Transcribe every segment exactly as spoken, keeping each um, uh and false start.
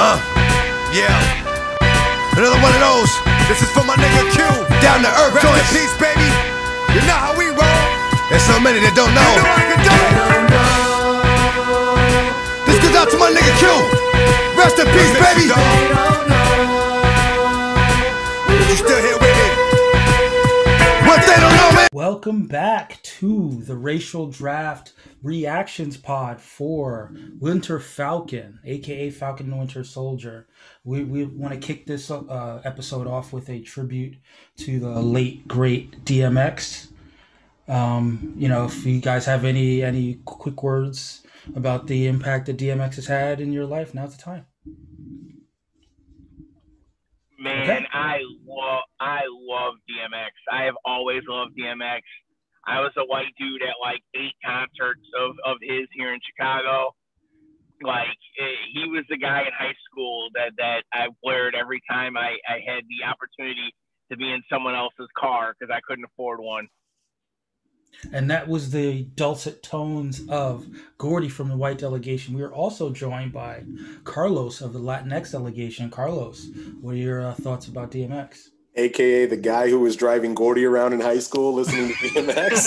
Uh, yeah. Another one of those. This is for my nigga Q. Down to earth, joint peace, baby. You know how we roll. There's so many that don't know. You know I can do it. This goes out to my nigga Q. Rest in peace, baby. You still here with me? What they don't know, man. Welcome back to the Racial Draft Reactions Pod for Winter Falcon, aka Falcon the Winter Soldier. We we want to kick this uh, episode off with a tribute to the late great D M X. Um, you know, if you guys have any any quick words about the impact that D M X has had in your life, now's the time. Man, Okay. I love I love D M X. I have always loved D M X. I was a white dude at like eight concerts of, of his here in Chicago. Like eh, he was the guy in high school that, that I blared every time I, I had the opportunity to be in someone else's car because I couldn't afford one. And that was the dulcet tones of Gordy from the White Delegation. We are also joined by Carlos of the Latinx Delegation. Carlos, what are your uh, thoughts about D M X? A K A the guy who was driving Gordy around in high school listening to D M X.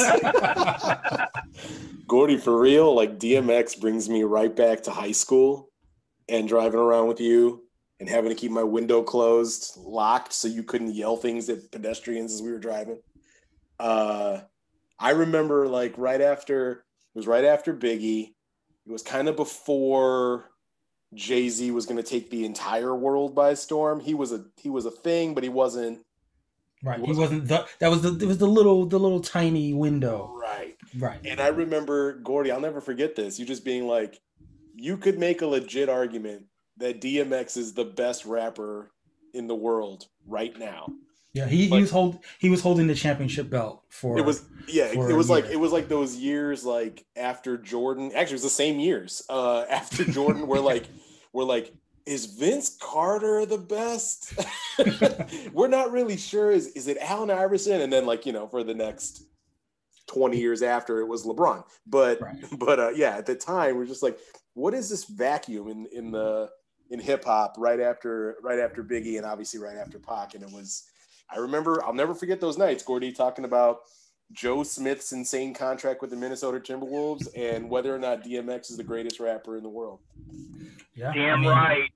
Gordy, for real, like D M X brings me right back to high school and driving around with you and having to keep my window closed, locked, so you couldn't yell things at pedestrians as we were driving. Uh, I remember like right after, it was right after Biggie. It was kind of before Jay-Z was going to take the entire world by storm. He was a he was a thing, but he wasn't. Right, he he wasn't, wasn't the. That was the. It was the little, the little tiny window. Right, right. And I remember Gordy. I'll never forget this. You just being like, you could make a legit argument that D M X is the best rapper in the world right now. Yeah, he, like, he was hold he was holding the championship belt for. It was yeah. For It was like year. it was like those years like after Jordan. Actually, it was the same years uh, after Jordan, where like we're like. Is Vince Carter the best? We're not really sure. Is is it Allen Iverson? And then, like, you know, for the next twenty years after, it was LeBron. But right. but uh, yeah, at the time, we're just like, what is this vacuum in in the in hip hop right after right after Biggie and obviously right after Pac? And it was, I remember, I'll never forget those nights. Gordy talking about Joe Smith's insane contract with the Minnesota Timberwolves and whether or not D M X is the greatest rapper in the world. Yeah, Damn I mean, right.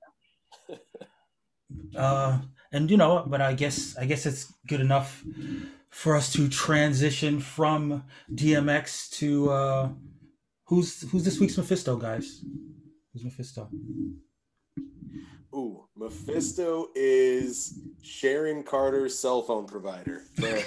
Uh, and you know, but I guess I guess it's good enough for us to transition from D M X to uh, who's who's this week's Mephisto, guys? Who's Mephisto? Ooh, Mephisto is Sharon Carter's cell phone provider.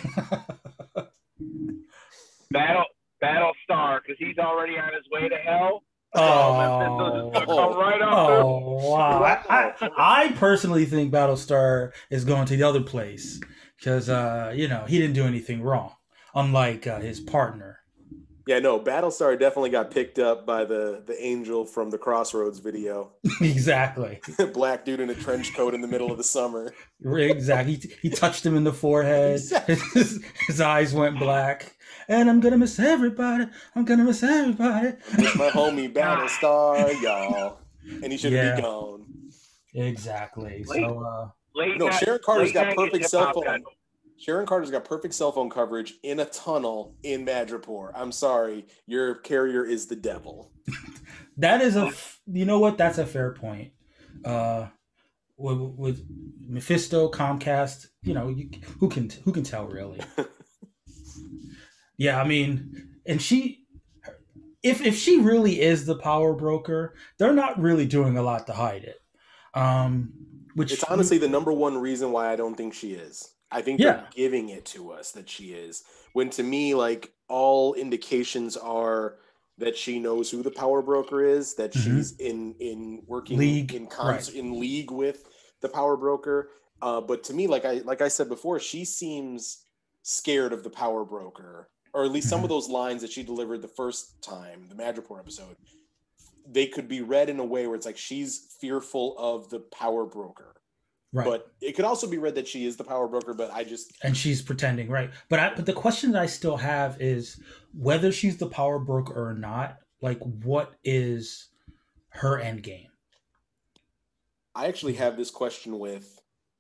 Battle Battlestar, because he's already on his way to hell. Oh, Mephisto's gonna come right up oh wow! I, I, I personally think Battlestar is going to the other place because uh, you know he didn't do anything wrong, unlike uh, his partner. Yeah, no, Battlestar definitely got picked up by the the angel from the Crossroads video. Exactly. Black dude in a trench coat in the middle of the summer. Exactly. He, he touched him in the forehead. Exactly. His, his eyes went black. And I'm gonna miss everybody. I'm gonna miss everybody. Miss my homie Battlestar, y'all. And he should Yeah. be gone. Exactly. Late- So uh Late No, night- Sharon Carter's late got night perfect hip cell hop phone. got- Sharon Carter's got perfect cell phone coverage in a tunnel in Madripoor. I'm sorry, your carrier is the devil. that is a f- you know what? That's a fair point. Uh with, with Mephisto, Comcast, you know, you, who can who can tell really? Yeah, I mean, and she, if if she really is the power broker, they're not really doing a lot to hide it. Um, which It's honestly the number one reason why I don't think she is. I think Yeah. they're giving it to us that she is. When to me, like all indications are that she knows who the power broker is, that Mhm. she's in in working League, in cons- right. in league with the power broker. Uh, but to me, like I like I said before, she seems scared of the power broker, or at least some Mhm. of those lines that she delivered the first time, the Madripoor episode, they could be read in a way where it's like she's fearful of the power broker. Right. But it could also be read that she is the power broker, but I just... And she's pretending, right. But I, but the question that I still have is whether she's the power broker or not, like what is her end game? I actually have this question with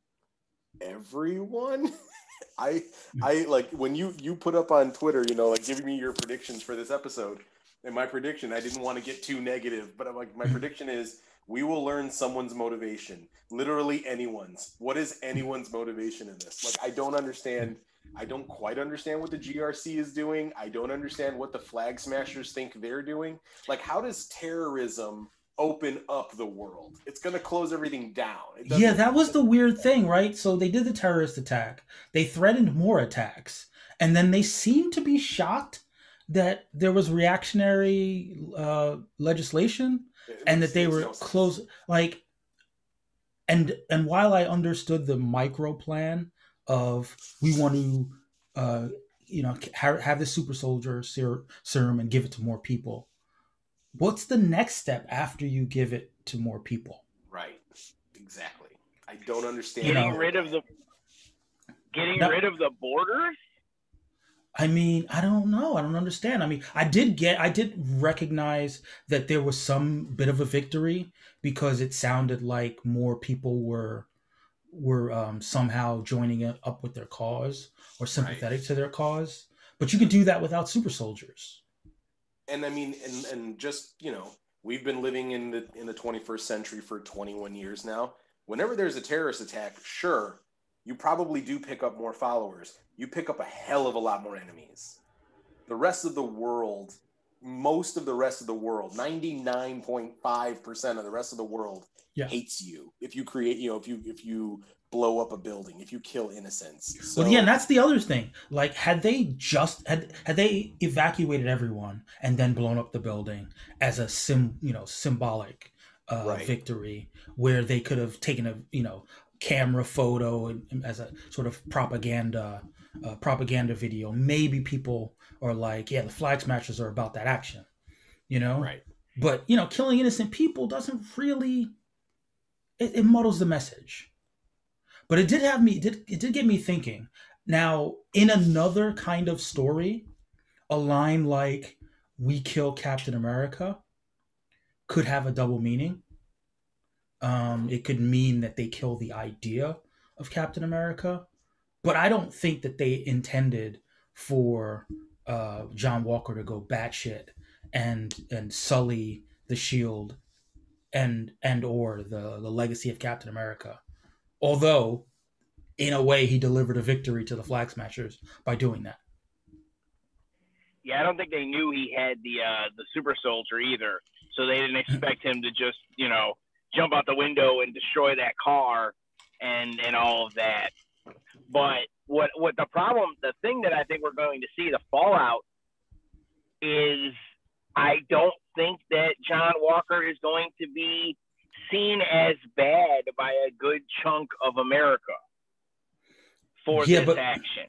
everyone. I I like when you you put up on Twitter, you know, like giving me your predictions for this episode. And my prediction, I didn't want to get too negative, but I'm like, my prediction is we will learn someone's motivation, literally anyone's. What is anyone's motivation in this? Like, I don't understand. I don't quite understand what the G R C is doing. I don't understand what the Flag Smashers think they're doing. Like, how does terrorism open up the world? It's going to close everything down. Yeah, that was the weird thing, right? So they did the terrorist attack. They threatened more attacks. And then they seemed to be shocked that there was reactionary uh, legislation and that they were no close. Like, and and while I understood the micro plan of we want to, uh, you know, have, have the super soldier ser- serum and give it to more people. What's the next step after you give it to more people? Right. Exactly. I don't understand. Getting you know, rid of the getting now, rid of the borders? I mean, I don't know. I don't understand. I mean, I did get I did recognize that there was some bit of a victory because it sounded like more people were were um, somehow joining it up with their cause or sympathetic right. to their cause. But you could do that without super soldiers. And I mean, and, and just, you know, we've been living in the in the twenty-first century for twenty-one years now. Whenever there's a terrorist attack, sure, you probably do pick up more followers. You pick up a hell of a lot more enemies. The rest of the world, most of the rest of the world, ninety-nine point five percent of the rest of the world yeah. hates you. If you create, you know, if you if you blow up a building, if you kill innocents. So, well, yeah, and that's the other thing. Like, had they just had had they evacuated everyone and then blown up the building as a sim, you know, symbolic uh, right. victory, where they could have taken a, you know, camera photo and, as a sort of propaganda uh, propaganda video, maybe people are like, yeah, the Flag Smashers are about that action, you know. Right. But you know, killing innocent people doesn't really it, it muddles the message. But it did have me, it did, it did get me thinking. Now, in another kind of story, a line like, we kill Captain America could have a double meaning. Um, it could mean that they kill the idea of Captain America. But I don't think that they intended for uh, John Walker to go batshit and and sully the shield and and or the, the legacy of Captain America. Although, in a way, he delivered a victory to the Flag Smashers by doing that. Yeah, I don't think they knew he had the uh, the super soldier either, so they didn't expect him to just, you know, jump out the window and destroy that car and and all of that. But what what the problem, the thing that I think we're going to see, the fallout, is I don't think that John Walker is going to be seen as bad by a good chunk of America for yeah, this but action.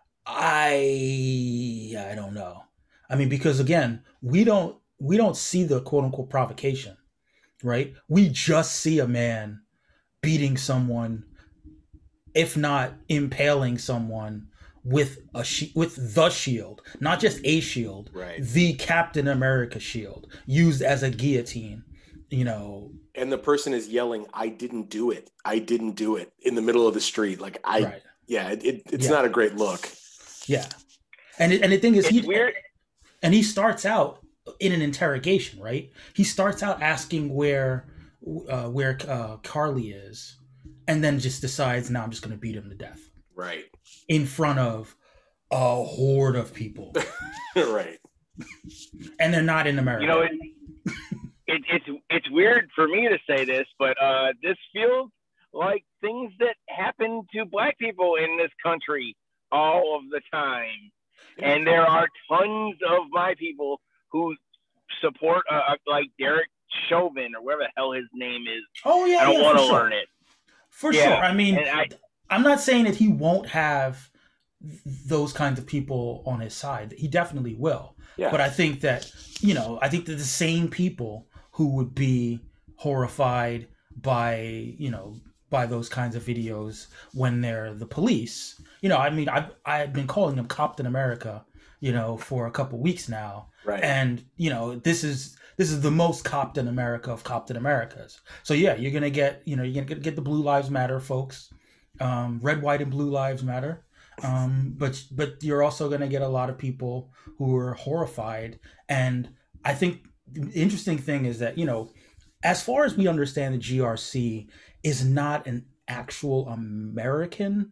I I don't know. I mean, because again, we don't we don't see the quote unquote provocation, right? We just see a man beating someone, if not impaling someone with a sh- with the shield, not just a shield, right. the Captain America shield used as a guillotine. You know, and the person is yelling, "I didn't do it! I didn't do it!" in the middle of the street. Like I, right. yeah, it, it it's yeah. not a great look. Yeah, and it, and the thing is, it's he weird. And he starts out in an interrogation, right? He starts out asking where uh, where uh, Carly is, and then just decides, "Now I'm just going to beat him to death." Right. In front of a horde of people. Right. And they're not in America. You know, it, it, it's it's weird for me to say this, but uh, this feels like things that happen to Black people in this country all of the time. And there are tons of my people who support, uh, like Derek Chauvin or whatever the hell his name is. Oh, yeah, I don't yeah, want to for sure. learn it. For yeah. sure. I mean, I, I'm not saying that he won't have those kinds of people on his side. He definitely will. Yeah. But I think that, you know, I think that the same people who would be horrified by, you know, by those kinds of videos when they're the police. You know, I mean, I've, I've been calling them Captain America, you know, for a couple weeks now. Right. And, you know, this is this is the most Compton America of Compton Americas. So yeah, you're gonna get, you know, you're gonna get the Blue Lives Matter folks, um, red, white, and blue lives matter. Um, but but you're also gonna get a lot of people who are horrified. And I think the interesting thing is that, you know, as far as we understand, the G R C is not an actual American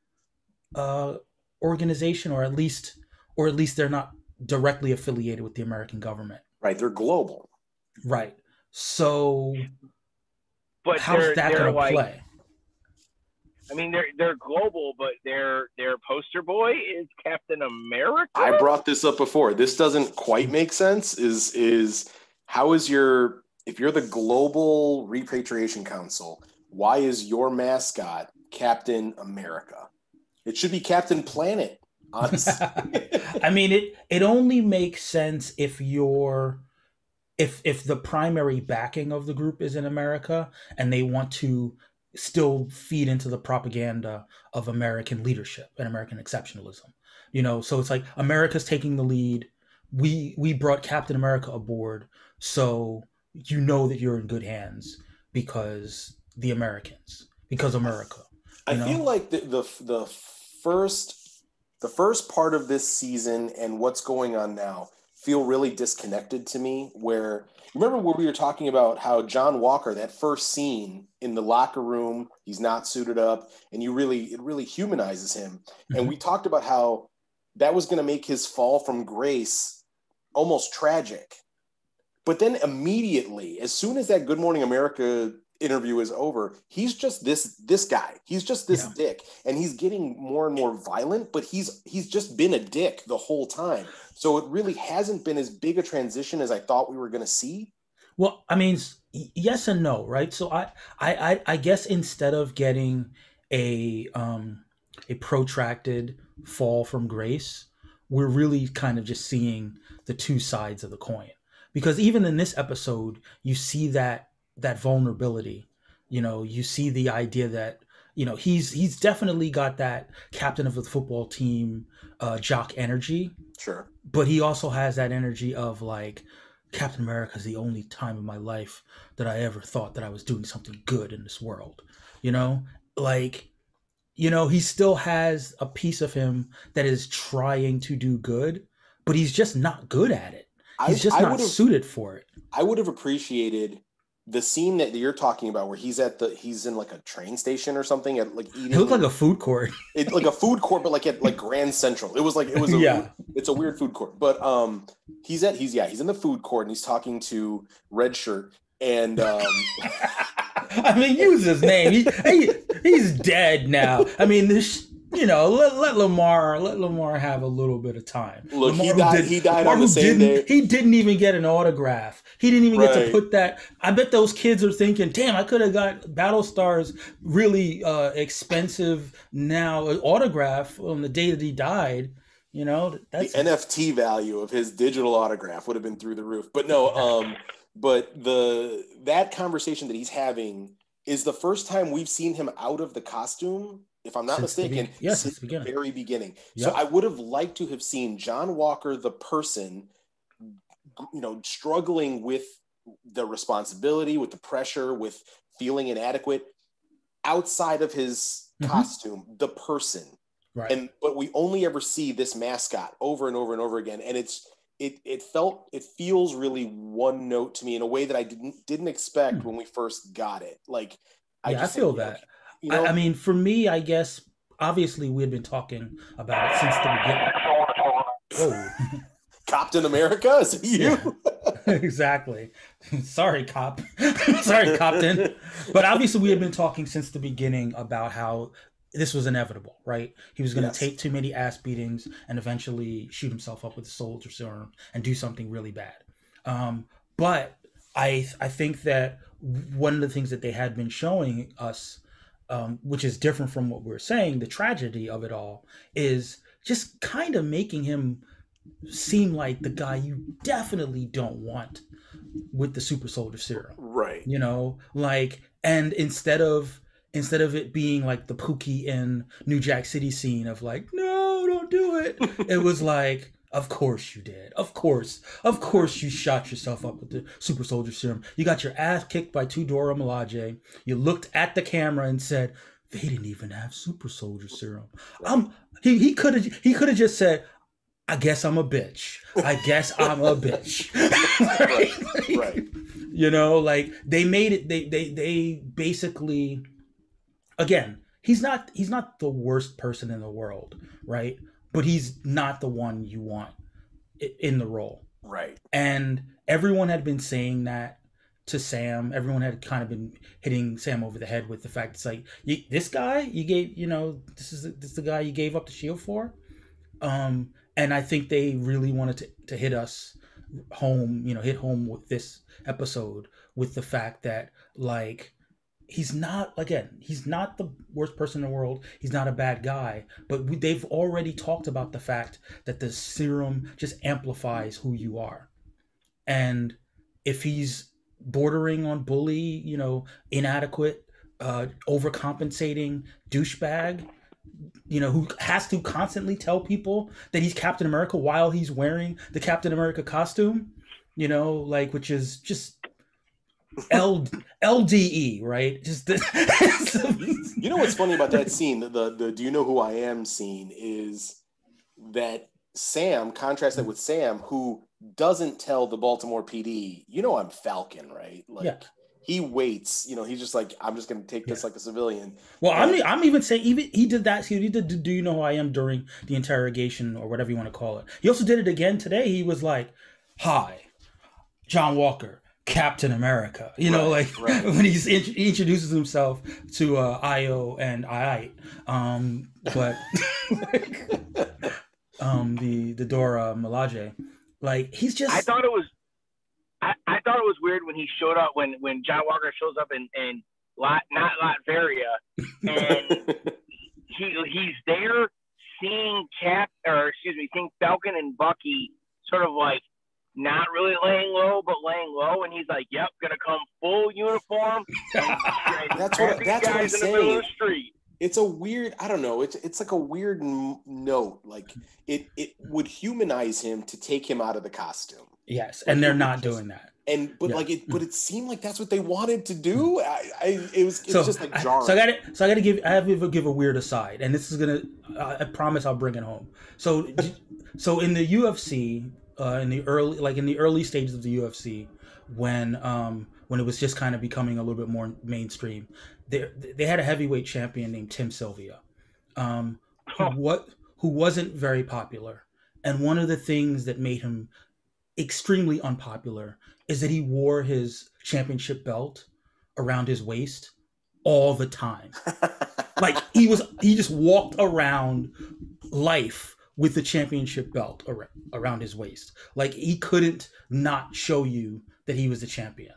uh, organization, or at least, or at least they're not directly affiliated with the American government. Right, they're global. Right. So, but how's that going like, to play? I mean, they're they're global, but their their poster boy is Captain America. I brought this up before. This doesn't quite make sense. Is is how is your if you're the Global Repatriation Council, why is your mascot Captain America? It should be Captain Planet, honestly. I mean, it it only makes sense if you're if if the primary backing of the group is in America and they want to still feed into the propaganda of American leadership and American exceptionalism. You know, so it's like America's taking the lead. We we brought Captain America aboard, so you know that you're in good hands because the Americans, because America. I know? feel like the, the the first the first part of this season and what's going on now feel really disconnected to me. Where remember where we were talking about how John Walker, that first scene in the locker room, he's not suited up, and you really it really humanizes him. Mm-hmm. And we talked about how that was going to make his fall from grace almost tragic. But then immediately, as soon as that Good Morning America interview is over, he's just this this guy. He's just this yeah. dick, and he's getting more and more violent. But he's he's just been a dick the whole time. So it really hasn't been as big a transition as I thought we were going to see. Well, I mean, yes and no, right? So I I I guess instead of getting a um a protracted fall from grace, we're really kind of just seeing the two sides of the coin. Because even in this episode, you see that that vulnerability. You know, you see the idea that, you know, he's he's definitely got that captain of the football team uh, jock energy. Sure. But he also has that energy of like, Captain America is the only time in my life that I ever thought that I was doing something good in this world. You know, like, you know, he still has a piece of him that is trying to do good, but he's just not good at it. He's just I, I not suited for it. I would have appreciated the scene that you're talking about where he's at the he's in like a train station or something at like eating. It looked like a food court. It like a food court, but like at like Grand Central. It was like it was a yeah. It's a weird food court. But um he's at he's yeah, he's in the food court and he's talking to Red Shirt and um I mean, use his name. He, he he's dead now. I mean, this you know, let, let Lamar let Lamar have a little bit of time. Look, Lamar he died. Did, he died Lamar on the same day. He didn't even get an autograph. He didn't even right. get to put that. I bet those kids are thinking, "Damn, I could have got Battlestar's really uh, expensive now autograph on the day that he died." You know, that's the N F T value of his digital autograph would have been through the roof. But no, um, but the that conversation that he's having is the first time we've seen him out of the costume. If I'm not since mistaken, the be- yes, since the beginning. very beginning. Yep. So I would have liked to have seen John Walker, the person, you know, struggling with the responsibility, with the pressure, with feeling inadequate outside of his mm-hmm. costume, the person. Right. And but we only ever see this mascot over and over and over again. And it's it it felt it feels really one note to me in a way that I didn't didn't expect mm. when we first got it. Like I yeah, just I feel think, that. Like, You know? I, I mean, for me, I guess, obviously, we had been talking about it since the beginning. Oh. Captain America? Is it you? Yeah. Exactly. Sorry, cop. Sorry, Captain. But obviously, we had been talking since the beginning about how this was inevitable, right? He was going to yes. take too many ass beatings and eventually shoot himself up with the soldier serum and do something really bad. Um, but I, I think that one of the things that they had been showing us, Um, which is different from what we're saying, the tragedy of it all is just kind of making him seem like the guy you definitely don't want with the super soldier serum. Right. You know, like, and instead of, instead of it being like the Pookie in New Jack City scene of like, no, don't do it. It was like, Of course you did. Of course. Of course you shot yourself up with the super soldier serum. You got your ass kicked by two Dora Milaje. You looked at the camera and said, they didn't even have super soldier serum. Um, he he could have he could have just said, I guess I'm a bitch. I guess I'm a bitch. Right. Like, Right. you know, like they made it they they they basically, again, he's not he's not the worst person in the world, right? But he's not the one you want in the role. Right. And everyone had been saying that to Sam. Everyone had kind of been hitting Sam over the head with the fact it's like, you, this guy you gave, you know, this is this is the guy you gave up the shield for. Um, and I think they really wanted to, to hit us home, you know, hit home with this episode with the fact that, like, he's not, again, he's not the worst person in the world. He's not a bad guy, but we, they've already talked about the fact that the serum just amplifies who you are. And if he's bordering on bully, you know, inadequate, uh, overcompensating douchebag, you know, who has to constantly tell people that he's Captain America while he's wearing the Captain America costume, you know, like, which is just L L D E, right? Just the You know what's funny about that scene? The, the the do you know who I am scene is that Sam, contrast that with Sam, who doesn't tell the Baltimore P D, you know I'm Falcon, right? Like Yeah. he waits, you know, he's just like, I'm just gonna take this Yeah. like a civilian. Well, And- I'm I'm even saying even he did that. He did do you know who I am during the interrogation or whatever you want to call it. He also did it again today. He was like, "Hi, John Walker, Captain America." You know, Right, like right. when he's int- he introduces himself to uh, Io and I, um, but um, the the Dora Milaje, like he's just. I thought it was, I, I thought it was weird when he showed up when when John Walker shows up in in Lot not Latveria, and he he's there seeing Cap or excuse me seeing Falcon and Bucky sort of like not really laying low but laying low, and he's like, "Yep, gonna come full uniform." And, and That's what- these that's what I'm guys in the middle of saying. the street. It's a weird, I don't know. It's it's like a weird n- note. Like it it would humanize him to take him out of the costume. Yes, and they're not doing that. And but Yeah. like it, but it seemed like that's what they wanted to do. I, I it was it So, was just like I- jarring. so I got to so I got to give I have to give a weird aside, and this is gonna uh, I promise I'll bring it home. So so in the U F C, uh, in the early like in the early stages of the U F C, when um when it was just kind of becoming a little bit more mainstream, they they had a heavyweight champion named Tim Sylvia, um, who what who wasn't very popular, and one of the things that made him extremely unpopular is that he wore his championship belt around his waist all the time. Like he was, he just walked around life with the championship belt ar- around his waist. Like he couldn't not show you that he was the champion.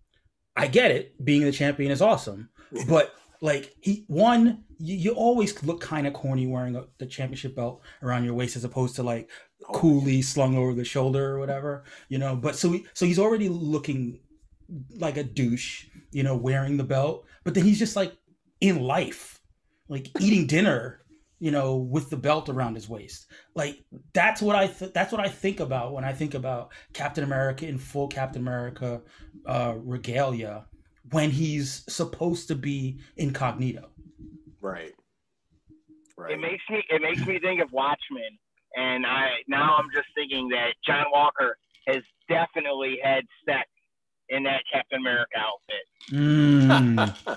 I get it. Being the champion is awesome, but like he one, you, you always look kind of corny wearing a, the championship belt around your waist as opposed to like coolly slung over the shoulder or whatever, you know. But so he, so he's already looking like a douche, you know, wearing the belt. But then he's just like in life, like eating dinner, you know, with the belt around his waist. Like that's what I th- that's what I think about when I think about Captain America in full Captain America uh, regalia when he's supposed to be incognito. Right. Right. It makes me it makes me think of Watchmen, and I now I'm just thinking that John Walker has definitely had sex in that Captain America outfit. Mm.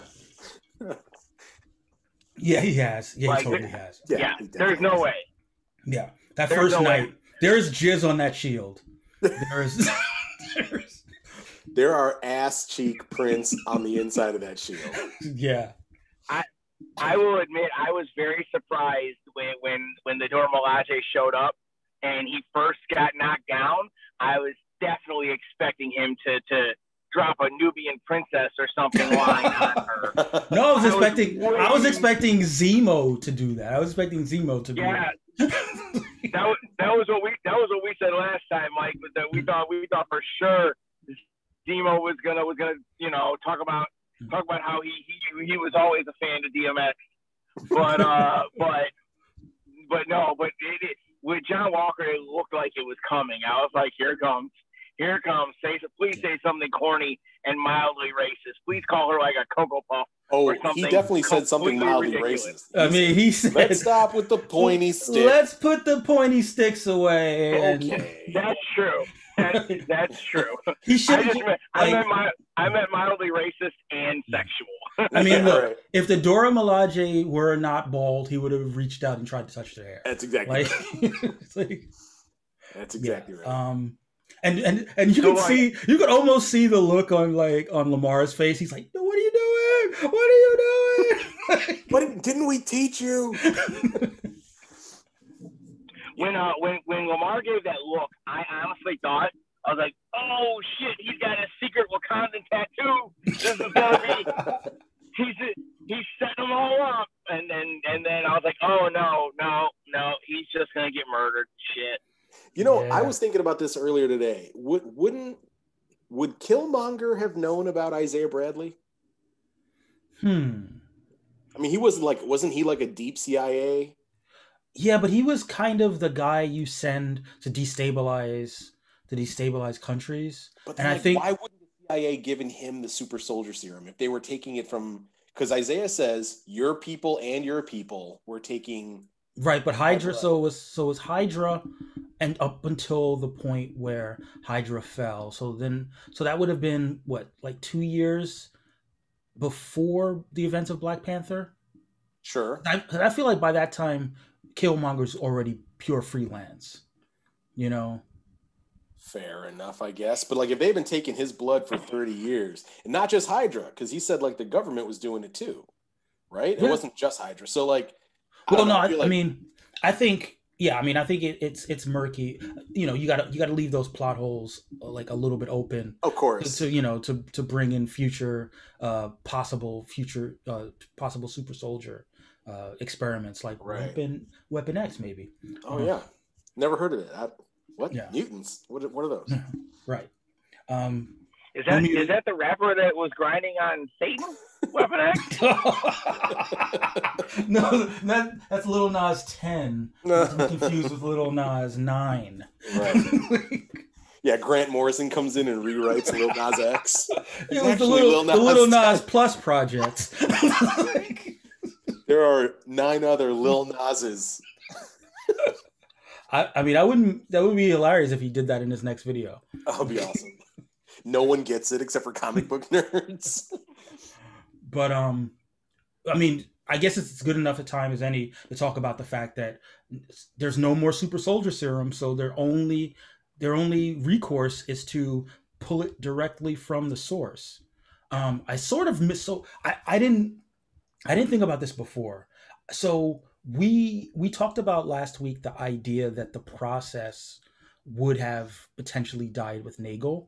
Yeah, he has. Yeah, Like, he totally has. Yeah, Yeah, he there's definitely no is. way. Yeah, that There's first no way. night, there's jizz on that shield. There's, there's There are ass cheek prints on the inside of that shield. yeah. I will admit I was very surprised when when when the Dora Milaje showed up and he first got knocked down. I was definitely expecting him to to drop a Nubian princess or something lying on her. No, I was I was expecting. I was waiting- expecting Zemo to do that. I was expecting Zemo to do Yeah, that. that was that was what we that was what we said last time, Mike. Was that we thought we thought for sure Zemo was gonna was gonna you know talk about talk about how he he, he was always a fan of D M X, but uh but but no, but it, it, with John Walker, it looked like it was coming. I was like, here it comes. Here it comes. Say, please say something corny and mildly racist. Please call her like a Cocoa Puff. Oh, he definitely said something mildly ridiculous. racist. I mean, he said, let's stop with the pointy stick. Let's put the pointy sticks away. And... Okay. That's true. That's, that's true. He should. I, just meant, like, I, meant my, I meant mildly racist and sexual. I mean, look, right. if the Dora Milaje were not bald, he would have reached out and tried to touch their hair. That's exactly like, right. like, That's exactly yeah, right. Um, and and and you so could like, see, you could almost see the look on like on Lamar's face. He's like, "What are you doing? What are you doing?" What didn't we teach you? when uh when when Lamar gave that look, I honestly thought, I was like, oh shit, he's got a secret Wakandan tattoo. This is gonna be he's he's setting them all up, and then and then I was like, oh no, no, no, he's just gonna get murdered. Shit. You know, Yeah. I was thinking about this earlier today. Would wouldn't would Killmonger have known about Isaiah Bradley? Hmm. I mean, he wasn't like wasn't he like a deep C I A? Yeah, but he was kind of the guy you send to destabilize to destabilize countries. But and then, I like, think why wouldn't the C I A given him the super soldier serum if they were taking it from? Because Isaiah says your people and your people were taking right, but Hydra. Hydra. So it was so it was Hydra, and up until the point where Hydra fell. So then, so that would have been what, like two years before the events of Black Panther. Sure. I, I feel like by that time, Killmonger's already pure freelance. You know. Fair enough, I guess. But like, if they've been taking his blood for thirty years, and not just Hydra, because he said like the government was doing it too, right? Yeah. It wasn't just Hydra. So like, I Well, don't know, no, I I, feel I like- mean, I think, yeah, I mean, I think it, it's it's murky. You know, you gotta you gotta leave those plot holes uh, like a little bit open of course, to, you know, to to bring in future uh possible future uh possible super soldier uh experiments like Right. Weapon Weapon X maybe. oh Uh, yeah, never heard of it. I, what Yeah. mutants? What what are those? Right. Um Is that Homie- is that the rapper that was grinding on Satan? Weapon X? no, that, that's Lil Nas ten. I'm confused with Lil Nas nine. Right. Yeah, Grant Morrison comes in and rewrites Lil Nas X. It It's was the actually little, Lil the Little Nas ten. Plus project. There are nine other Lil Nases. I, I mean, I wouldn't. That would be hilarious if he did that in his next video. That'll be awesome. No one gets it except for comic book nerds. But um, I mean, I guess it's good enough a time as any to talk about the fact that there's no more super soldier serum, so their only their only recourse is to pull it directly from the source. Um, I sort of miss. So I, I didn't I didn't think about this before. So we we talked about last week the idea that the process would have potentially died with Nagel.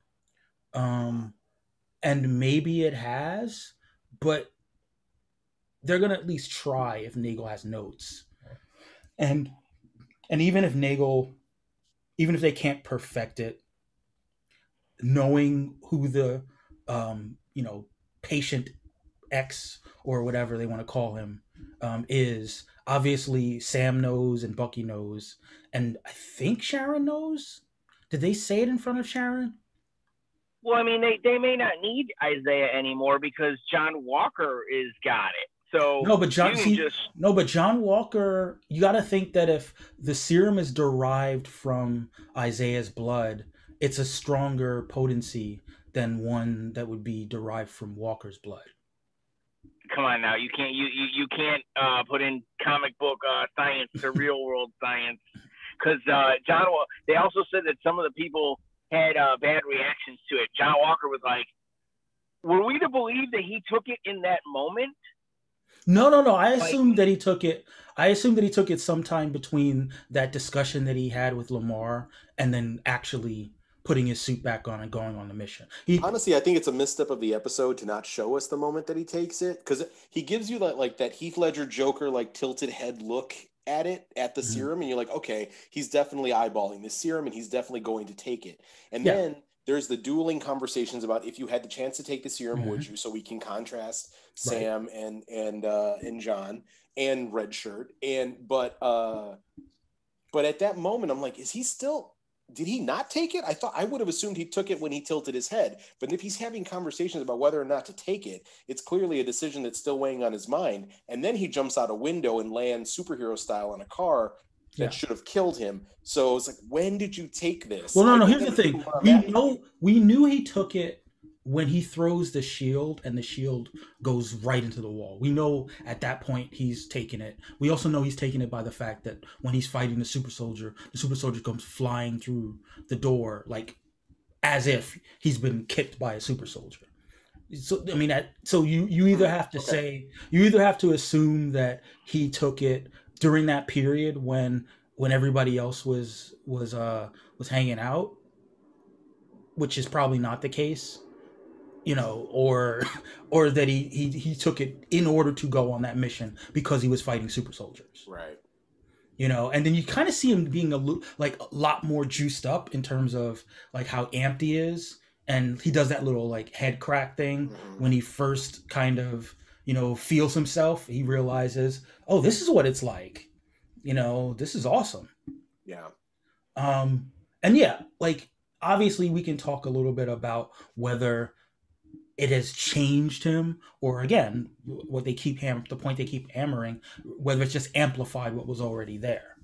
Um, and maybe it has, but they're gonna at least try if Nagel has notes, and and even if Nagel, even if they can't perfect it, knowing who the um you know patient X or whatever they want to call him um is, obviously Sam knows and Bucky knows, and I think Sharon knows. Did they say it in front of Sharon? Well, I mean, they, they may not need Isaiah anymore because John Walker is got it. So No, but John, you can see, just no, but John Walker, you got to think that if the serum is derived from Isaiah's blood, it's a stronger potency than one that would be derived from Walker's blood. come on now. You can't you you, you can't uh, put in comic book uh, science to real world science because uh, John. They also said that some of the people had uh, bad reactions to it. John Walker was like, "Were we to believe that he took it in that moment?" No, no, no. I Like- assumed that he took it. I assumed that he took it sometime between that discussion that he had with Lamar and then actually putting his suit back on and going on the mission. He, Honestly, I think it's a misstep of the episode to not show us the moment that he takes it, because he gives you that like that Heath Ledger Joker like tilted head look at it at the Mhm. serum, and you're like, okay, he's definitely eyeballing this serum, and he's definitely going to take it. And Yeah. then there's the dueling conversations about if you had the chance to take the serum, Mhm. would you? So we can contrast Sam and and uh, and John and Red Shirt, and but uh, But at that moment, I'm like, is he still? Did he not take it? I thought I would have assumed he took it when he tilted his head. But if he's having conversations about whether or not to take it, it's clearly a decision that's still weighing on his mind. And then he jumps out a window and lands superhero style on a car that Yeah. should have killed him. So it's like, when did you take this? Well, no, no. I- Here's the thing. We know we knew he took it when he throws the shield and the shield goes right into the wall. We know at that point he's taken it. We also know he's taken it by the fact that when he's fighting the super soldier, the super soldier comes flying through the door like as if he's been kicked by a super soldier. So I mean, that, so you you either have to Okay. say you either have to assume that he took it during that period when when everybody else was was uh was hanging out, which is probably not the case, you know, or or that he he he took it in order to go on that mission because he was fighting super soldiers, Right. you know. And then you kind of see him being a lo- like a lot more juiced up in terms of like how amped he is, and he does that little like head crack thing Mhm. when he first kind of, you know, feels himself. He realizes, oh, this is what it's like, you know, this is awesome. Yeah. Um, and yeah, like obviously we can talk a little bit about whether it has changed him, or again, what they keep ham- the point they keep hammering, whether it's just amplified what was already there.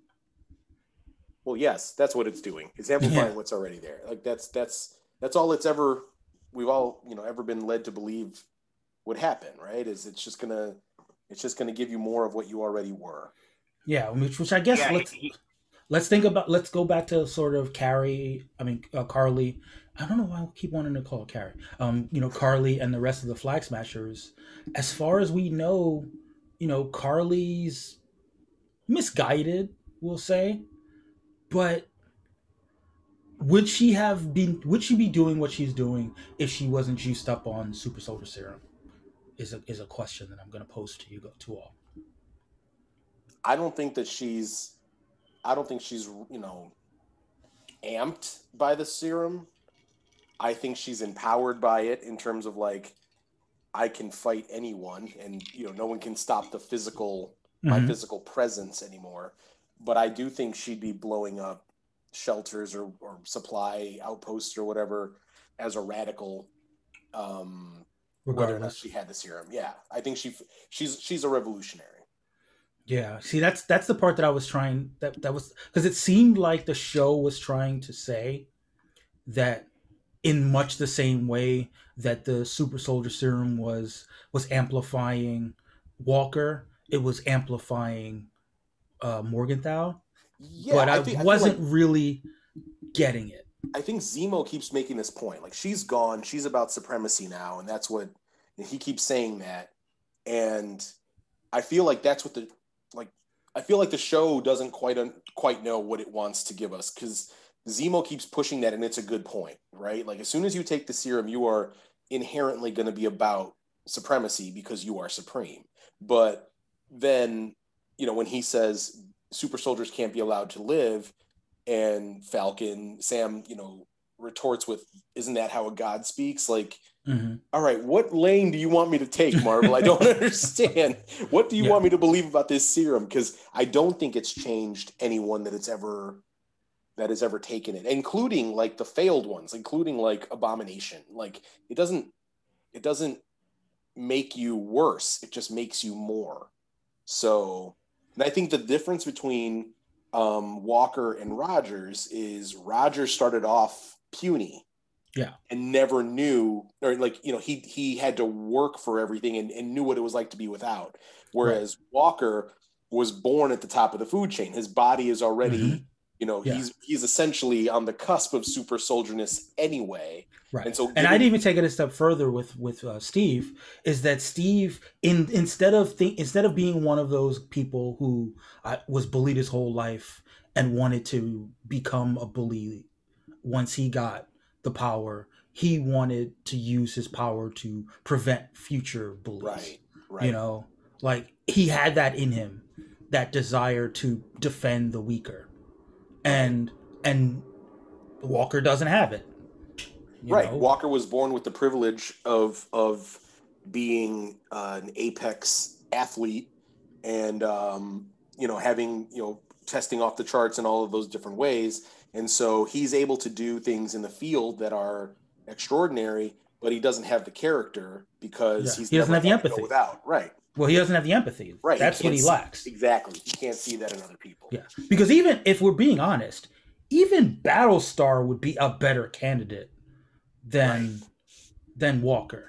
Well, yes, that's what it's doing. It's amplifying Yeah. what's already there. Like that's that's that's all it's ever we've all, you know, ever been led to believe would happen, right? Is it's just gonna it's just gonna give you more of what you already were. Yeah, which, which I guess Yeah, let's he, let's think about let's go back to sort of Carrie. I mean uh, Carly. I don't know why I keep wanting to call her Carrie. Um, you know, Carly and the rest of the Flag Smashers. As far as we know, you know, Carly's misguided, we'll say, but would she have been? Would she be doing what she's doing if she wasn't juiced up on super soldier serum? Is a is a question that I'm going to pose to you to all. I don't think that she's I don't think she's, you know, amped by the serum. I think she's empowered by it in terms of like, I can fight anyone and, you know, no one can stop the physical, my Mhm. physical presence anymore. But I do think she'd be blowing up shelters or, or supply outposts or whatever as a radical, um, whether or not Regardless. she had the serum. Yeah. I think she, she's, she's a revolutionary. Yeah, see, that's that's the part that I was trying that that was because it seemed like the show was trying to say that in much the same way that the super soldier serum was was amplifying Walker, it was amplifying uh, Morgenthau, Yeah. but I, I think, I feel wasn't like, really getting it. I think Zemo keeps making this point. Like, she's gone. She's about supremacy now. And that's what he keeps saying that. And I feel like that's what the, like, I feel like the show doesn't quite, un, quite know what it wants to give us, because Zemo keeps pushing that. And it's a good point, right? Like, as soon as you take the serum, you are inherently going to be about supremacy because you are supreme. But then, you know, when he says super soldiers can't be allowed to live, and Falcon, Sam, you know, retorts with, isn't that how a god speaks? Like, Mm-hmm. all right, what lane do you want me to take, Marvel? I don't understand. What do you Yeah. want me to believe about this serum? Because I don't think it's changed anyone that it's ever, that has ever taken it, including like the failed ones, including like Abomination. Like, it doesn't, it doesn't make you worse. It just makes you more. So, and I think the difference between um, Walker and Rogers is Rogers started off puny, Yeah, and never knew, or like, you know, he he had to work for everything and, and knew what it was like to be without. Whereas right. Walker was born at the top of the food chain. His body is already, mm-hmm. you know, yeah. he's he's essentially on the cusp of super soldierness anyway. Right. And so, and given, I'd even take it a step further with with uh, Steve. Is that Steve in instead of th- instead of being one of those people who uh, was bullied his whole life and wanted to become a bully once he got the power, he wanted to use his power to prevent future bullies. Right. Right. You know, like he had that in him, that desire to defend the weaker, and right. and Walker doesn't have it. Right. Know? Walker was born with the privilege of of being uh, an apex athlete, and um, you know, having, you know, testing off the charts in all of those different ways. And so he's able to do things in the field that are extraordinary, but he doesn't have the character because Yeah. he's He doesn't never have the had to go empathy. without. Right. Well, he doesn't have the empathy. Right. That's what he see, lacks. Exactly. You can't see that in other people. Yeah. Because even if we're being honest, even Battlestar would be a better candidate than Right. than Walker.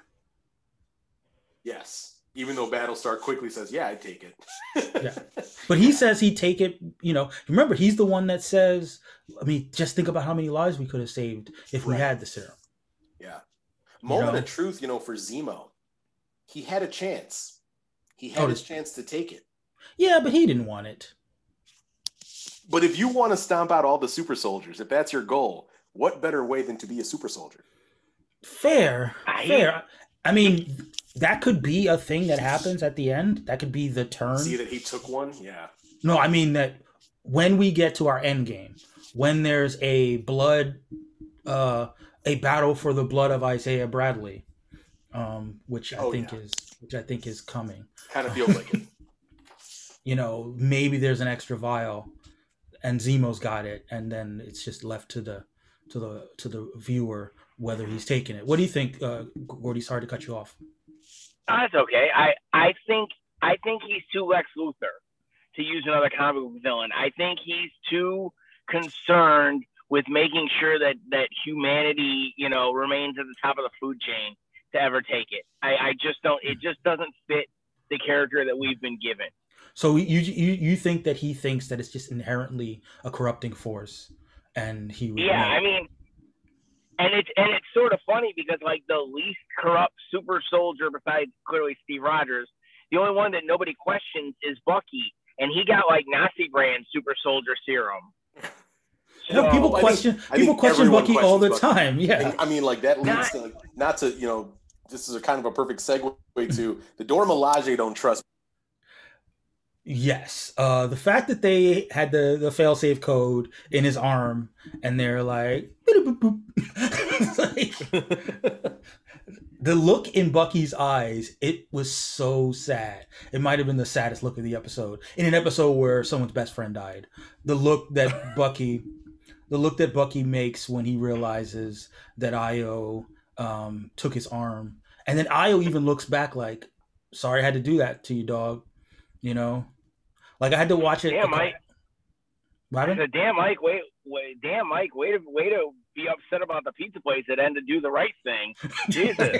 Yes. Even though Battlestar quickly says, yeah, I'd take it. Yeah. But he says he'd take it, you know. Remember, he's the one that says, I mean, just think about how many lives we could have saved if we Right. had the serum. Yeah. Moment know? of truth, you know, for Zemo. He had a chance. He had Oh, his chance to take it. Yeah, but he didn't want it. But if you want to stomp out all the super soldiers, if that's your goal, what better way than to be a super soldier? Fair. I- Fair. I mean, that could be a thing that happens at the end. That could be the turn. See that he took one? Yeah. No, I mean that when we get to our end game, when there's a blood, uh, a battle for the blood of Isaiah Bradley, um, which I Oh, think yeah. is, which I think is coming. Kind of feels like it. You know, maybe there's an extra vial, and Zemo's got it, and then it's just left to the, to the, to the viewer whether he's taking it. What do you think, uh, Gordy? Sorry to cut you off. That's okay. I, I think I think he's too Lex Luthor, to use another comic book villain. I think he's too concerned with making sure that, that humanity, you know, remains at the top of the food chain to ever take it. I, I just don't. It just doesn't fit the character that we've been given. So you you you think that he thinks that it's just inherently a corrupting force, and he would Yeah, know. I mean, and it's and it's sort of funny because like the least corrupt super soldier besides clearly Steve Rogers, the only one that nobody questions is Bucky, and he got like Nazi brand super soldier serum. You know, people I question think- I people think question everyone Bucky all the questions Bucky. time. Yeah, And, I mean, like that leads Not- to like, not to, you know, this is a kind of a perfect segue to the Dora Milaje don't trust. yes. Uh, the fact that they had the the failsafe code in his arm, and they're like, boop, boop, boop. Like, the look in Bucky's eyes, it was so sad. It might have been the saddest look of the episode. In an episode where someone's best friend died, the look that Bucky, the look that Bucky makes when he realizes that Io um, took his arm, and then Io even looks back like, "Sorry, I had to do that to you, dog." You know, like I had to watch it. Damn, Mike. What I happened? said, damn, Mike, wait, wait, damn, Mike, way to, way to be upset about the pizza place that ended do the right thing. Jesus.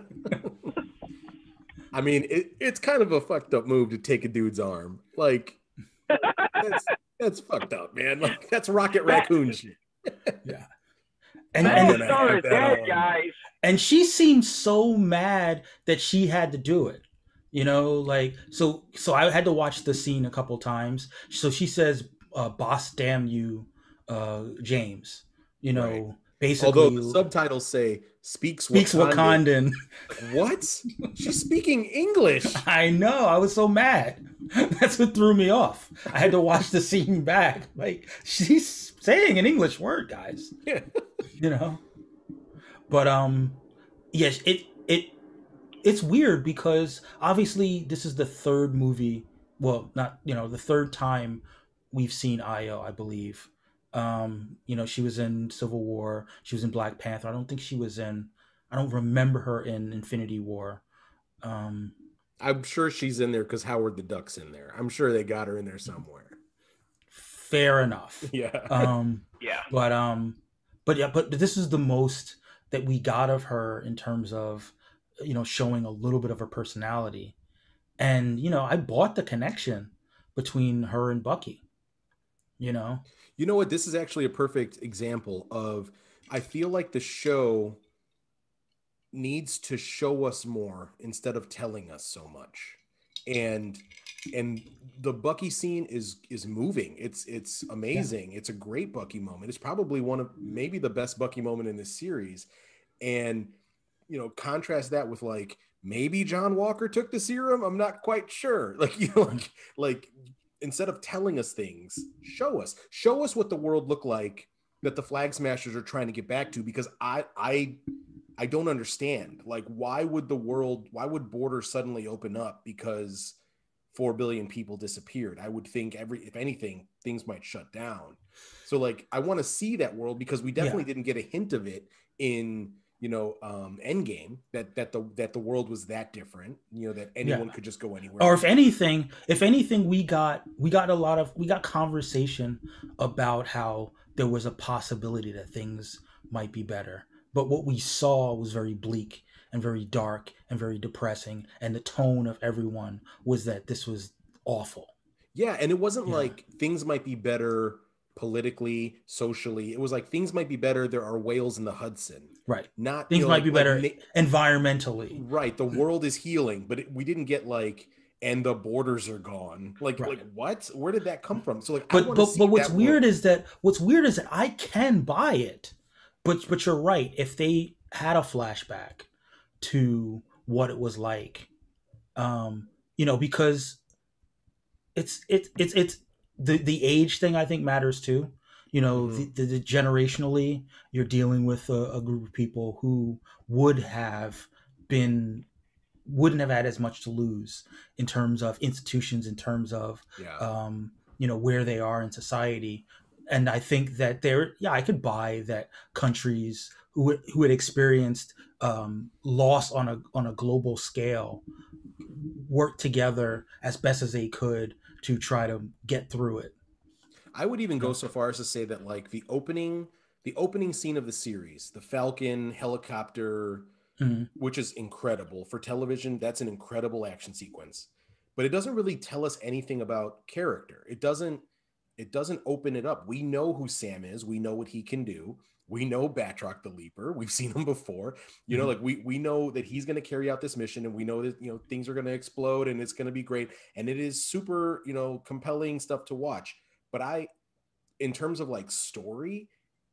I mean, it, it's kind of a fucked up move to take a dude's arm. Like, that's, that's fucked up, man. Like, that's Rocket Raccoon shit. Yeah. And, I'm and, gonna Battlestar have is that dead, on. guys. and she seemed so mad that she had to do it. You know, like so. So I had to watch the scene a couple times. So she says, uh, "Boss, damn you, uh, James." You know, Right. basically. Although the subtitles say speaks speaks Wakandan. Wakandan. What? She's speaking English. I know. I was so mad. That's what threw me off. I had to watch the scene back. Like she's saying an English word, guys. Yeah. You know. But um, yes, it it it's weird because obviously this is the third movie. Well, not you know the third time we've seen Io, I believe. Um, you know, she was in Civil War. She was in Black Panther. I don't think she was in. I don't remember her in Infinity War. Um, I'm sure she's in there because Howard the Duck's in there. I'm sure they got her in there somewhere. fair enough. Yeah. Um, Yeah. but um, but yeah, but this is the most that we got of her in terms of, you know, showing a little bit of her personality, and you know, I bought the connection between her and Bucky. You know. You know what? This is actually a perfect example of, I feel like the show needs to show us more instead of telling us so much. And and the Bucky scene is is moving. It's it's amazing. It's a great Bucky moment. It's probably one of maybe the best Bucky moment in this series. And you know, contrast that with like maybe John Walker took the serum. I'm not quite sure. Like, you know, like, like instead of telling us things, show us, show us what the world looked like that the Flag Smashers are trying to get back to, because I, I, I don't understand. Like, why would the world, why would borders suddenly open up because four billion people disappeared. I would think every, if anything, things might shut down. So like, I want to see that world because we definitely yeah. didn't get a hint of it in, you know, um, Endgame, that, that the, that the world was that different, you know, that anyone yeah. could just go anywhere. Or if anything, if anything, we got, we got a lot of, we got conversation about how there was a possibility that things might be better. But what we saw was very bleak and very dark and very depressing. And the tone of everyone was that this was awful. Yeah. And it wasn't yeah. like things might be better politically, socially. It was like things might be better. There are whales in the Hudson. Right. Not things you know, might like, be better like, environmentally. Right. The world is healing, but it, we didn't get like, and the borders are gone. Like, right. like what? Where did that come from? So like, but I but see but what's that weird world. is that what's weird is that I can buy it, but but you're right. If they had a flashback to what it was like, um, you know, because it's it's it's it's the the age thing I think matters too. You know, mm-hmm. the, the, the generationally, you're dealing with a, a group of people who would have been wouldn't have had as much to lose in terms of institutions, in terms of yeah. um, you know, where they are in society. And I think that there, yeah, I could buy that countries who who had experienced um, loss on a on a global scale work together as best as they could to try to get through it. I would even go so far as to say that like the opening, the opening scene of the series, the Falcon helicopter, mm-hmm. which is incredible for television. That's an incredible action sequence, but it doesn't really tell us anything about character. It doesn't, it doesn't open it up. We know who Sam is. We know what he can do. We know Batroc the Leaper. We've seen him before. You know, mm-hmm. like we we know that he's going to carry out this mission, and we know that, you know, things are going to explode and it's going to be great. And it is super, you know, compelling stuff to watch. But I, in terms of like story,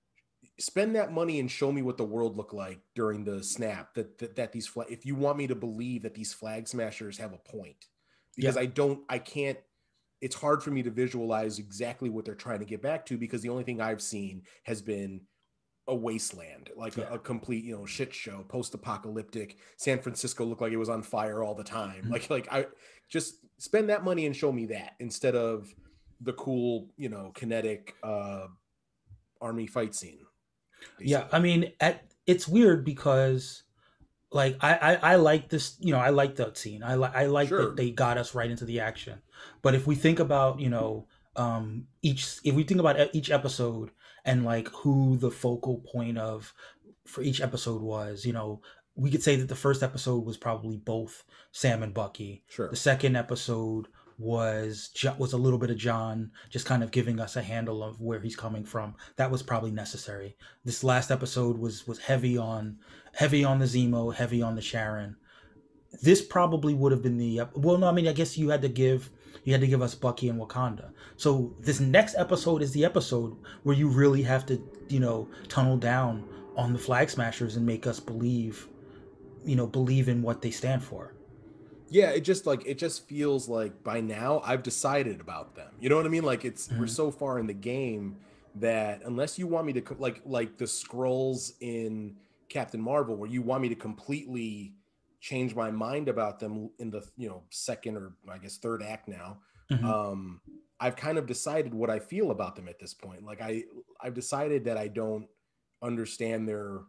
spend that money and show me what the world looked like during the snap. That that, that these flag, if you want me to believe that these flag smashers have a point, because yeah. I don't, I can't. It's hard for me to visualize exactly what they're trying to get back to, because the only thing I've seen has been a wasteland, like yeah. a, a complete, you know, shit show, post-apocalyptic. San Francisco looked like it was on fire all the time. Mm-hmm. Like, like I just spend that money and show me that instead of the cool, you know, kinetic uh, army fight scene. Basically. Yeah, I mean, at, it's weird because, like, I, I, I like this, you know, I like that scene. I like I like sure. that they got us right into the action. But if we think about, you know, um, each if we think about each episode and like who the focal point of for each episode was, you know, we could say that the first episode was probably both Sam and Bucky. Sure. The second episode was was a little bit of John just kind of giving us a handle of where he's coming from. That was probably necessary. This last episode was was heavy on heavy on the Zemo, heavy on the Sharon. This probably would have been the well no I mean I guess you had to give you had to give us Bucky and Wakanda. So this next episode is the episode where you really have to, you know, tunnel down on the Flag Smashers and make us believe, you know, believe in what they stand for. Yeah, it just like it just feels like by now I've decided about them. You know what I mean? Like it's mm-hmm. we're so far in the game that unless you want me to like like the Skrulls in Captain Marvel, where you want me to completely change my mind about them in the, you know, second or I guess third act now. Mm-hmm. Um, I've kind of decided what I feel about them at this point. Like I I've decided that I don't understand their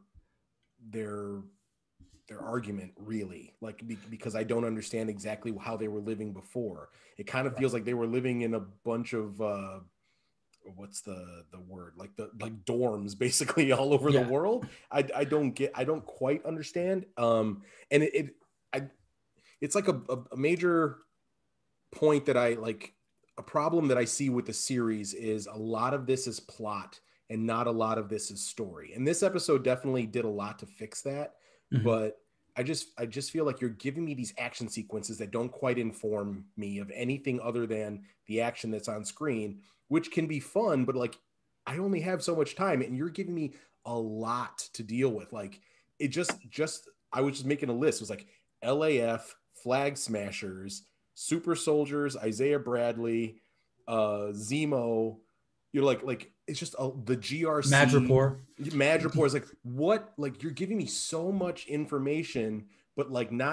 their their argument really, like be, because I don't understand exactly how they were living before. It kind of feels like they were living in a bunch of uh what's the the word like the like dorms basically all over yeah. the world. I I don't get I don't quite understand. Um and it, it I it's like a, a major point that I like a problem that I see with the series is a lot of this is plot and not a lot of this is story. And this episode definitely did a lot to fix that. Mm-hmm. But I just I just feel like you're giving me these action sequences that don't quite inform me of anything other than the action that's on screen, which can be fun, but like I only have so much time and you're giving me a lot to deal with. Like it just just I was just making a list. It was like L A F, Flag Smashers, Super Soldiers, Isaiah Bradley, uh, Zemo. You're like like it's just a, the G R C Madripoor. Madripoor is like what like you're giving me so much information, but like not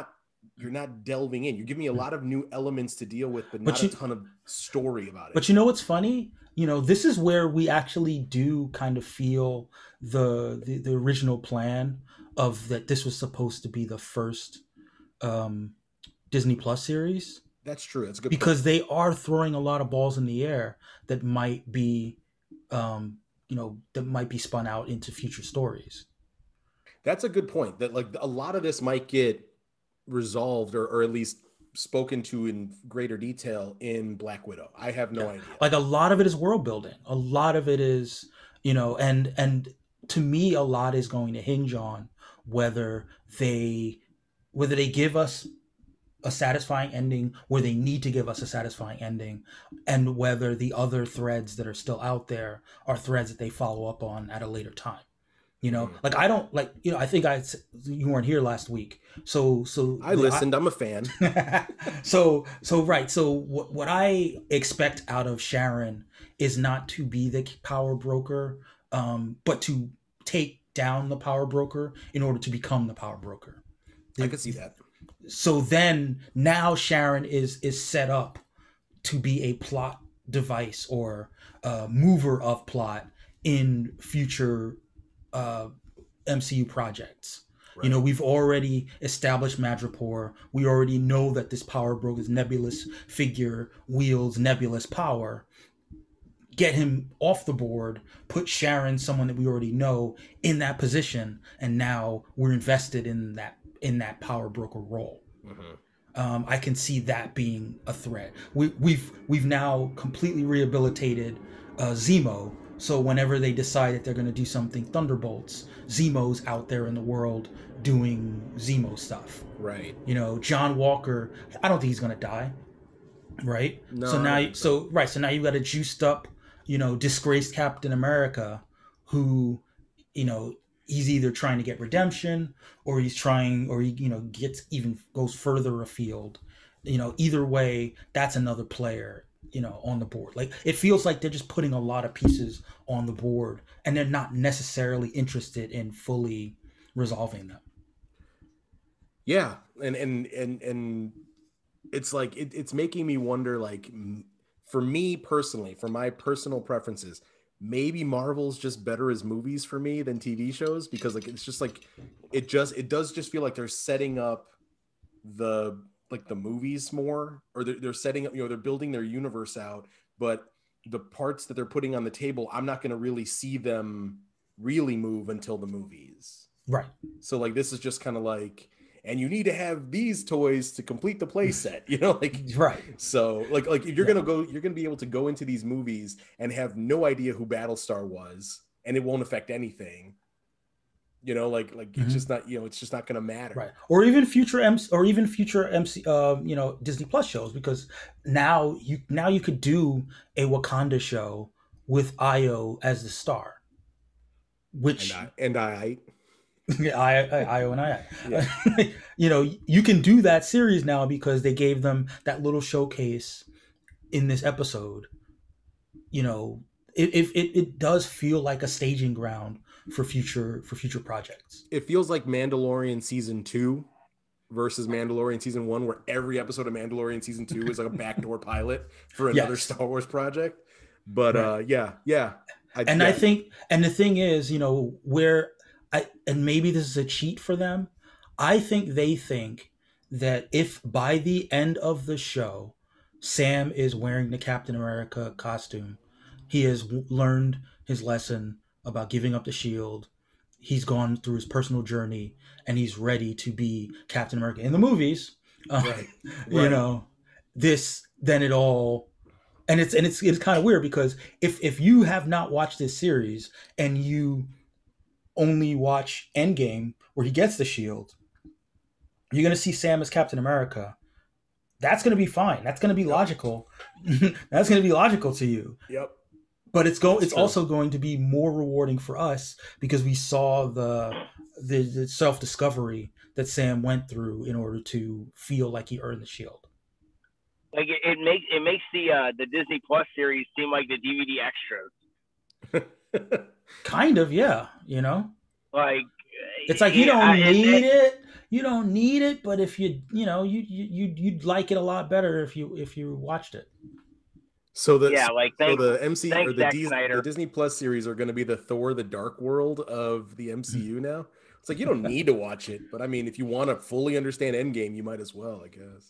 you're not delving in. You're giving me a lot of new elements to deal with, but, But not you- a ton of story about it. But you know what's funny? You know, this is where we actually do kind of feel the the, the original plan of that this was supposed to be the first um, Disney Plus series. That's true. That's a good because point. they are throwing a lot of balls in the air that might be, um, you know, that might be spun out into future stories. That's a good point. That like a lot of this might get resolved or, or at least spoken to in greater detail in Black Widow. I have no Yeah. idea. Like a lot of it is world building. A lot of it is, you know, and and to me, a lot is going to hinge on whether they whether they give us a satisfying ending, where they need to give us a satisfying ending, and whether the other threads that are still out there are threads that they follow up on at a later time. You know, Mhm. like I don't like, you know, I think I you weren't here last week, so so I listened. I, I'm a fan. so so right. So what what I expect out of Sharon is not to be the power broker, um, but to take down the power broker in order to become the power broker. I could see that. So then now Sharon is is set up to be a plot device or uh, mover of plot in future uh, M C U projects. Right. You know, we've already established Madripoor. We already know that this power broker's nebulous figure wields nebulous power. Get him off the board, put Sharon, someone that we already know, in that position, and now we're invested in that in that power broker role. Mm-hmm. Um, I can see that being a threat. We, we've we've now completely rehabilitated uh, Zemo. So whenever they decide that they're going to do something Thunderbolts, Zemo's out there in the world doing Zemo stuff. Right. You know, John Walker. I don't think he's going to die. Right. No, So I now, don't think so. so right. So now you've got a juiced up, you know, disgraced Captain America, who, you know, he's either trying to get redemption or he's trying, or he, you know, gets even goes further afield. You know, either way, that's another player, you know, on the board. Like it feels like they're just putting a lot of pieces on the board and they're not necessarily interested in fully resolving them. Yeah, and and and and it's like it, it's making me wonder. Like, for me personally, for my personal preferences, maybe Marvel's just better as movies for me than T V shows, because like it's just like it just it does just feel like they're setting up the like the movies more, or they're, they're setting up, you know, they're building their universe out, but the parts that they're putting on the table, I'm not going to really see them really move until the movies. Right. So like this is just kind of like, and you need to have these toys to complete the play set, you know, like, right. So like, like if you're Yeah. going to go, you're going to be able to go into these movies and have no idea who Battlestar was, and it won't affect anything, you know, like, like Mhm. it's just not, you know, it's just not going to matter. Right. Or even future M C, or even future M C, uh, you know, Disney Plus shows, because now you, now you could do a Wakanda show with Io as the star, which And I, and I, Yeah, I, I, Io and I, Yeah. you know, you can do that series now because they gave them that little showcase in this episode. You know, it it, it, it does feel like a staging ground for future for future projects. it feels like Mandalorian season two versus Mandalorian season one, where every episode of Mandalorian season two is like a backdoor pilot for another Yes. Star Wars project. But Right. uh, yeah, yeah. I, And yeah. I think, and the thing is, you know, where I, and maybe this is a cheat for them. I think they think that if by the end of the show, Sam is wearing the Captain America costume, he has w- learned his lesson about giving up the shield. He's gone through his personal journey and he's ready to be Captain America in the movies. Uh, Right. You Right. know, this, then it all, and it's, and it's, it's kind of weird because if, if you have not watched this series and you only watch Endgame where he gets the shield, you're going to see Sam as Captain America. That's going to be fine. That's going to be Yep. logical. That's going to be logical to you. Yep. But it's go. That's It's true. also going to be more rewarding for us because we saw the the, the self discovery that Sam went through in order to feel like he earned the shield. Like it, it makes it makes the uh, the Disney Plus series seem like the D V D extras. Kind of, yeah. You know, Like it's like you yeah, don't I- and- need and- it. You you don't need it, but if you you know you you you'd, you'd like it a lot better if you if you watched it. So the Yeah, like, so thanks- the M C thanks, or the, Zack D, Snyder. the Disney Plus series are going to be the Thor: The Dark World of the M C U now. It's like you don't need to watch it, but I mean, if you want to fully understand Endgame, you might as well, I guess.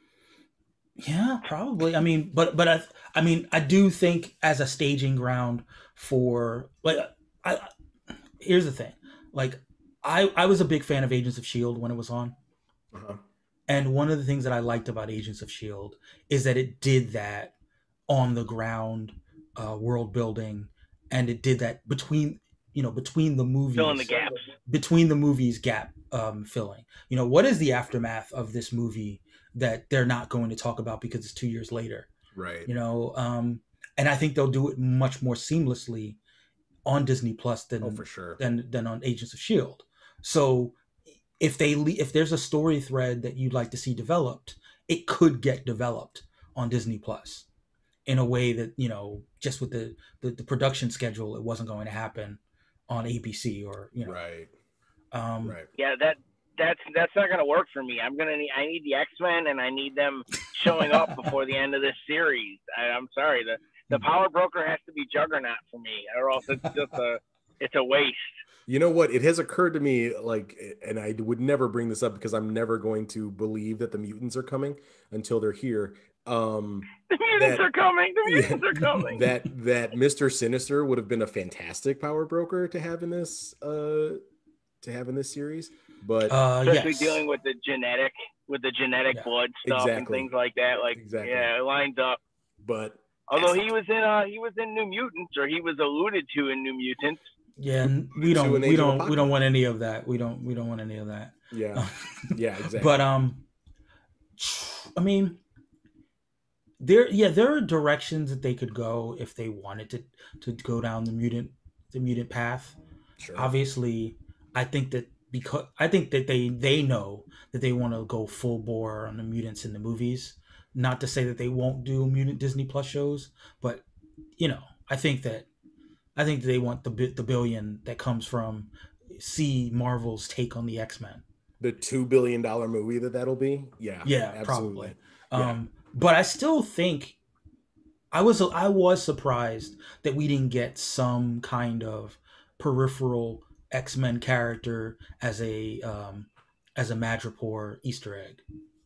Yeah, probably. I mean, but but I I mean, I do think as a staging ground for like I here's the thing. Like I I was a big fan of Agents of S H I E L D when it was on. Uh-huh. And one of the things that I liked about Agents of S H I E L D is that it did that on the ground uh, world building, and it did that between you know between the movies, Fill in the gaps. between the movies gap um, filling. You know, what is the aftermath of this movie that they're not going to talk about because it's two years later? Right. You know, um, and I think they'll do it much more seamlessly on Disney Plus than Oh, for sure. than than on Agents of S H I E L D. So if they if there's a story thread that you'd like to see developed, it could get developed on Disney Plus in a way that, you know, just with the the, the production schedule, it wasn't going to happen on A B C or, you know. Right. Um, Right. Yeah, that that's that's not gonna work for me. I'm gonna need I need the X-Men, and I need them showing up before the end of this series. I, I'm sorry, the the Power Broker has to be Juggernaut for me, or else it's just a it's a waste. You know what? It has occurred to me, like, and I would never bring this up because I'm never going to believe that the mutants are coming until they're here. Um, The mutants that- are coming. The mutants yeah, are coming. that that Mister Sinister would have been a fantastic Power Broker to have in this uh to have in this series, but uh, Especially yes. dealing with the genetic with the genetic Yeah. blood stuff and Exactly. things like that. Like, Exactly. yeah, it lines up. but Although that's he was in uh he was in New Mutants, or he was alluded to in New Mutants. Yeah, and we To don't an we Age of don't we Apocalypse. don't want any of that. We don't we don't want any of that. yeah, yeah, exactly. But um, I mean, there yeah there are directions that they could go if they wanted to to go down the mutant the mutant path. sure. Obviously, I think that because I think that they they know that they want to go full bore on the mutants in the movies. Not to say that they won't do mutant Disney Plus shows, but you know, I think that I think that they want the bi- the billion that comes from see Marvel's take on the X-Men. The two billion dollar movie that that'll be. Yeah, Yeah, absolutely. probably. Yeah. Um, but I still think I was I was surprised that we didn't get some kind of peripheral X-Men character as a um, as a Madripoor Easter egg.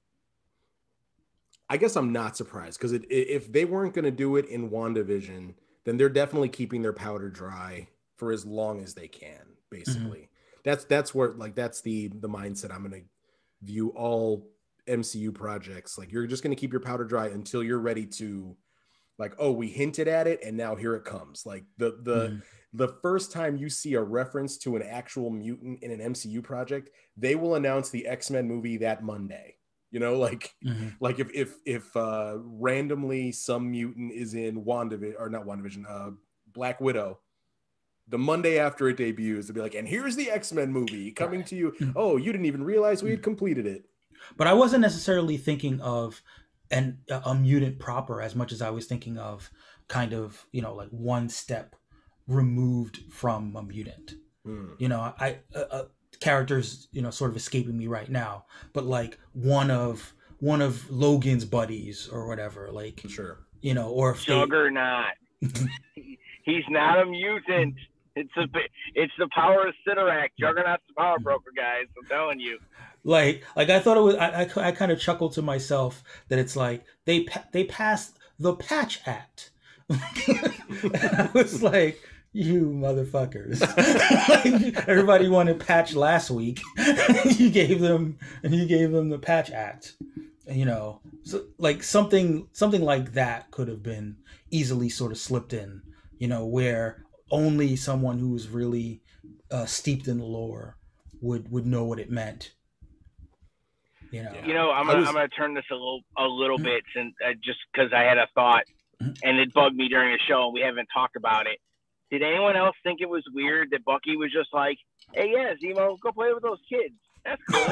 I guess I'm not surprised because it, if they weren't going to do it in WandaVision, then they're definitely keeping their powder dry for as long as they can. Basically, Mm-hmm. that's that's where like that's the the mindset I'm going to view all M C U projects. Like you're just going to keep your powder dry until you're ready to, like, oh, we hinted at it and now here it comes. Like the the Mhm. the first time you see a reference to an actual mutant in an M C U project, they will announce the X-Men movie that Monday. You know, like, Mhm. like if if if uh, randomly some mutant is in WandaVision or not WandaVision, uh, Black Widow, the Monday after it debuts, they'll be like, and here's the X-Men movie coming Right. to you. Mhm. Oh, you didn't even realize we had completed it. But I wasn't necessarily thinking of an a mutant proper as much as I was thinking of kind of, you know, like one step removed from a mutant. Hmm. You know, I uh, uh, characters, you know, sort of escaping me right now, but like one of one of Logan's buddies or whatever, like, Sure. you know, or if they, Juggernaut. He's not a mutant. It's a it's the power of Sidorak. Juggernaut's the Power Broker, guys. I'm telling you. like like I thought it was I I, I kind of chuckled to myself that it's like they pa- they passed the Patch Act. I was like, you motherfuckers. Like, everybody wanted Patch last week. You gave them and you gave them the Patch Act. You know, so like something something like that could have been easily sort of slipped in, you know, where only someone who was really uh, steeped in the lore would would know what it meant. You know, Yeah. You know, I'm I gonna was- I'm gonna turn this a little a little bit, since uh, just because I had a thought and it bugged me during the show and we haven't talked about it. Did anyone else think it was weird that Bucky was just like, "Hey, yeah, Zemo, go play with those kids. That's cool."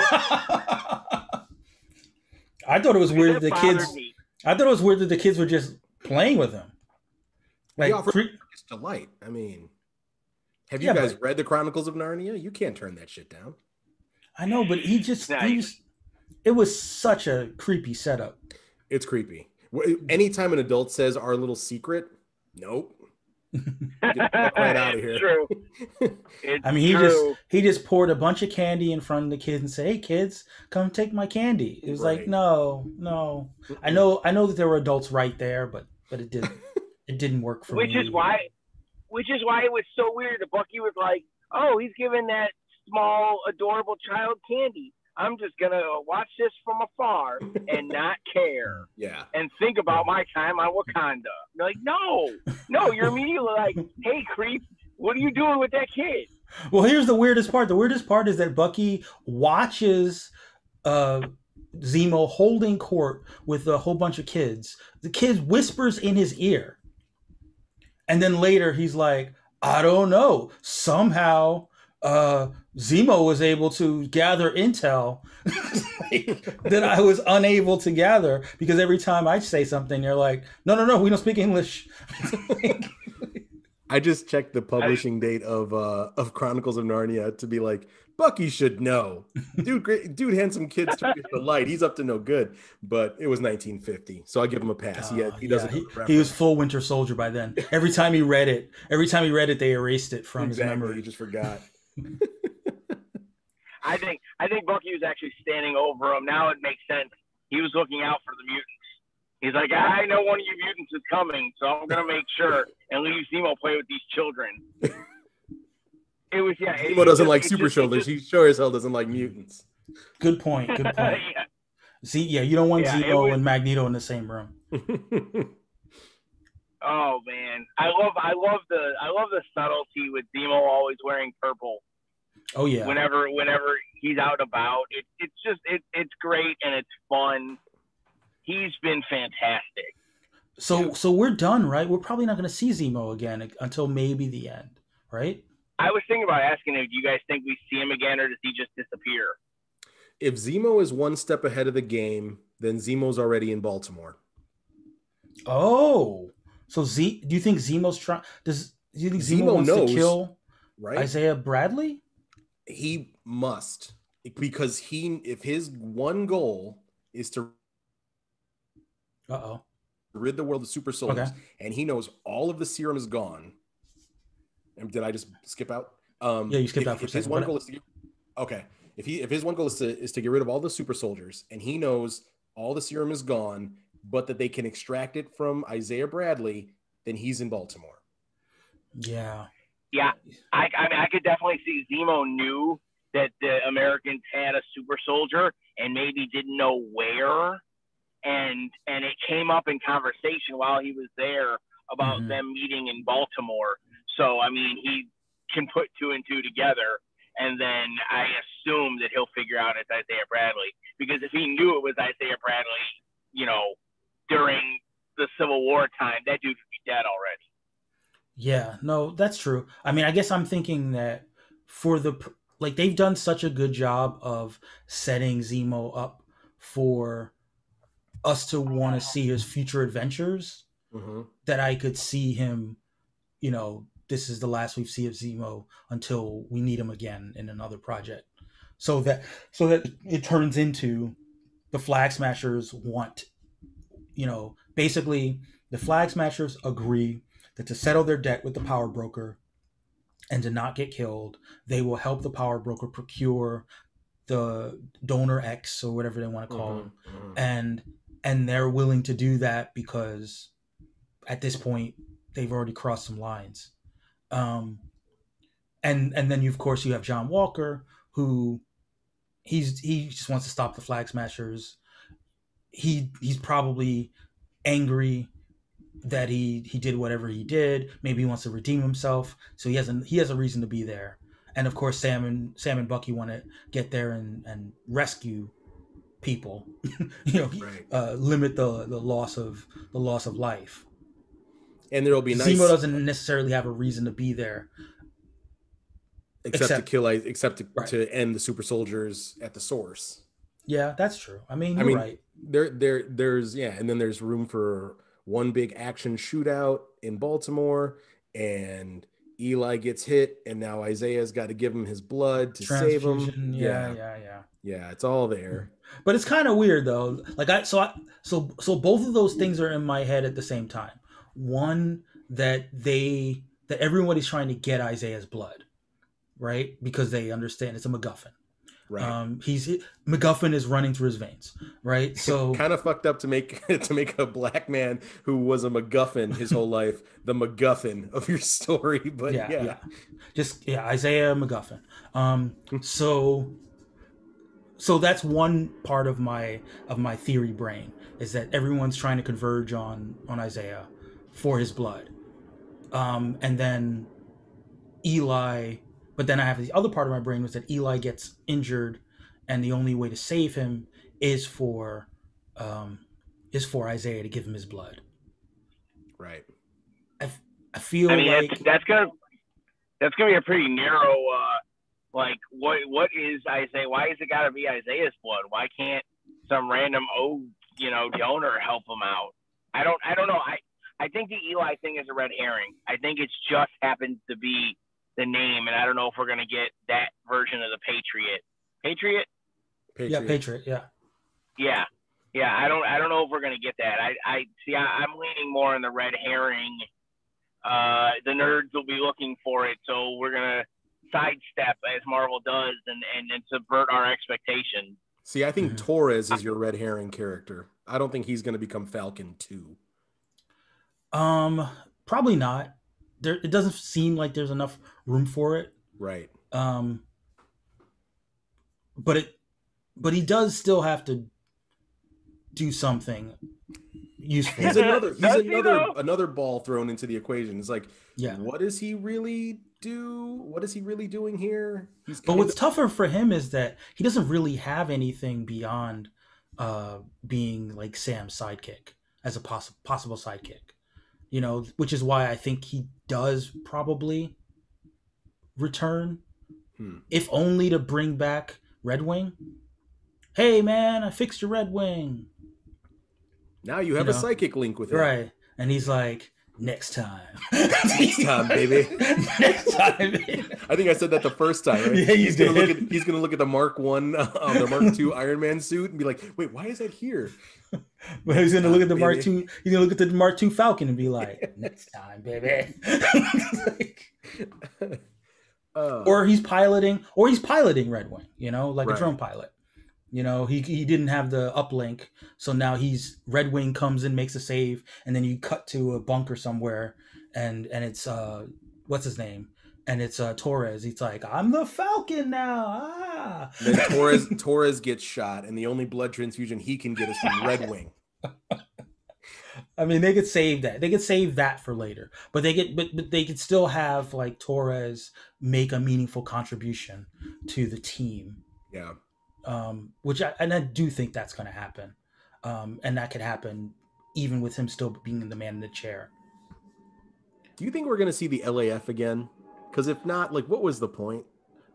I thought it was weird that That the bothered kids. me. I thought it was weird that the kids were just playing with him. Like, He offered cre- it's delight. I mean, have you Yeah, guys but- read the Chronicles of Narnia? You can't turn that shit down. I know, but he just Nice. he was. It was such a creepy setup. It's creepy. Anytime an adult says our little secret, nope. Get the fuck right out of here. True. It's I mean, he true. just he just poured a bunch of candy in front of the kids and said, "Hey, kids, come take my candy." It was Right. like, no, no. I know, I know that there were adults right there, but but it didn't it didn't work for which me. is why, which is why it was so weird. The Bucky was like, "Oh, he's giving that small, adorable child candy. I'm just gonna watch this from afar and not care Yeah. and think about my time on Wakanda." You're like, no, no. You're immediately like, "Hey, creep, what are you doing with that kid?" Well, here's the weirdest part. The weirdest part is that Bucky watches uh, Zemo holding court with a whole bunch of kids. The kid whispers in his ear. And then later he's like, I don't know. Somehow uh, Zemo was able to gather intel that I was unable to gather, because every time I say something, they're like, no, no, no, we don't speak English. I just checked the publishing date of uh of Chronicles of Narnia to be like, Bucky should know. Dude, great dude, handsome kids to the light. He's up to no good. But it was nineteen fifty, so I give him a pass. He had, he Uh, doesn't. yeah, he, he was full Winter Soldier by then. Every time he read it, every time he read it, they erased it from exactly. his memory. He just forgot. I think I think Bucky was actually standing over him. Now it makes sense. He was looking out for the mutants. He's like, I know one of you mutants is coming, so I'm gonna make sure and leave Zemo play with these children. It was yeah. Zemo it, doesn't it, like it super just, shoulders. Just, he sure as hell doesn't like mutants. Good point. Good point. yeah. See, yeah, you don't want Yeah, Zemo was, and Magneto in the same room. Oh man, I love I love the I love the subtlety with Zemo always wearing purple. Oh yeah. Whenever whenever he's out and about, it, it's just it, it's great and it's fun. He's been fantastic. So so we're done, right? We're probably not going to see Zemo again until maybe the end, right? I was thinking about asking him, do you guys think we see him again, or does he just disappear? If Zemo is one step ahead of the game, then Zemo's already in Baltimore. Oh, so Z? Do you think Zemo's trying? Does do you think Zemo, Zemo wants knows, to kill right? Isaiah Bradley? He must, because he if his one goal is to Uh oh. rid the world of super soldiers, Okay. and he knows all of the serum is gone. And did I just skip out? Um, Yeah, you skipped if, out for a if his second. one But- goal is to get, okay, if he if his one goal is to is to get rid of all the super soldiers, and he knows all the serum is gone, but that they can extract it from Isaiah Bradley, then he's in Baltimore. Yeah. Yeah, I, I mean, I could definitely see Zemo knew that the Americans had a super soldier and maybe didn't know where, and and it came up in conversation while he was there about Mhm. them meeting in Baltimore. So I mean, he can put two and two together, and then I assume that he'll figure out it's Isaiah Bradley, because if he knew it was Isaiah Bradley, you know, during the Civil War time, that dude would be dead already. Yeah, no, that's true. I mean, I guess I'm thinking that for the like they've done such a good job of setting Zemo up for us to want to see his future adventures Mm-hmm. that I could see him, you know, this is the last we see of Zemo until we need him again in another project. So that so that it turns into the Flag Smashers want, you know, basically the Flag Smashers agree that to settle their debt with the Power Broker and to not get killed, they will help the Power Broker procure the Donor X or whatever they want to call Mm-hmm. him. Mm-hmm. And and they're willing to do that because at this point they've already crossed some lines. Um, and and then you, of course you have John Walker, who he's he just wants to stop the Flag Smashers. He he's probably angry that he he did whatever he did. Maybe he wants to redeem himself, so he has a he has a reason to be there. And of course, Sam and Sam and Bucky want to get there and and rescue people, you know, Right. uh, limit the the loss of the loss of life. And there'll be nice, Zemo doesn't necessarily have a reason to be there, except, except- to kill, except to, Right. to end the super soldiers at the source. Yeah, that's true. I mean, I you're mean, right. there, there, there's yeah, and then there's room for one big action shootout in Baltimore, and Eli gets hit, and now Isaiah's got to give him his blood to save him. Yeah, yeah, yeah, yeah. Yeah, it's all there. But it's kind of weird though. Like I so I so so both of those things are in my head at the same time. One, that they that everybody's trying to get Isaiah's blood, right? Because they understand it's a MacGuffin. Right. Um, he's MacGuffin is running through his veins, right? So kind of fucked up to make to make a black man who was a MacGuffin his whole life the MacGuffin of your story. But yeah, yeah, yeah. just yeah, Isaiah MacGuffin. Um, so so that's one part of my of my theory brain, is that everyone's trying to converge on on Isaiah for his blood, um, and then Eli. But then I have the other part of my brain was that Eli gets injured, and the only way to save him is for um, is for Isaiah to give him his blood. Right. I, I feel I mean, like that's, that's gonna that's gonna be a pretty narrow. Uh, like, what what is Isaiah? Why is it got to be Isaiah's blood? Why can't some random oh you know donor help him out? I don't I don't know. I I think the Eli thing is a red herring. I think it's just happens to be the name, and I don't know if we're gonna get that version of the Patriot. Patriot? Patriot. Yeah, Patriot. Yeah. Yeah, yeah. I don't, I don't know if we're gonna get that. I, I see. I, I'm leaning more on the red herring. Uh, the nerds will be looking for it, so we're gonna sidestep as Marvel does, and and, and subvert our expectations. See, I think Mm-hmm. Torres is your red herring character. I don't think he's gonna become Falcon too. Um, probably not. There, it doesn't seem like there's enough room for it. Right. Um, but it, but he does still have to do something useful. He's another. He's Does he, another. though? Another ball thrown into the equation. It's like, Yeah. what does he really do? What is he really doing here? He's But kind what's of- tougher for him is that he doesn't really have anything beyond uh, being like Sam's sidekick as a poss- possible sidekick. You know, which is why I think he does probably return, Hmm. if only to bring back Red Wing. Hey man, I fixed your Red Wing. Now you have You a know, psychic link with him. Right. And he's like, next time. Next time, baby. Next time. Baby. I think I said that the first time. Right? Yeah, you he's gonna did. look at he's gonna look at the Mark One, uh, the Mark Two Iron Man suit, and be like, "Wait, why is that here?" But he's gonna look at the Mark Baby. Two. He's gonna look at the Mark Two Falcon and be like, "Next time, baby." Like, Uh, or he's piloting, or he's piloting Red Wing. You know, like Right. a drone pilot. You know, he he didn't have the uplink, so now he's Red Wing comes in, makes a save, and then you cut to a bunker somewhere, and and it's uh, what's his name? And it's uh Torres. He's like, "I'm the Falcon now." Ah. then Torres Torres gets shot, and the only blood transfusion he can get is from Red Wing. I mean, they could save that. They could save that for later, but they get, but, but they could still have like Torres make a meaningful contribution to the team, Yeah. um, which I and I do think that's going to happen, um, and that could happen even with him still being the man in the chair. Do you think we're gonna see the L A F again? Because if not, like, what was the point?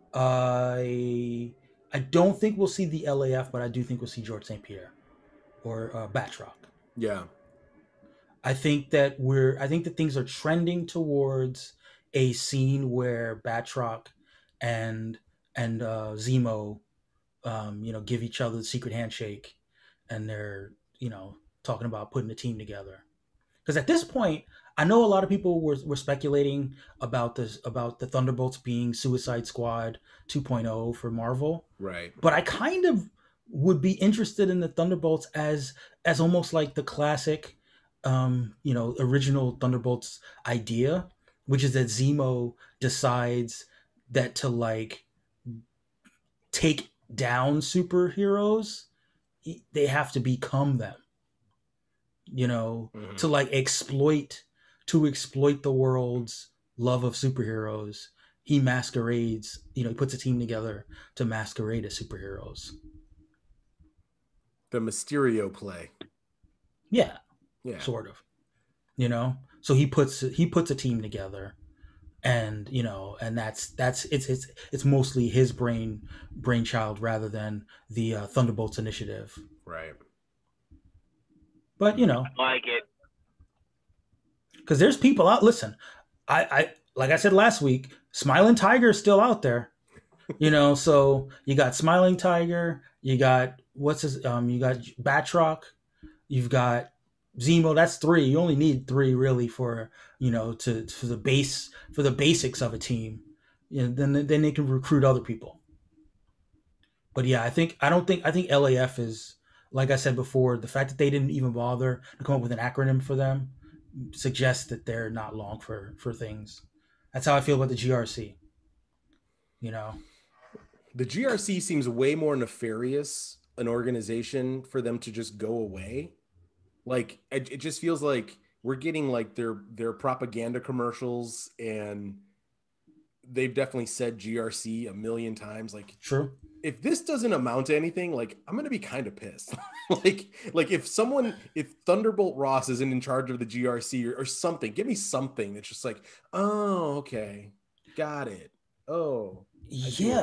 I I don't think we'll see the L A F, but I do think we'll see George Saint Pierre or uh, Batroc. Yeah. I think that we're I think that things are trending towards a scene where Batroc and and uh, Zemo, um, you know, give each other the secret handshake, and they're you know talking about putting a team together. Because at this point, I know a lot of people were were speculating about this about the Thunderbolts being Suicide Squad two point oh for Marvel, Right. but I kind of would be interested in the Thunderbolts as as almost like the classic. Um, you know, original Thunderbolts idea, which is that Zemo decides that to like take down superheroes, they have to become them. You know, Mhm. to like exploit to exploit the world's love of superheroes. He masquerades, you know, he puts a team together to masquerade as superheroes. The Mysterio play. Yeah. Yeah. Sort of, you know. So he puts he puts a team together, and you know, and that's that's it's it's it's mostly his brain brainchild rather than the uh, Thunderbolts initiative. Right. But you know, I like it. because there's people out. Listen, I I like I said last week, Smiling Tiger is still out there. You know, so you got Smiling Tiger, you got what's his um you got Batroc, you've got Zemo. That's three. You only need three really for, you know, to for the base for the basics of a team. You know, then then they can recruit other people. But yeah, I think I don't think I think L A F is, like I said before, the fact that they didn't even bother to come up with an acronym for them suggests that they're not long for for things. That's how I feel about the G R C. You know, the G R C seems way more nefarious an organization for them to just go away. Like it, it just feels like we're getting like their their propaganda commercials, and they've definitely said G R C a million times. Like, true. If this doesn't amount to anything, like I'm gonna be kind of pissed. like, like if someone, if Thunderbolt Ross isn't in charge of the G R C or, or something, give me something that's just like, oh, okay, got it. Oh, yeah,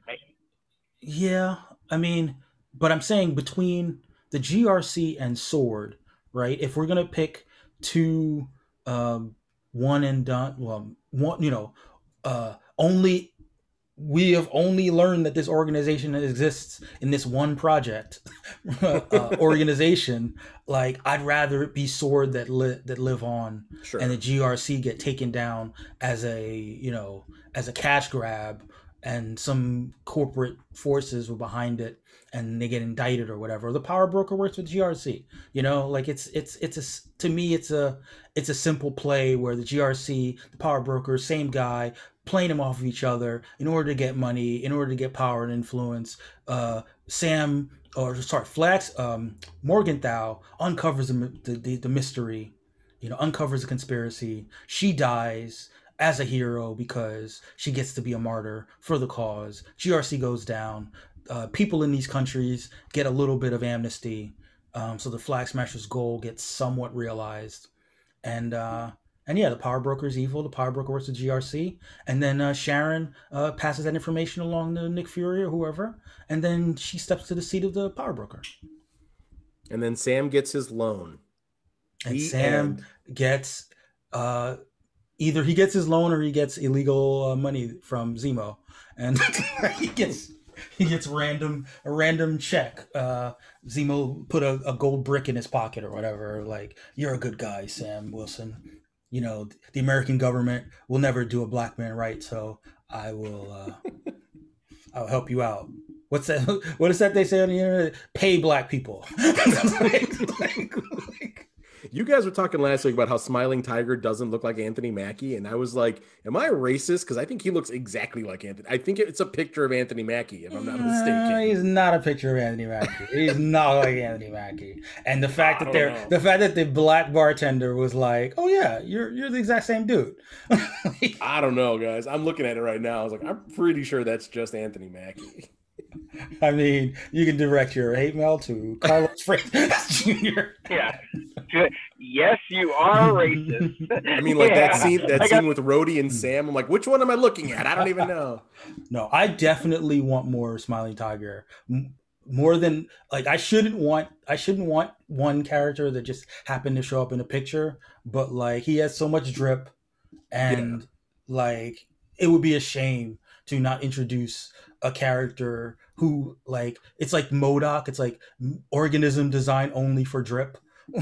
yeah. I mean, but I'm saying between the G R C and Sword, right? If we're gonna pick two, um, one and done, well, one, you know, uh, only. We have only learned that this organization exists in this one project uh, organization. Like, I'd rather it be Sword that li- that live on, sure. and the G R C get taken down as a, you know, as a cash grab, and some corporate forces were behind it and they get indicted or whatever. The Power Broker works with G R C. You know, like it's it's it's a to me it's a it's a simple play where the G R C, the Power Broker, same guy, playing them off of each other in order to get money, in order to get power and influence. Uh, Sam, or sorry, Flax, um, Morgenthau uncovers the, the the mystery, you know, uncovers the conspiracy. She dies as a hero because she gets to be a martyr for the cause. G R C goes down. Uh, people in these countries get a little bit of amnesty, um, so the Flag Smasher's goal gets somewhat realized. And uh, and yeah, the Power Broker is evil. The Power Broker works with G R C, and then uh, Sharon uh, passes that information along to Nick Fury or whoever, and then she steps to the seat of the Power Broker. And then Sam gets his loan. And the Sam end. gets uh, either he gets his loan or he gets illegal uh, money from Zemo, and he gets he gets random a random check. Uh, Zemo put a, a gold brick in his pocket or whatever. Like, you're a good guy, Sam Wilson. You know, the American government will never do a black man right, so I will uh, I'll help you out. What's that? What is that they say on the internet? Pay black people. like, like, like, you guys were talking last week about how Smiling Tiger doesn't look like Anthony Mackie, and I was like, am I racist? Because I think he looks exactly like Anthony. I think it's a picture of Anthony Mackie, if I'm not mistaken. Uh, he's not a picture of Anthony Mackie. He's not like Anthony Mackie. And the fact that they're know. the fact that the black bartender was like, oh yeah, you're you're the exact same dude. I don't know, guys. I'm looking at it right now. I was like, I'm pretty sure that's just Anthony Mackie. I mean, you can direct your hate mail to Carlos Freitas Junior Yeah. Yes, you are racist. I mean, like yeah. that scene, that got... scene with Rhodey and Sam. I'm like, which one am I looking at? I don't even know. No, I definitely want more Smiling Tiger. More than like, I shouldn't want. I shouldn't want one character that just happened to show up in a picture. But like, he has so much drip, and yeah. like, it would be a shame to not introduce a character who, like, it's like MODOK. It's like organism design only for drip.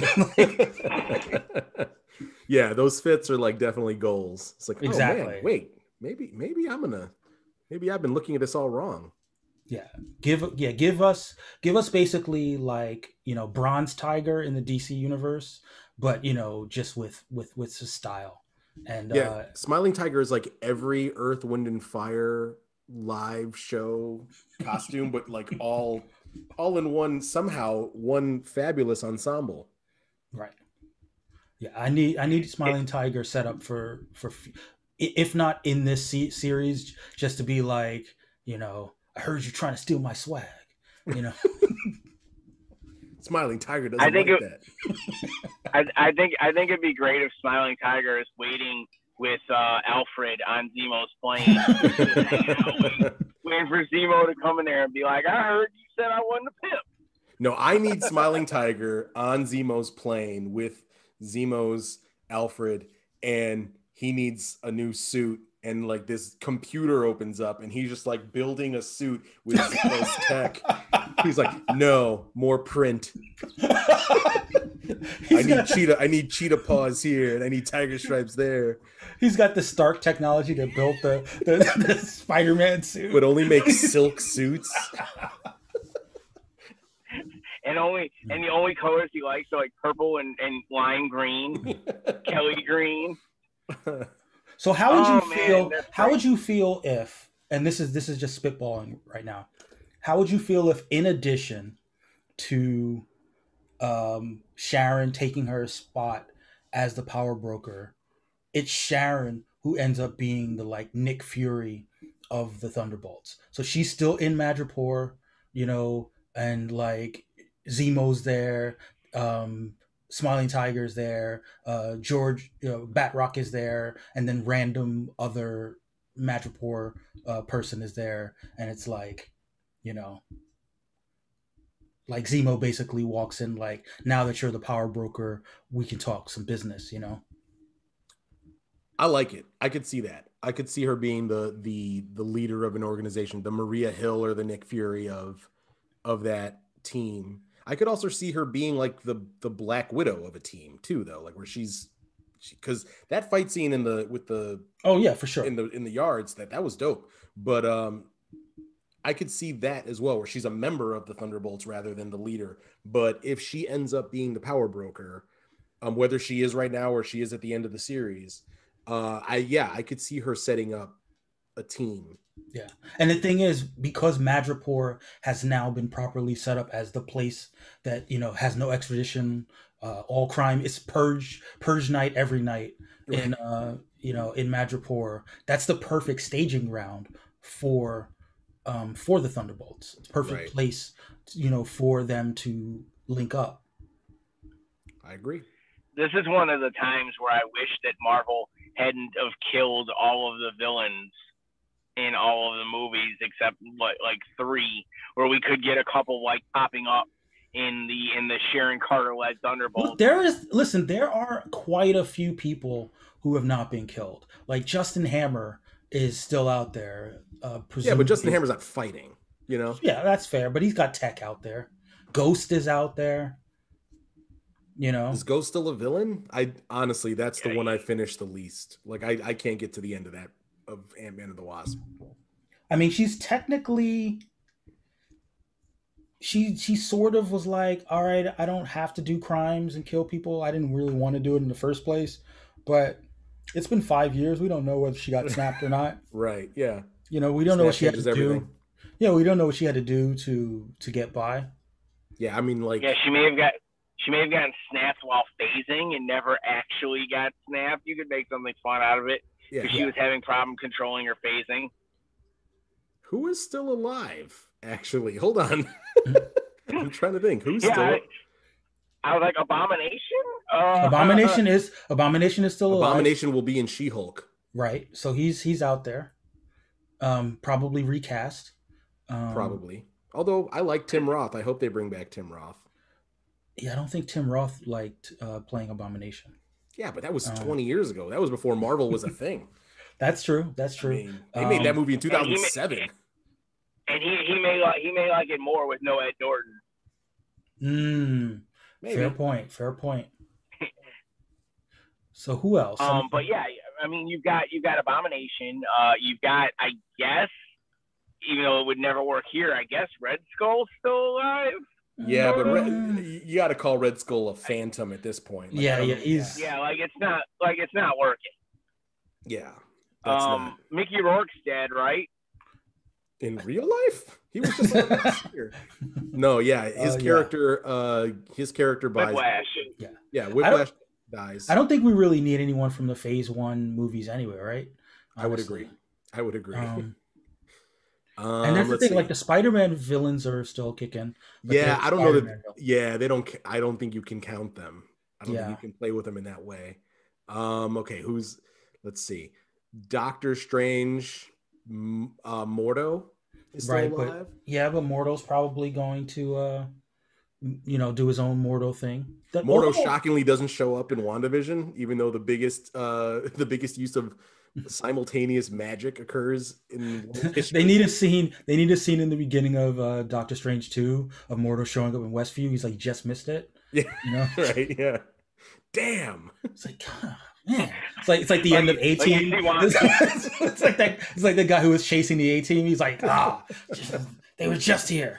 Yeah, those fits are like definitely goals. It's like, exactly. Oh man, wait, maybe maybe I'm gonna maybe I've been looking at this all wrong. Yeah, give yeah give us give us basically like, you know, Bronze Tiger in the D C universe, but you know, just with with with his style. And yeah, uh, Smiling Tiger is like every Earth, Wind, and Fire live show costume, but like all all in one, somehow one fabulous ensemble. Right. Yeah, I need I need Smiling Tiger set up for for if not in this series, just to be like, you know, I heard you trying to steal my swag, you know. Smiling Tiger doesn't I think like it, that. I, I think I think it'd be great if Smiling Tiger is waiting with uh, Alfred on Zemo's plane, waiting, waiting for Zemo to come in there and be like, I heard you said I wasn't a pimp. No, I need Smiling Tiger on Zemo's plane with Zemo's Alfred, and he needs a new suit, and like this computer opens up and he's just like building a suit with Zeno's tech. He's like, no, more print. I need got, cheetah. I need cheetah paws here, and I need tiger stripes there. He's got the Stark technology that built the, the, the Spider-Man suit, but only makes silk suits. And only and the only colors he likes are like purple and, and lime green, Kelly green. So how would you oh, feel? Man, how would you feel if? And this is this is just spitballing right now. How would you feel if, in addition to um, Sharon taking her spot as the power broker, it's Sharon who ends up being the like Nick Fury of the Thunderbolts? So she's still in Madripoor, you know, and like Zemo's there, um, Smiling Tiger's there, uh, George, you know, Batrock is there, and then random other Madripoor uh, person is there, and it's like, you know, like Zemo basically walks in like, now that you're the power broker, we can talk some business, you know? I like it. I could see that. I could see her being the the the leader of an organization, the Maria Hill or the Nick Fury of of that team. I could also see her being like the the Black Widow of a team too, though, like where she's because she, that fight scene in the with the oh yeah for sure in the in the yards that that was dope. But um, I could see that as well, where she's a member of the Thunderbolts rather than the leader. But if she ends up being the power broker, um, whether she is right now or she is at the end of the series, uh, I yeah, I could see her setting up a team. Yeah, and the thing is, because Madripoor has now been properly set up as the place that, you know, has no extradition, uh, all crime, it's purge purge night every night in uh, you know, in Madripoor. That's the perfect staging ground for. Um, for the Thunderbolts. It's a perfect right. place, you know, for them to link up. I agree. This is one of the times where I wish that Marvel hadn't have killed all of the villains in all of the movies except like, like three, where we could get a couple like popping up in the in the Sharon Carter led Thunderbolts. Look, there is listen, there are quite a few people who have not been killed. Like Justin Hammer is still out there. Uh, yeah, but Justin Hammer's not fighting, you know? Yeah, that's fair, but he's got tech out there. Ghost is out there, you know? Is Ghost still a villain? I honestly, that's the one I finished the least. Like, I, I can't get to the end of that, of Ant-Man and the Wasp. I mean, she's technically... She, she sort of was like, all right, I don't have to do crimes and kill people. I didn't really want to do it in the first place, but it's been five years. We don't know whether she got snapped or not. Right, yeah. You know, we don't Snap know what she had to everything. do. Yeah, we don't know what she had to do to to get by. Yeah, I mean, like, yeah, she may have got she may have gotten snapped while phasing and never actually got snapped. You could make something fun out of it because yeah, she yeah. was having problem controlling her phasing. Who is still alive? Actually, hold on. I'm trying to think. Who's yeah, still? I, I was like, Abomination. Uh, Abomination is Abomination is still alive. Abomination will be in She-Hulk. Right. So he's he's out there. Um, probably recast. Um, probably. Although I like Tim Roth. I hope they bring back Tim Roth. Yeah, I don't think Tim Roth liked uh, playing Abomination. Yeah, but that was um, twenty years ago. That was before Marvel was a thing. That's true. That's true. I mean, they um, made that movie in two thousand seven. And he, he may like he may like it more with no Ed Norton. Mm, fair point. Fair point. So who else? Um, but yeah, I mean, you've got you've got Abomination. Uh, you've got, I guess, even though it would never work here, I guess Red Skull's still alive. Yeah, but Red, you got to call Red Skull a phantom at this point. Like, yeah, yeah, he's yeah, like it's not like it's not working. Yeah, that's um, not. Mickey Rourke's dead, right? In real life, he was just on last year. No, yeah, his uh, character, yeah. uh, his character buys. Whiplash. Yeah, yeah, Whiplash dies. I don't think we really need anyone from the Phase One movies anyway, right? Honestly. I would agree. I would agree. Um, um, and that's the thing, see. like the Spider-Man villains are still kicking. Yeah, I don't know that. Villains. Yeah, they don't. I don't think you can count them. I don't yeah. think you can play with them in that way. Um, okay, who's? Let's see. Doctor Strange. Uh, Mordo is still right, alive. But, yeah, but Mordo's probably going to uh, you know, do his own Mordo thing. That, Mordo oh, shockingly doesn't show up in WandaVision, even though the biggest uh, the biggest use of simultaneous magic occurs in world history. They need a scene. They need a scene in the beginning of uh, Doctor Strange two of Mordo showing up in Westview. He's like, just missed it. Yeah, you know, right? Yeah. Damn. It's like, God, man. It's like it's like the like, end of A Team. Like it's, it's like that. It's like the guy who was chasing the A Team. He's like, ah, oh, they were just here.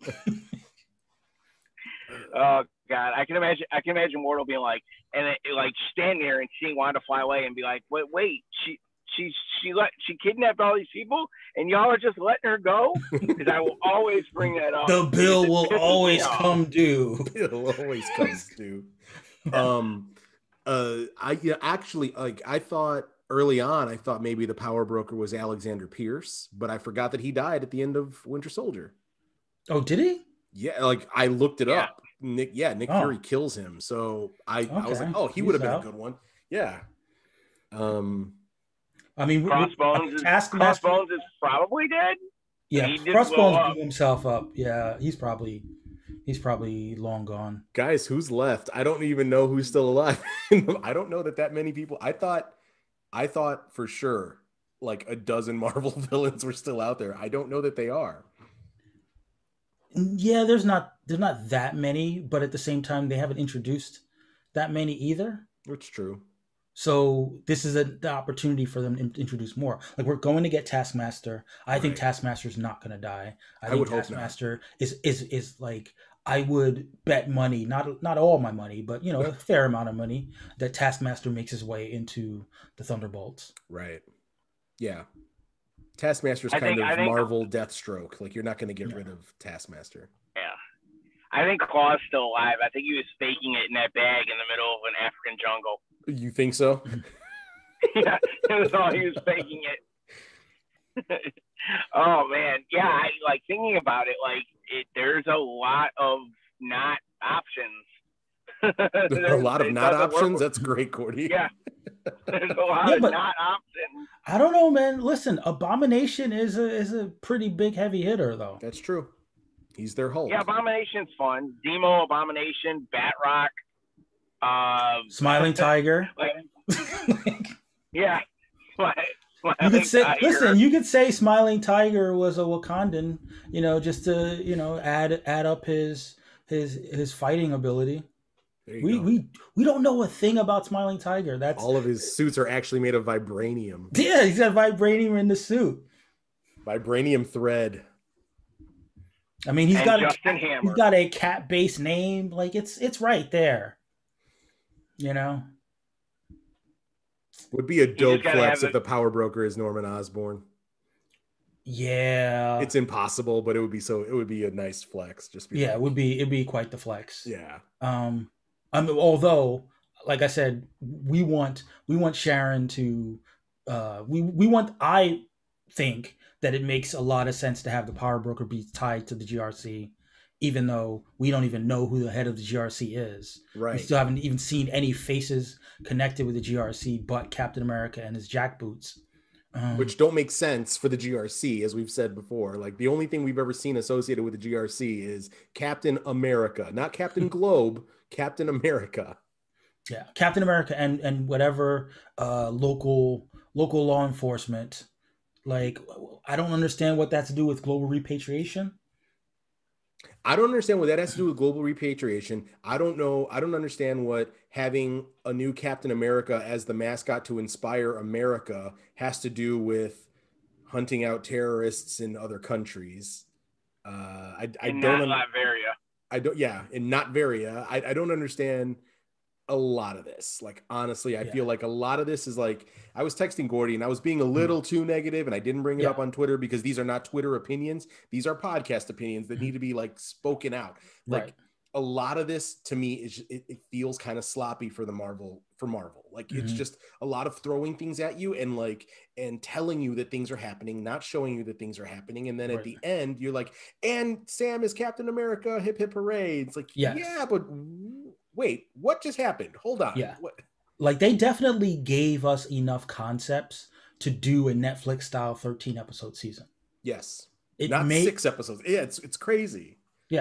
Oh God, I can imagine. I can imagine Mortal being like, and it, it, like stand there and seeing Wanda fly away and be like, wait, wait, she, she, she let, she kidnapped all these people, and y'all are just letting her go? Because I will always bring that up. The bill will always come due. The bill always comes due. Um, uh, I yeah, actually, like, I thought early on, I thought maybe the Power Broker was Alexander Pierce, but I forgot that he died at the end of Winter Soldier. Oh, did he? Yeah, like I looked it yeah. up. Nick, yeah, Nick oh. Fury kills him. So I, okay. I was like, oh, he would have been out. a good one. Yeah. Um, I mean, Crossbones, is, Crossbones is probably dead. Yeah, Crossbones blew himself up. Yeah, he's probably he's probably long gone. Guys, who's left? I don't even know who's still alive. I don't know that that many people. I thought, I thought for sure, like a dozen Marvel villains were still out there. I don't know that they are. Yeah, there's not there's not that many, but at the same time, they haven't introduced that many either. It's true. So this is a, the opportunity for them to introduce more. Like we're going to get Taskmaster. I right. think Taskmaster's not going to die. I, I think would Taskmaster is is is like I would bet money, not not all my money, but you know a fair amount of money that Taskmaster makes his way into the Thunderbolts. Right. Yeah. Taskmaster's kind think, of think, Marvel Deathstroke. Like you're not going to get yeah. rid of Taskmaster. Yeah. I think Claw's still alive. I think he was faking it in that bag in the middle of an African jungle. You think so? Yeah, it was all he was faking it. Oh man, yeah. I like thinking about it. Like, it, there's a lot of not options. There's a lot of not options. That's great, Gordy. Yeah, there's a lot yeah, of not options. I don't know, man. Listen, Abomination is a is a pretty big heavy hitter, though. That's true. He's their Hulk. Yeah, Abomination's fun. Demo, Abomination, Batrock. Uh, Smiling Tiger. Like, yeah. Smiling you could say, Tiger. Listen, you could say Smiling Tiger was a Wakandan, you know, just to, you know, add add up his his his fighting ability. We go. we we don't know a thing about Smiling Tiger. That's all of his suits are actually made of vibranium. Yeah, he's got vibranium in the suit. Vibranium thread. I mean, he's and got Justin a, Hammer. he's got a cat-based name. Like it's it's right there. You know, would be a dope flex if a... the Power Broker is Norman Osborn. Yeah, it's impossible, but it would be so. It would be a nice flex. Just yeah, like... it would be. It'd be quite the flex. Yeah. Um. I mean, although, like I said, we want we want Sharon to. Uh. We we want. I think that it makes a lot of sense to have the Power Broker be tied to the G R C. Even though we don't even know who the head of the G R C is. Right. We still haven't even seen any faces connected with the G R C but Captain America and his jackboots. Um, Which don't make sense for the G R C, as we've said before. Like, the only thing we've ever seen associated with the G R C is Captain America. Not Captain Globe, Captain America. Yeah, Captain America and, and whatever uh, local local law enforcement. Like, I don't understand what that's to do with global repatriation. I don't understand what that has to do with global repatriation. I don't know. I don't understand what having a new Captain America as the mascot to inspire America has to do with hunting out terrorists in other countries. Uh, I, I in don't. Not Latveria. I don't. Yeah, in Latveria. I, I don't understand a lot of this. Like, honestly, I yeah. feel like a lot of this is like, I was texting Gordy and I was being a little mm. too negative, and I didn't bring it yeah. up on Twitter because these are not Twitter opinions. These are podcast opinions that need to be like spoken out. Like right. a lot of this to me is it, it feels kind of sloppy for the Marvel for Marvel. Like mm-hmm. it's just a lot of throwing things at you and like, and telling you that things are happening, not showing you that things are happening. And then right. at the end you're like, and Sam is Captain America, hip hip hooray. It's like, yes. yeah, but wait, what just happened? Hold on. Yeah. What? Like, they definitely gave us enough concepts to do a Netflix style thirteen episode season. Yes. It Not made, six episodes. Yeah, it's it's crazy. Yeah.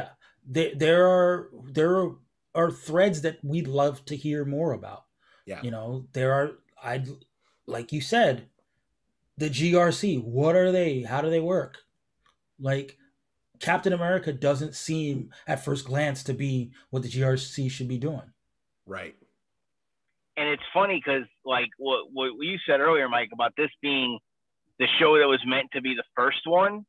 there there are there are, are threads that we'd love to hear more about. Yeah. You know, there are I like you said, the G R C. What are they? How do they work? Like Captain America doesn't seem at first glance to be what the G R C should be doing. Right. And it's funny because, like what, what you said earlier, Mike, about this being the show that was meant to be the first one,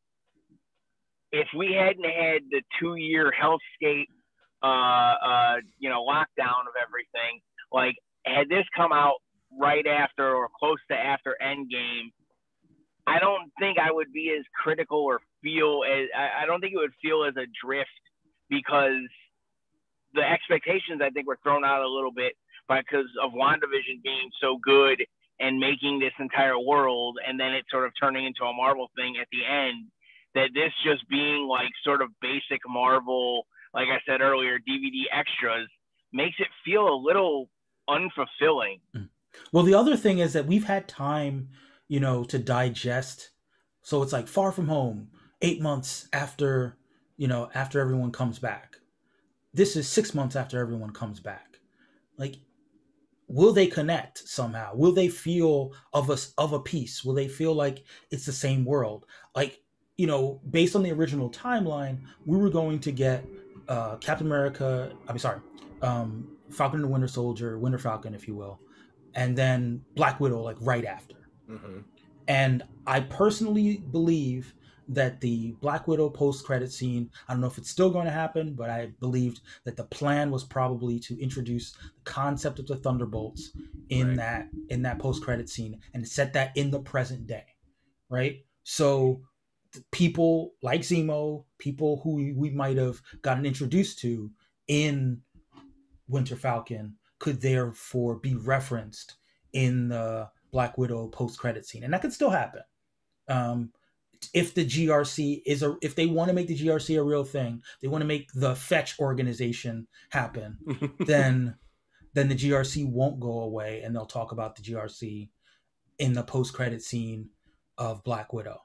if we hadn't had the two-year hellscape, uh, uh, you know, lockdown of everything, like had this come out right after or close to after Endgame, I don't think I would be as critical or feel as I, I don't think it would feel as adrift, because the expectations I think were thrown out a little bit because of WandaVision being so good and making this entire world, and then it sort of turning into a Marvel thing at the end, that this just being like sort of basic Marvel, like I said earlier, D V D extras, makes it feel a little unfulfilling. Well, the other thing is that we've had time, you know, to digest. So it's like Far From Home, eight months after, you know, after everyone comes back. This is six months after everyone comes back. Like, will they connect somehow? Will they feel of us of a piece? Will they feel like it's the same world? Like, you know, based on the original timeline, we were going to get uh, Captain America. I'm sorry, um, Falcon and the Winter Soldier, Winter Falcon, if you will, and then Black Widow, like right after. Mm-hmm. And I personally believe that the Black Widow post-credit scene, I don't know if it's still going to happen, but I believed that the plan was probably to introduce the concept of the Thunderbolts in Right. that in that post-credit scene and set that in the present day, right? So people like Zemo, people who we, we might have gotten introduced to in Winter Falcon, could therefore be referenced in the Black Widow post-credit scene, and that could still happen. Um, if the G R C is a, if they want to make the G R C a real thing, they want to make the Fetch organization happen, then then the G R C won't go away, and they'll talk about the G R C in the post-credit scene of Black Widow.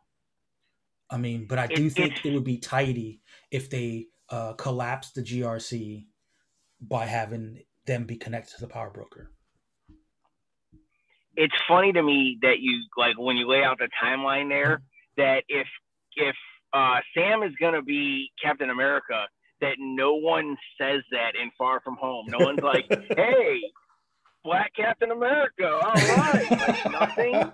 I mean, but I do It, think it's it would be tidy if they uh, collapse the G R C by having them be connected to the Power Broker. it's funny to me that you, like, when you lay out the timeline there, that if if uh, Sam is going to be Captain America, that no one says that in Far From Home. No one's like, hey, Black Captain America, all right. Like, nothing.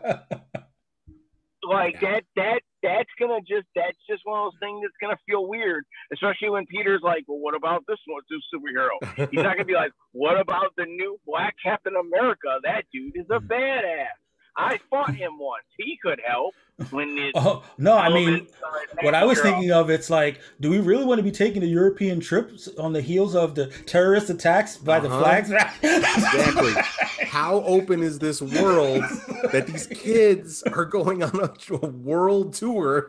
Like, Yeah. that, that, that's going to just, that's just one of those things that's going to feel weird, especially when Peter's like, well, what about this one, this superhero? He's not going to be like, what about the new Black Captain America? That dude is a badass. I fought him once. He could help. When it, Oh no, I mean, elements are what I was natural. thinking of, it's like, do we really want to be taking a European trip on the heels of the terrorist attacks by the Uh-huh. flags? Exactly. How open is this world that these kids are going on a, a world tour?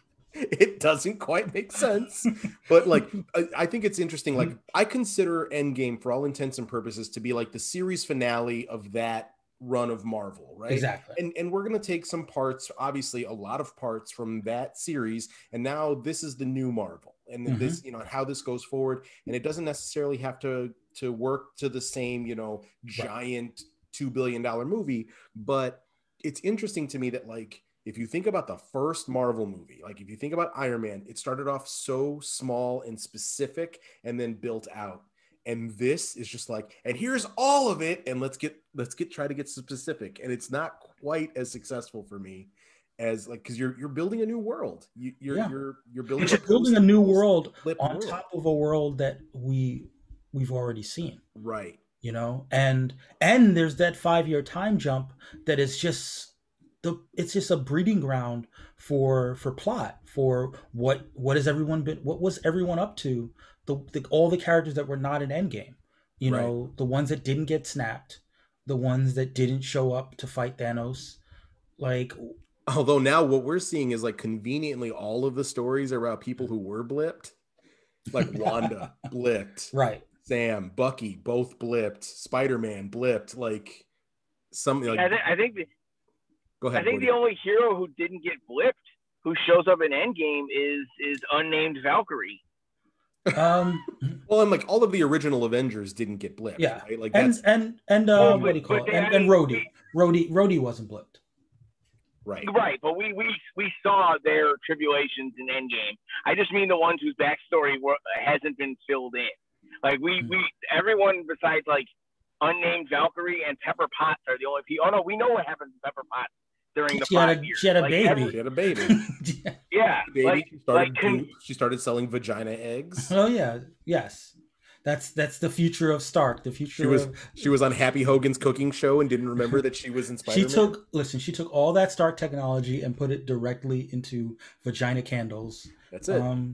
It doesn't quite make sense. But like, I, I think it's interesting. Like, I consider Endgame, for all intents and purposes, to be like the series finale of that run of Marvel, right? Exactly. And and we're going to take some parts, obviously a lot of parts from that series, and now this is the new Marvel, and Mhm. this, you know, how this goes forward. And it doesn't necessarily have to to work to the same, you know, giant two billion dollar movie, but it's interesting to me that, like, if you think about the first Marvel movie, like if you think about Iron Man, it started off so small and specific and then built out. And this is just like, and here's all of it, and let's get let's get try to get specific. And it's not quite as successful for me as, like, because you're you're building a new world. You, you're Yeah. you're you're building But you're building a new world flip on world. top of a world that we we've already seen. Right. You know, and and there's that five year time jump that is just the it's just a breeding ground for for plot, for what what has everyone been what was everyone up to, the, the all the characters that were not in Endgame, you Right. know, the ones that didn't get snapped, the ones that didn't show up to fight Thanos, like Although now what we're seeing is, like, conveniently all of the stories are about people who were blipped, like Wanda blipped, right. Sam, Bucky, both blipped, Spider-Man blipped, like some like I, th- I think the, go ahead. I think Gordy. the only hero who didn't get blipped, who shows up in Endgame, is is unnamed Valkyrie. Um, Well, and like all of the original Avengers didn't get blipped, yeah, right? Like and that's and and uh, Well, what do you but, call but it? they, And I and mean, Rhodey, Rhodey, Rhodey wasn't blipped. right. right, but we, we we saw their tribulations in Endgame. I just mean the ones whose backstory were, hasn't been filled in. Like we, we everyone besides like unnamed Valkyrie and Pepper Potts are the only people. Oh no, we know what happened to Pepper Potts during the She five had a years. she had a like, baby. every, She had a baby. Yeah. yeah, Baby. like She started like con- goop. She started selling vagina eggs. Oh yeah, yes. That's that's the future of Stark. The future She was of she was on Happy Hogan's cooking show and didn't remember that she was in she Spider-Man. took listen. She took all that Stark technology and put it directly into vagina candles. That's it. Um,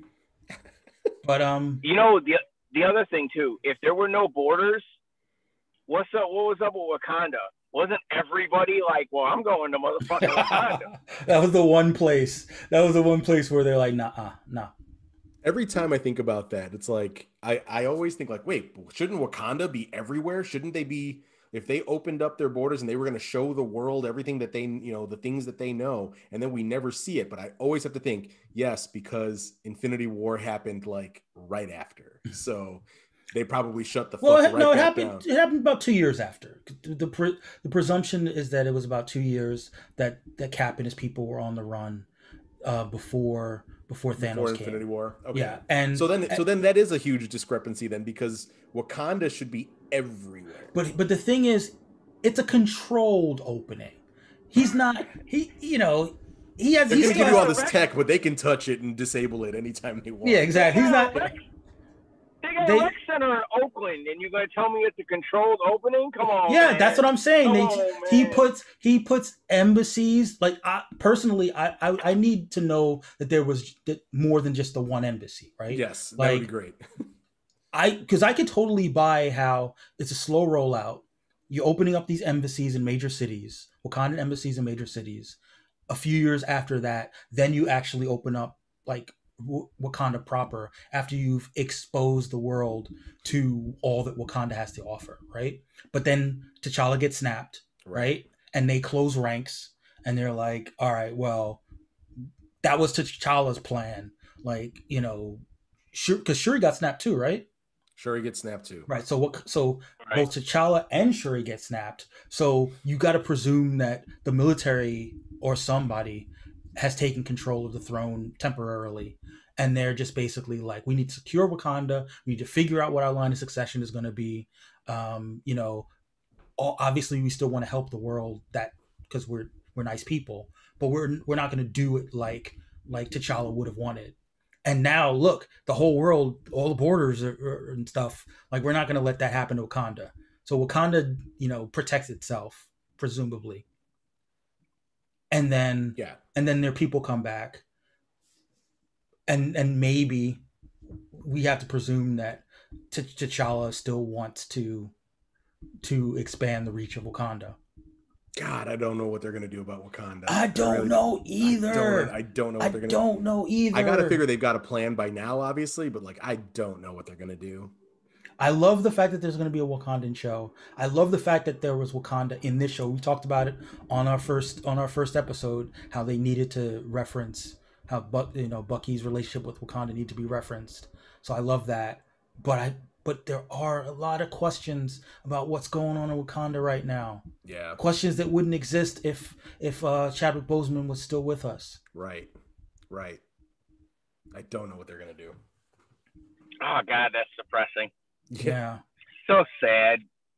but um, you know the the other thing too. If there were no borders, what's up? What was up with Wakanda? Wasn't everybody like, well, I'm going to motherfucking Wakanda? that was the one place. That was the one place where they're like, nah, nah. Every time I think about that, it's like I, I always think like, wait, shouldn't Wakanda be everywhere? Shouldn't they be, if they opened up their borders and they were going to show the world everything that they, you know, the things that they know, and then we never see it. But I always have to think, yes, because Infinity War happened like right after. So they probably shut the Well, fuck it, right no, it back happened. down. It happened about two years after. The the, pre, the presumption is that it was about two years that that Cap and his people were on the run uh, before before Thanos Before came. Infinity War. Okay. Yeah, and so then so then that is a huge discrepancy then, because Wakanda should be everywhere. But but the thing is, it's a controlled opening. He's not. He you know he has. They're He's gonna give you all got- this tech, but they can touch it and disable it anytime they want. Yeah, exactly. He's not. They got They- a rec center in Oakland, and you're gonna tell me it's a controlled opening? Come on, Yeah, man. that's what I'm saying. Come They, on, he man. puts he puts embassies. Like I, personally, I, I I need to know that there was more than just the one embassy, right? Yes, that like, would be great. I because I could totally buy how it's a slow rollout. You're opening up these embassies in major cities, Wakandan embassies in major cities. A few years after that, then you actually open up like W- Wakanda proper after you've exposed the world to all that Wakanda has to offer, right? But then T'Challa gets snapped, right? right? And they close ranks, and they're like, "All right, well, that was T'Challa's plan." Like, you know, sure, because Shuri got snapped too, right? Shuri gets snapped too. Right. So what? So Right. both T'Challa and Shuri get snapped. So you got to presume that the military or somebody has taken control of the throne temporarily, and they're just basically like, we need to secure Wakanda. We need to figure out what our line of succession is going to be. Um, you know, obviously we still want to help the world, that because we're we're nice people, but we're we're not going to do it like like T'Challa would have wanted. And now look, the whole world, all the borders are, are, and stuff, like we're not going to let that happen to Wakanda. So Wakanda, you know, protects itself presumably. And then Yeah. and then their people come back. And and maybe we have to presume that T'Challa still wants to to expand the reach of Wakanda. God, I don't know what they're gonna do about Wakanda. I don't really, know either. I don't, I don't know what I they're gonna don't know either. I gotta figure they've got a plan by now, obviously, but like I don't know what they're gonna do. I love the fact that there's going to be a Wakandan show. I love the fact that there was Wakanda in this show. We talked about it on our first on our first episode, how they needed to reference how Buck, you know, Bucky's relationship with Wakanda needed to be referenced. So I love that. But I but there are a lot of questions about what's going on in Wakanda right now. Yeah. Questions that wouldn't exist if if uh, Chadwick Boseman was still with us. Right. Right. I don't know what they're gonna do. Oh God, that's depressing. Yeah. So sad.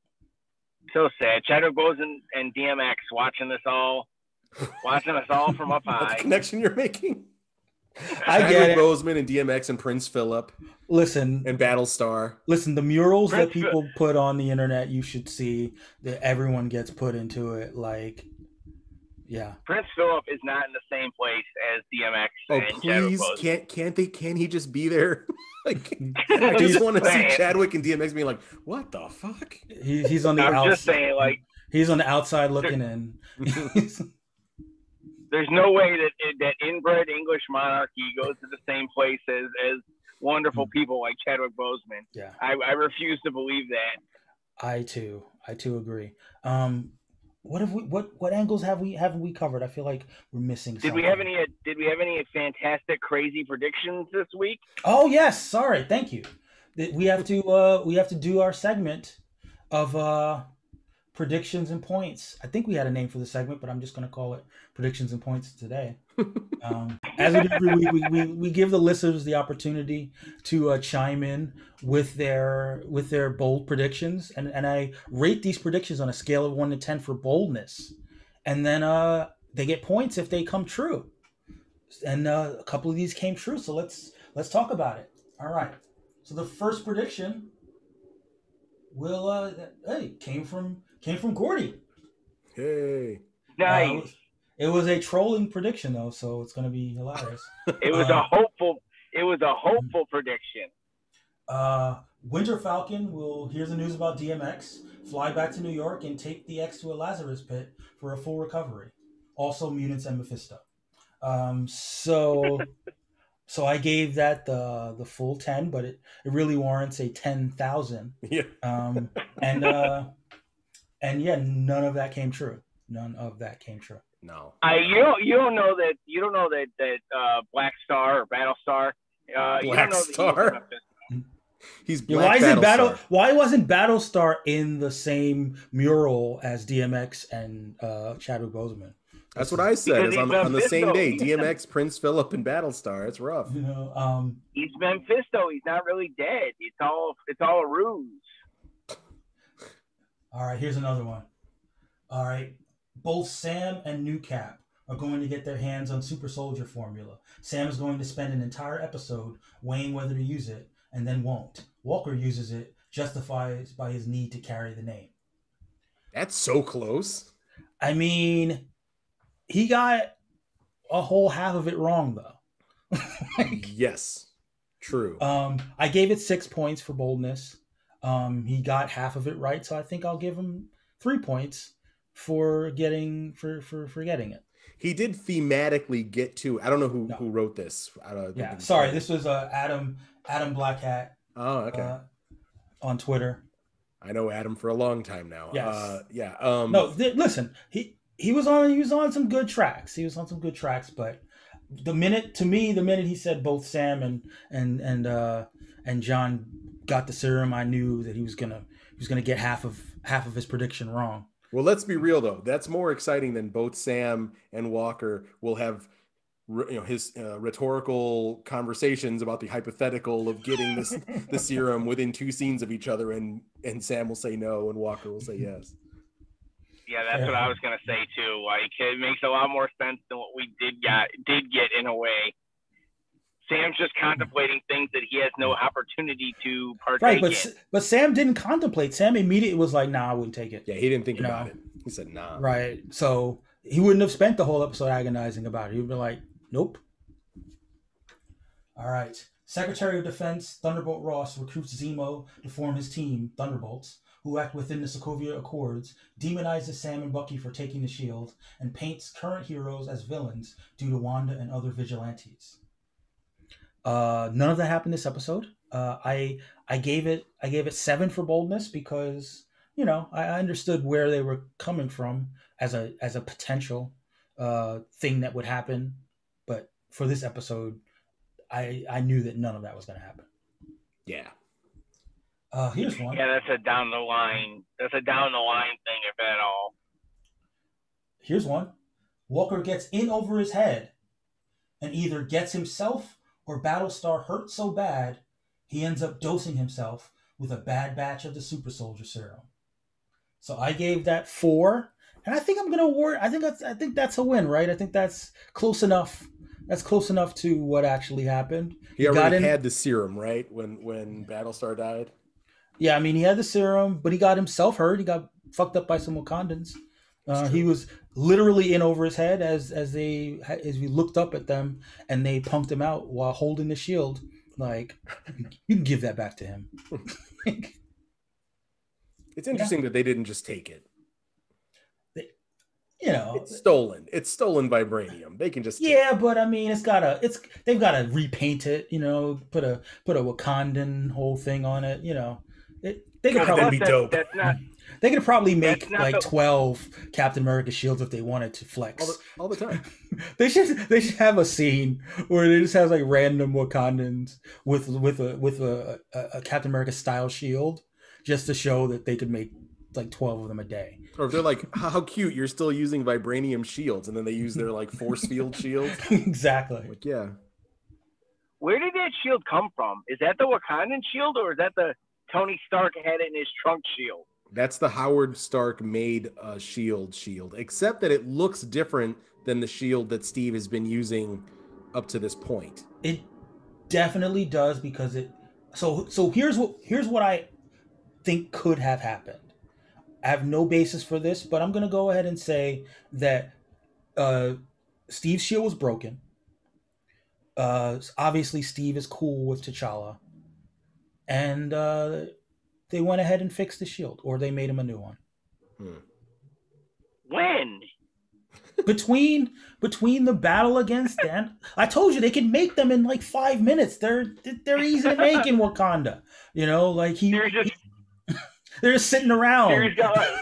So sad. Chadwick Boseman and D M X watching this all, watching us all from up That's high. the connection you're making. I get Chadwick it. Boseman and D M X and Prince Philip Listen, and Battlestar. listen, the murals that Prince- people put on the internet, you should see that everyone gets put into it. Like, yeah. Prince Philip is not in the same place as D M X Oh and Chadwick please, Boseman. can't can't they? Can he just be there? Like, I just want to see saying. Chadwick and D M X being like, "What the fuck?" He, he's on the I'm outside. just saying, like, He's on the outside looking in. there's no way that that inbred English monarchy goes to the same place as as wonderful people like Chadwick Boseman. Yeah, I, I refuse to believe that. I too, I too agree. Um, what have we what what angles have we haven't we covered? I feel like we're missing. Did something. we have any? Did we have any fantastic, crazy predictions this week? Oh yes, sorry, thank you. We have to uh, we have to do our segment of uh, predictions and points. I think we had a name for the segment, but I'm just going to call it predictions and points today. Um, as we do every week, we, we, we give the listeners the opportunity to uh, chime in with their with their bold predictions, and, and I rate these predictions on a scale of one to ten for boldness, and then uh, they get points if they come true. And uh, a couple of these came true, so let's let's talk about it. All right. So the first prediction will uh, hey came from came from Gordy. Hey. Nice. Uh, it was a trolling prediction though, so it's going to be hilarious. It was uh, a hopeful. It was a hopeful prediction. Uh, Winter Falcon will hear the news about D M X, fly back to New York, and take the X to a Lazarus pit for a full recovery. Also, mutants and Mephisto. Um, so, so I gave that the the full ten, but it, it really warrants a ten thousand. Yeah. Um, and uh, and yeah, none of that came true. None of that came true. No. I you don't you don't know that you don't know that that uh, Black Star or Battlestar. Uh, you don't know Blackstar. That He's Yeah, Black why isn't Battle? Battlestar. Why wasn't Battlestar in the same mural as D M X and uh, Chadwick Boseman? That's what I said. Because Is on, he's on the same Mephisto. day, D M X, Prince Philip, and Battlestar. It's rough. You know, um, he's Mephisto. He's not really dead. It's all it's all a ruse. all right, here's another one. All right, both Sam and New Cap are going to get their hands on Super Soldier formula. Sam is going to spend an entire episode weighing whether to use it, and then won't. Walker uses it, justifies by his need to carry the name. That's so close. I mean, he got a whole half of it wrong though. Like, Yes. True. Um, I gave it six points for boldness. Um, he got half of it right, so I think I'll give him three points for getting for for, for getting it. He did thematically get to. I don't know who, No. who wrote this. I don't, Yeah, sorry, this was uh, Adam Adam Blackhat Oh, okay. uh, on Twitter. I know Adam for a long time now. Yes. Uh, yeah. Um, No, th- listen, he he was on he was on some good tracks. He was on some good tracks, but the minute to me, the minute he said both Sam and and and uh, and John got the serum, I knew that he was gonna he was gonna get half of half of his prediction wrong. Well, let's be real though. That's more exciting than both Sam and Walker will have, you know, his uh, rhetorical conversations about the hypothetical of getting this the serum within two scenes of each other, and and Sam will say no and Walker will say yes. Yeah, that's what I was gonna say too. Like, it makes a lot more sense than what we did get did get in a way. Sam's just contemplating things that he has no opportunity to partake Right, but in. but Sam didn't contemplate. Sam immediately was like, "Nah, I wouldn't take it." Yeah, he didn't think You about know. it. He said nah. Right, so he wouldn't have spent the whole episode agonizing about it. He would be like, "Nope." All right. Secretary of Defense Thunderbolt Ross recruits Zemo to form his team, Thunderbolts, who act within the Sokovia Accords, demonizes Sam and Bucky for taking the shield, and paints current heroes as villains due to Wanda and other vigilantes. Uh, none of that happened this episode. Uh, I I gave it I gave it seven for boldness because, you know, I understood where they were coming from as a as a potential uh, thing that would happen, but for this episode, I I knew that none of that was going to happen. Yeah. Uh, here's one. Yeah, that's a down the line. That's a down the line thing, if at all. Here's one. Walker gets in over his head and either gets himself or Battlestar hurt so bad he ends up dosing himself with a bad batch of the Super Soldier Serum. So I gave that four, and I think I'm gonna award. I think that's I think that's a win, right? I think that's close enough. That's close enough to what actually happened. He already got in- had the serum, right? When when Battlestar died. Yeah, I mean, he had the serum, but he got himself hurt. He got fucked up by some Wakandans. Uh, he was literally in over his head as as they as we looked up at them and they punked him out while holding the shield. Like, you can give that back to him. It's interesting that they didn't just take it. They, you know, It's stolen. It's stolen vibranium. They can just take yeah, but I mean, it's gotta it's they've gotta repaint it. You know, put a put a Wakandan whole thing on it. You know, it, they could God, probably that'd be Plus, dope. That's, that's not They could probably make That's not like the- twelve Captain America shields if they wanted to flex. all the, all the time. They should they should have a scene where they just have like random Wakandans with with a with a, a, a Captain America style shield, just to show that they could make like twelve of them a day. Or if they're like, how cute, you're still using vibranium shields, and then they use their like force field shield. Exactly. Like, yeah. Where did that shield come from? Is that the Wakandan shield, or is that the Tony Stark had it in his trunk shield? That's the Howard Stark made uh, shield shield, except that it looks different than the shield that Steve has been using up to this point. It definitely does, because it so so here's what here's what I think could have happened. I have no basis for this, but I'm gonna go ahead and say that uh, Steve's shield was broken. Uh, obviously, Steve is cool with T'Challa, and uh, they went ahead and fixed the shield, or they made him a new one. Hmm. When? Between between the battle against Dan, I told you they could make them in like five minutes. They're they're easy to make in Wakanda. You know, like he. They're just, he they're just sitting around. they're just got like,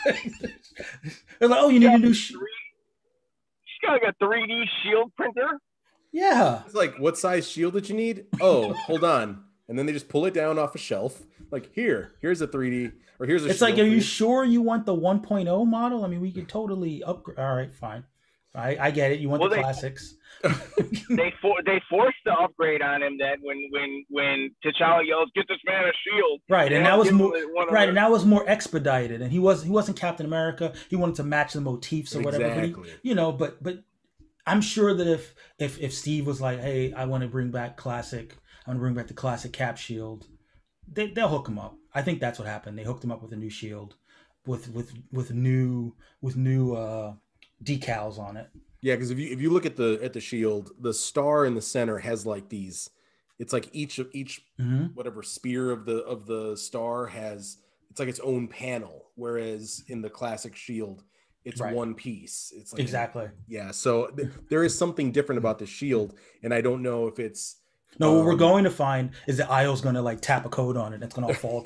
They're like, oh, you need a new. Sh-. she's got like a three D shield printer. Yeah. It's like, what size shield did you need? Oh, hold on. And then they just pull it down off a shelf. Like, here, here's a three D, or here's a It's shield like, are you for sure you want the one point oh model? I mean, we could totally upgrade. All right, fine. I, I get it. You want Well, the they- classics. They for, they forced the upgrade on him that when when when T'Challa yells, "Get this man a shield!" Right, and they that was give him more one of right, the- and that was more expedited. And he was he wasn't Captain America. He wanted to match the motifs or whatever. But Exactly. he, you know, but but I'm sure that if if if Steve was like, hey, I want to bring back classic, I want to bring back the classic Cap shield, they they'll hook him up. I think that's what happened. They hooked him up with a new shield, with with with new with new uh, decals on it. Yeah, because if you if you look at the at the shield, the star in the center has like these. It's like each of each Mm-hmm. whatever spear of the of the star has. It's like its own panel, whereas in the classic shield, it's Right. one piece. It's like Exactly. yeah. So th- there is something different about the shield, and I don't know if it's No, what we're um, going to find is that Io's going to like tap a code on it. And it's going to all fall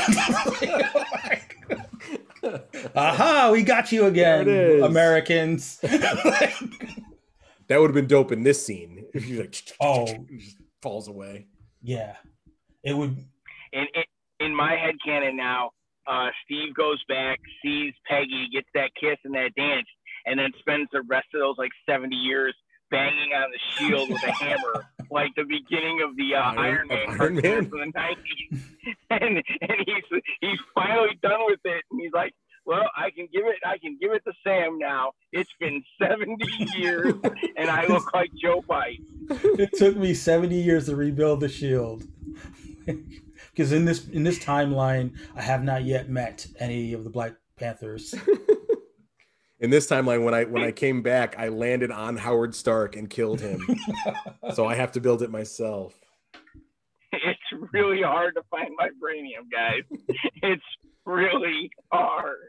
apart. Aha! We got you again, There it is. Americans. That would have been dope in this scene. If you like, Oh. it just falls away. Yeah, it would. in, in in my head canon now, uh, Steve goes back, sees Peggy, gets that kiss and that dance, and then spends the rest of those like seventy years banging on the shield with a hammer, like the beginning of the uh, Iron- Iron Man of Iron cartoons Man? of the nineties. And and he's he's finally done with it, and he's like, well, I can give it, I can give it to Sam now. It's been seventy years, and I look like Joe Biden. It took me seventy years to rebuild the shield. Because in this in this timeline, I have not yet met any of the Black Panthers. In this timeline, when I when I came back, I landed on Howard Stark and killed him. So I have to build it myself. It's really hard to find vibranium, guys. It's really hard.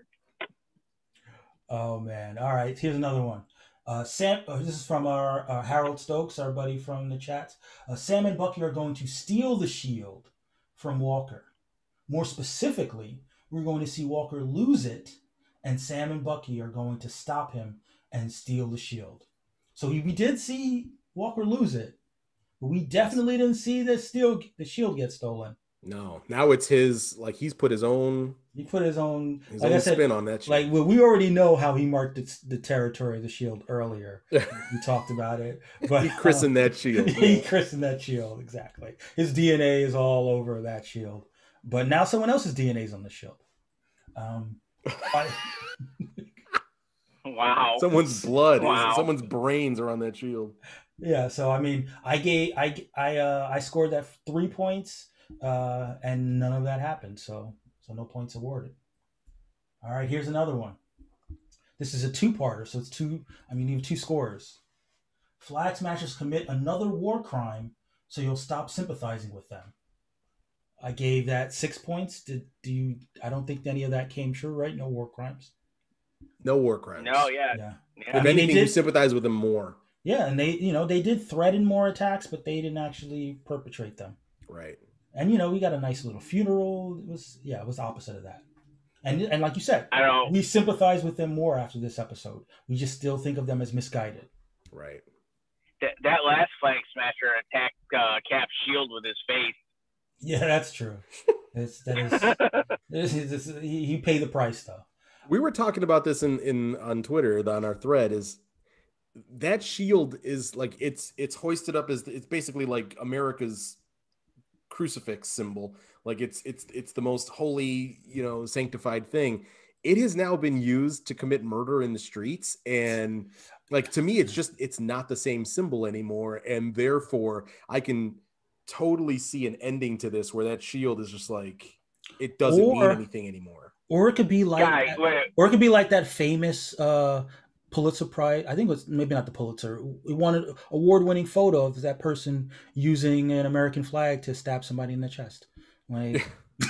Oh man! All right, here's another one. Uh, Sam, uh, this is from our uh, Harold Stokes, our buddy from the chat. Uh, Sam and Bucky are going to steal the shield from Walker. More specifically, we're going to see Walker lose it, and Sam and Bucky are going to stop him and steal the shield. So he, we did see Walker lose it, but we definitely didn't see the steal the shield get stolen. No, now it's his. Like he's put his own He put his own, his like own I said, spin on that shit. like well, we already know how he marked the, the territory of the shield earlier. We talked about it, but he christened that shield. he christened that shield, exactly. His D N A is all over that shield, but now someone else's D N A is on the shield. Um, I- Wow. Someone's blood, is- Wow. someone's brains are on that shield. yeah. So I mean, I gave, I, I, uh, I scored that three points, uh, and none of that happened. So, so no points awarded. All right, here's another one. This is a two-parter, so it's two. I mean, you have two scores. Flag smashers commit another war crime, so you'll stop sympathizing with them. I gave that six points. Did do you? I don't think any of that came true, right? No war crimes. No war crimes. No, yeah. Yeah, If yeah. I mean, they anything, you did- sympathize with them more. yeah, and they, you know, they did threaten more attacks, but they didn't actually perpetrate them. Right. And you know, we got a nice little funeral. It was, yeah, it was the opposite of that. And and like you said, I don't. we sympathize with them more after this episode. We just still think of them as misguided. Right. That, that last flag smasher attacked uh, Cap's shield with his face. Yeah, that's true. It's, that is, that is, this is he, he paid the price though. We were talking about this in, in on Twitter on our thread. Is that shield is like it's it's hoisted up as it's basically like America's crucifix symbol. Like it's it's it's the most holy, you know, sanctified thing. It has now been used to commit murder in the streets, and like to me, it's just it's not the same symbol anymore, and therefore I can totally see an ending to this where that shield is just like it doesn't Or- mean anything anymore. Or it could be like, Guys, that, wait. or it could be like that famous uh, Pulitzer Prize. I think it was maybe not the Pulitzer. We wanted award-winning photo of that person using an American flag to stab somebody in the chest. Like,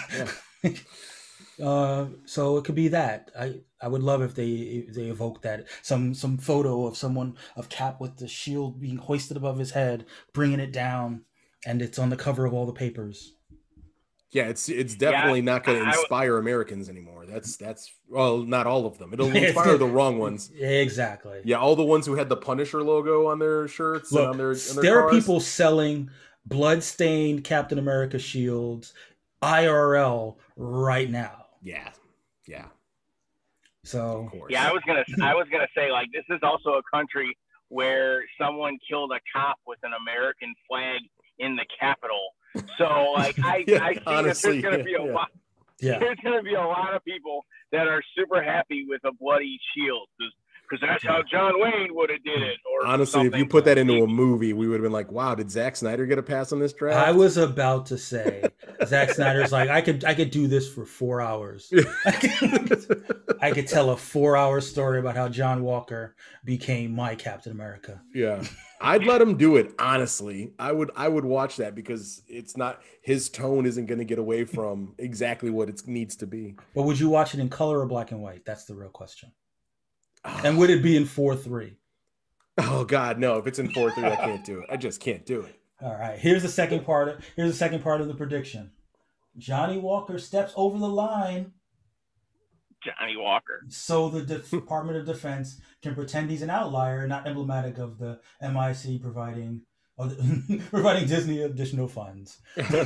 uh, so it could be that. I, I would love if they if they evoke that some some photo of someone of Cap with the shield being hoisted above his head, bringing it down, and it's on the cover of all the papers. Yeah, it's it's definitely Yeah, not going to I- I- inspire Americans anymore. That's that's well, not all of them. It'll It's inspire good. the wrong ones. Exactly. Yeah, all the ones who had the Punisher logo on their shirts and Look, on their, on their there are cars. people selling blood-stained Captain America shields I R L right now. Yeah, yeah, So of course. Yeah, I was gonna. I was gonna say like this is also a country where someone killed a cop with an American flag in the Capitol. So like I, Yeah, I see honestly, that there's gonna be a yeah. lot. yeah, There's gonna be a lot of people that are super happy with a bloody shield because that's how John Wayne would have did it. Or Honestly, if something. you put that into a movie, we would have been like, "Wow, did Zack Snyder get a pass on this draft?" I was about to say Zack Snyder's like I could I could do this for four hours. I could, I could tell a four-hour story about how John Walker became my Captain America. Yeah, I'd let him do it. Honestly, I would. I would watch that because it's not his tone isn't going to get away from exactly what it needs to be. But would you watch it in color or black and white? That's the real question. And would it be in four three? Oh God, no! If it's in four three, I can't do it. I just can't do it. All All right. Here's the second part. Of, here's the second part of the prediction. Johnny Walker steps over the line Johnny Walker. so the De- Department of Defense can pretend he's an outlier, not emblematic of the M I C providing of the, providing Disney additional funds.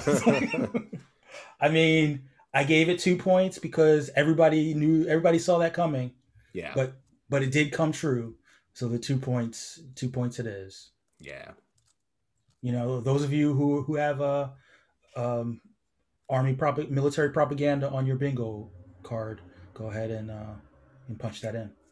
I mean, I gave it two points because everybody knew, everybody saw that coming, Yeah, but but it did come true. So the two points, two points it is. yeah. You know, those of you who who have a um, army prop- military propaganda on your bingo card, go ahead and uh, and punch that in.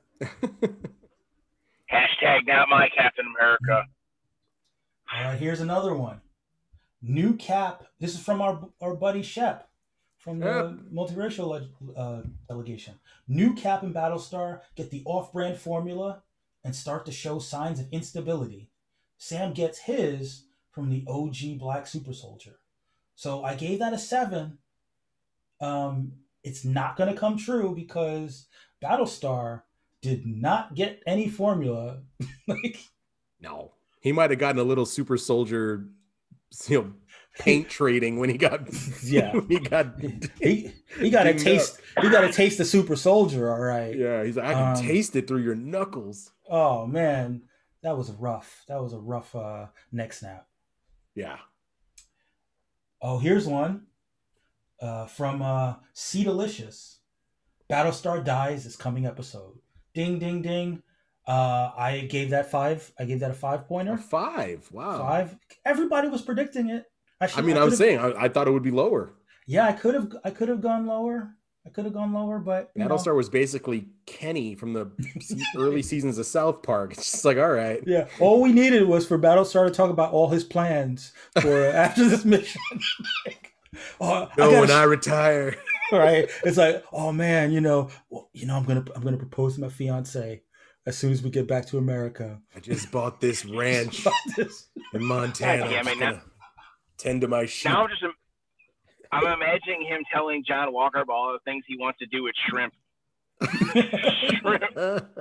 Hashtag not my Captain America. All right, here's another one. New Cap. This is from our our buddy Shep from the Yep. multiracial uh, delegation. New Cap and Battlestar get the off-brand formula and start to show signs of instability. Sam gets his from the O G Black Super Soldier. So I gave that a seven. Um, it's not going to come true because Battlestar did not get any formula. Like, No, he might have gotten a little super soldier, you know, paint trading when he got. yeah, when he got. he he got a dinged taste. He got a taste of Super Soldier. All right. Yeah, he's like, I can Um, taste it through your knuckles. Oh man, that was rough. That was a rough uh, neck snap. Yeah. Oh, here's one uh, from uh, C Delicious. Battlestar dies this coming episode. Ding, ding, ding. Uh, I gave that five. I gave that a five A pointer. five. Wow. Five. Everybody was predicting it. I should- mean, I, was could've- saying, I, I thought it would be lower. Yeah, I could have. I could have gone lower. I could have gone lower, but you know. Battlestar was basically Kenny from the se- early seasons of South Park. It's just like, all right. Yeah, all we needed was for Battlestar to talk about all his plans for after this mission. Like, oh, No, gotta when sh- I retire. right? It's like, oh man, you know, well, you know, I'm gonna I'm gonna propose to my fiance as soon as we get back to America. I just bought this ranch This- in Montana. God damn I'm it, just now- gonna tend to my sheep. Now I'm just. I'm imagining him telling John Walker about all the things he wants to do with shrimp. Shrimp.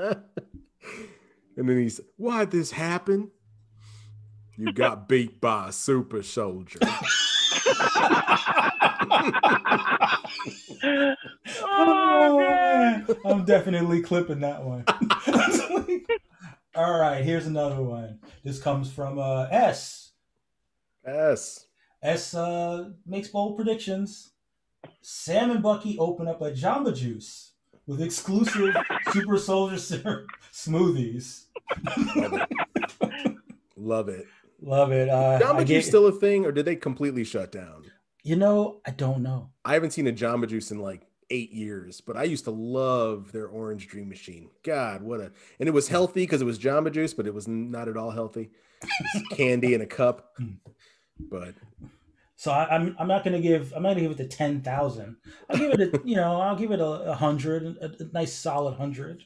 And then he's, why'd this happen? You got beat by a super soldier. Oh I'm definitely clipping that one. All right, here's another one. This comes from uh, S. S. S uh, makes bold predictions. Sam and Bucky open up a Jamba Juice with exclusive Super Soldier Serum smoothies. Love it. Love it. Love it. Uh, Jamba I Juice get, still a thing, or did they completely shut down? You know, I don't know. I haven't seen a Jamba Juice in like eight years, but I used to love their Orange Dream Machine. God, what a... And it was healthy because it was Jamba Juice, but it was not at all healthy. It's candy in a cup. But... So I, I'm I'm not gonna give I'm not gonna give it the ten thousand. I'll give it a you know I'll give it a, a hundred, a, a nice solid hundred.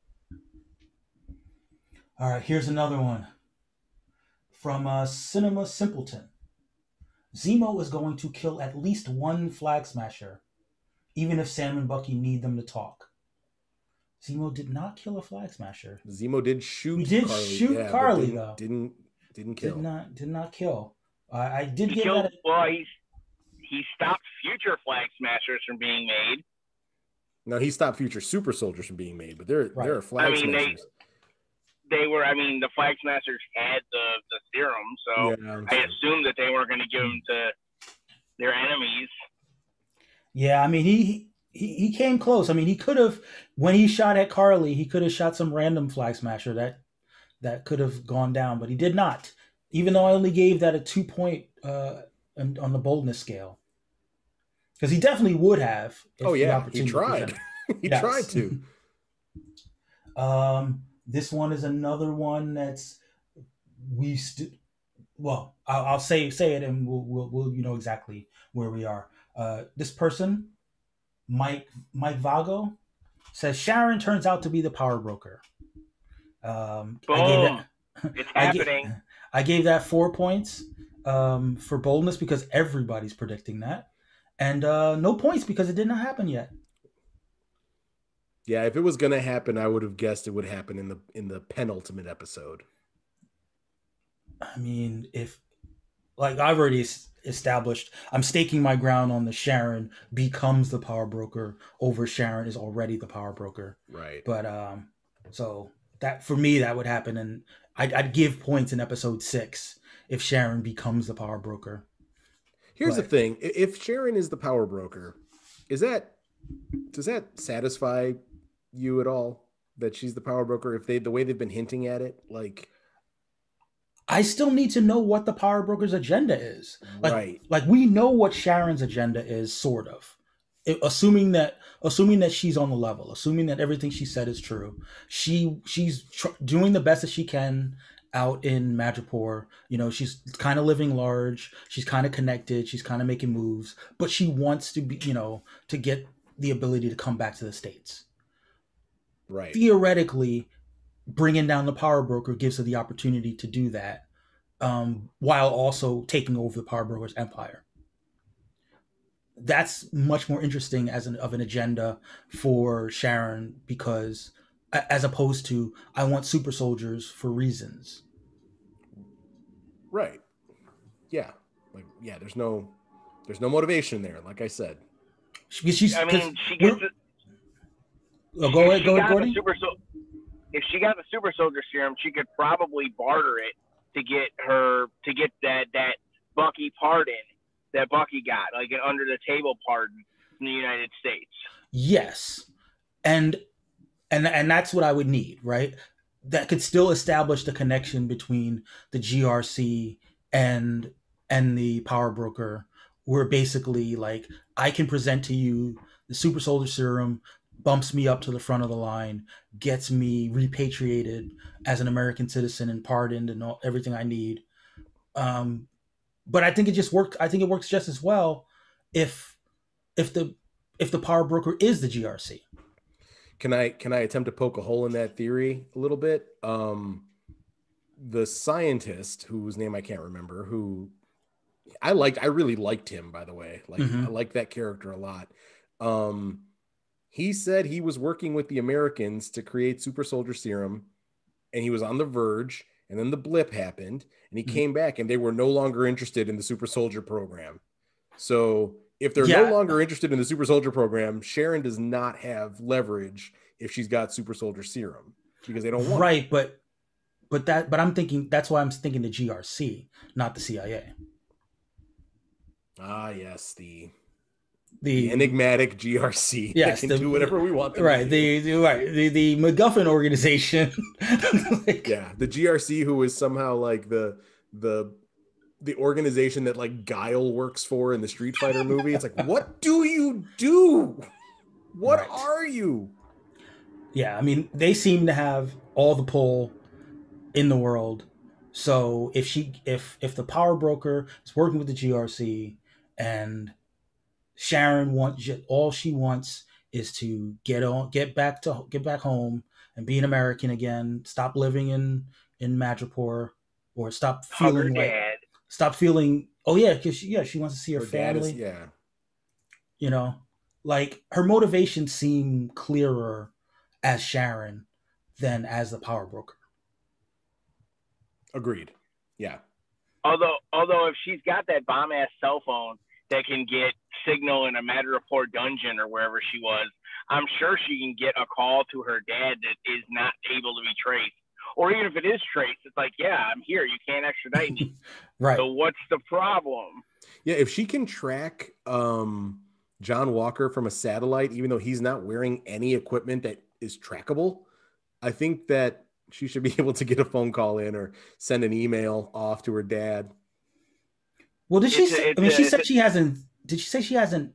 All right, here's another one from uh, Cinema Simpleton. Zemo is going to kill at least one Flag Smasher, even if Sam and Bucky need them to talk. Zemo did not kill a Flag Smasher. Zemo did shoot. He did Carly, shoot yeah, Carly didn't, though. Didn't didn't kill. Did not did not kill. Uh, I did he give killed, that. A, well, he's he stopped future Flag Smashers from being made. No, he stopped future Super Soldiers from being made, but there Right. there are Flag I mean, Smashers. They, they were. I mean, the Flag Smashers had the the serum, so Yeah, I assumed that they weren't going to give them to their enemies. Yeah, I mean he he he came close. I mean he could have when he shot at Carly, he could have shot some random Flag Smasher that that could have gone down, but he did not. Even though I only gave that a two point uh, on, on the boldness scale, because he definitely would have. Oh yeah, he tried. he yes. tried to. um, this one is another one that's we. St- well, I'll, I'll say say it, and we'll, we'll we'll you know exactly where we are. Uh, this person, Mike Mike Vago, says Sharon turns out to be the power broker. Um, Boom! I gave that, It's I happening. Gave, I gave that four points um, for boldness because everybody's predicting that, and uh, no points because it did not happen yet. Yeah, if it was gonna happen, I would have guessed it would happen in the in the penultimate episode. I mean, if like I've already established, I'm staking my ground on the Sharon becomes the power broker over Sharon is already the power broker. Right. But um, so that for me that would happen, and I'd, I'd give points in episode six if Sharon becomes the power broker. Here's but, the thing: if Sharon is the power broker, is that does that satisfy you at all? That she's the power broker? If they the way they've been hinting at it, like. I still need to know what the power broker's agenda is. Like, right. Like we know what Sharon's agenda is, sort of. It, assuming that, assuming that she's on the level, assuming that everything she said is true. She she's tr- doing the best that she can out in Madripoor. You know, she's kind of living large. She's kind of connected. She's kind of making moves, but she wants to be, you know, to get the ability to come back to the States. Right. Theoretically, bringing down the power broker gives her the opportunity to do that, um, while also taking over the power broker's empire. That's much more interesting as an of an agenda for Sharon because, as opposed to, I want super soldiers for reasons. Right. Yeah. Like yeah. There's no, there's no motivation there. Like I said. She, she's, I mean, she gets. A, oh, go ahead, go ahead, Gordy. Super so- If she got the super soldier serum, she could probably barter it to get her to get that that Bucky pardon that Bucky got, like an under the table pardon in the United States. Yes, and and and that's what I would need, right? That could still establish the connection between the G R C and and the power broker, where basically like I can present to you the super soldier serum, bumps me up to the front of the line, gets me repatriated as an American citizen and pardoned and all, everything I need. Um, but I think it just worked. I think it works just as well if if the if the power broker is the G R C. Can I can I attempt to poke a hole in that theory a little bit? Um, the scientist whose name I can't remember, who I liked, I really liked him, by the way. Like mm-hmm. I liked that character a lot. Um, He said he was working with the Americans to create super soldier serum, and he was on the verge, and then the blip happened, and he mm-hmm. came back, and they were no longer interested in the super soldier program. So If they're Yeah. no longer interested in the super soldier program, Sharon does not have leverage if she's got super soldier serum because they don't want right, it. but but that but I'm thinking that's why I'm thinking the G R C, not the C I A. Ah, yes, the The, the enigmatic G R C yes, that can the, do whatever we want them right, to do. the, the right the the MacGuffin organization. Like, Yeah, the G R C, who is somehow like the the the organization that like Guile works for in the Street Fighter movie. It's like, what do you do? What Right. are you? Yeah, I mean, they seem to have all the pull in the world. So if she if if the power broker is working with the G R C and Sharon wants all she wants is to get on get back to get back home and be an American again, stop living in in Madripoor, or stop Hug her feeling like dad. stop feeling oh yeah, because yeah, she wants to see her, Her dad family. is, yeah. You know, like her motivations seem clearer as Sharon than as the power broker. Agreed. Yeah. Although, although if she's got that bomb ass cell phone that can get signal in a Madripoor dungeon or wherever she was, I'm sure she can get a call to her dad that is not able to be traced. Or even if it is traced, it's like, yeah, I'm here. You can't extradite me. Right. So what's the problem? Yeah, if she can track um, John Walker from a satellite, even though he's not wearing any equipment that is trackable, I think that she should be able to get a phone call in or send an email off to her dad. Well, did she It's a- say, it's I mean, a- she it's said a- she hasn't, did she say she hasn't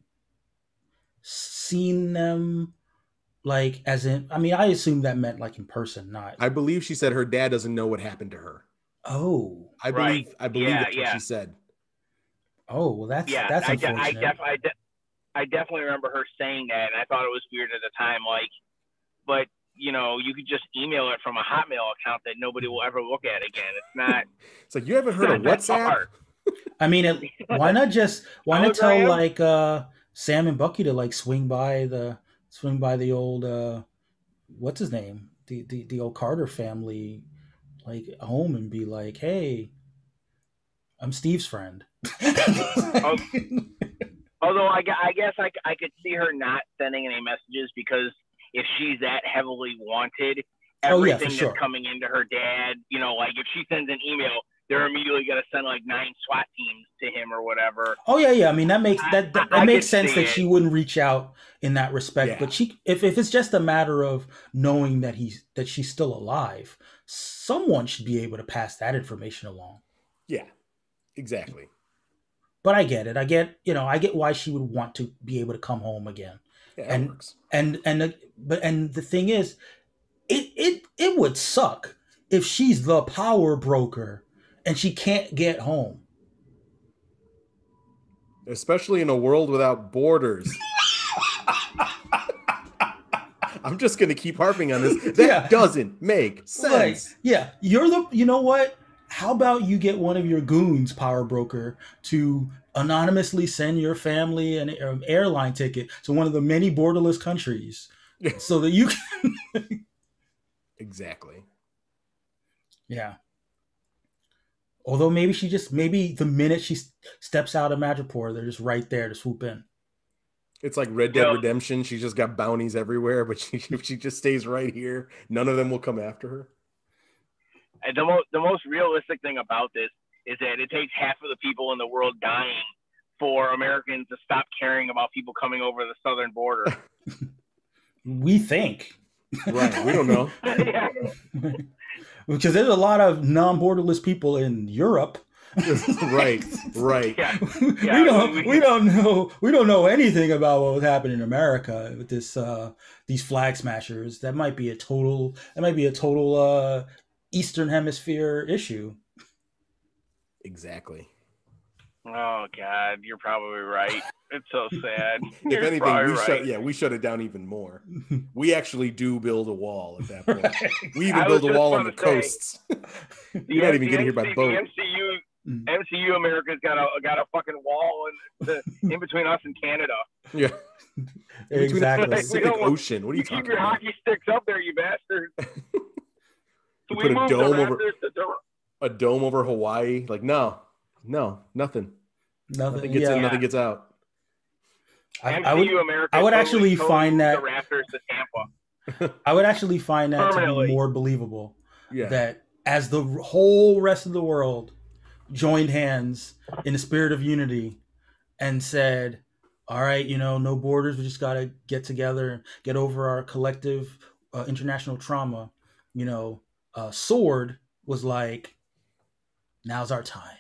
seen them, like, as in, I mean, I assume that meant like in person, not. I believe she said her dad doesn't know what happened to her. Oh. I Right. believe I believe Yeah, that's what yeah. she said. Oh, well, that's, Yeah, that's I, de- I, unfortunate. def- I, de- I definitely remember her saying that, and I thought it was weird at the time. Like, but you know, you could just email it from a Hotmail account that nobody will ever look at again. It's not. It's like, you haven't heard of not that WhatsApp? hard. I mean, it, why not just, why not tell Hologram? like uh, Sam and Bucky to like swing by the, swing by the old, uh, what's his name? The, the, the old Carter family, like home and be like, hey, I'm Steve's friend. Oh, although I, gu- I guess I, I could see her not sending any messages, because if she's that heavily wanted, Oh, yeah, everything for sure. that's coming into her dad, you know, like if she sends an email, they're immediately going to send like nine SWAT teams to him or whatever. Oh yeah, yeah. I mean that makes that that, I- that I makes could sense see that it. she wouldn't reach out in that respect. Yeah. But she, if, if it's just a matter of knowing that he's that she's still alive, someone should be able to pass that information along. Yeah, exactly. But I get it. I get you know I get why she would want to be able to come home again. Yeah, that and works. and and the, but and the thing is, it it it would suck if she's the power broker and she can't get home. Especially in a world without borders. I'm just going to keep harping on this. That Yeah. doesn't make sense. Right. Yeah, you're the. You know what? How about you get one of your goons, power broker, to anonymously send your family an, an airline ticket to one of the many borderless countries, so that you can. Exactly. Yeah. Although maybe she just maybe the minute she steps out of Madripoor, they're just right there to swoop in. It's like Red Dead Yeah. Redemption. She's just got bounties everywhere, but she, if she just stays right here, none of them will come after her. And the most the most realistic thing about this is that it takes half of the people in the world dying for Americans to stop caring about people coming over the southern border. We think. Right. We don't know. Yeah. Because there's a lot of non-borderless people in Europe. Right. Right. Yeah. we Yeah, don't we- we don't know we don't know anything about what was happening in America with this uh these flag smashers. That might be a total that might be a total uh Eastern Hemisphere issue. Exactly. Oh God, you're probably right. It's so sad. If You're anything, probably we right. shut yeah, we shut it down even more. We actually do build a wall at that point. We even I was build a just wall on the about to say, coasts. The You're not even the getting here by M C boat. The M C U, Mm. M C U America's got a got a fucking wall in, the, in between us and Canada. Yeah. In between the Exactly. Pacific We don't want- Ocean. What are you You keep talking your about? hockey sticks up there, you bastards. So You we put a moved the dome over- Raptors to Tor- A dome over Hawaii? Like, no. No, nothing. Nothing, Nothing gets yeah. in, nothing gets out. I, M I C U would, America I would totally actually totally find moved that the Raptors to Tampa. I would actually find that to be Permanently. more believable. Yeah. That as the whole rest of the world joined hands in the spirit of unity and said, all right, you know, no borders, we just got to get together and get over our collective uh, international trauma. You know, uh, Sword was like, now's our time.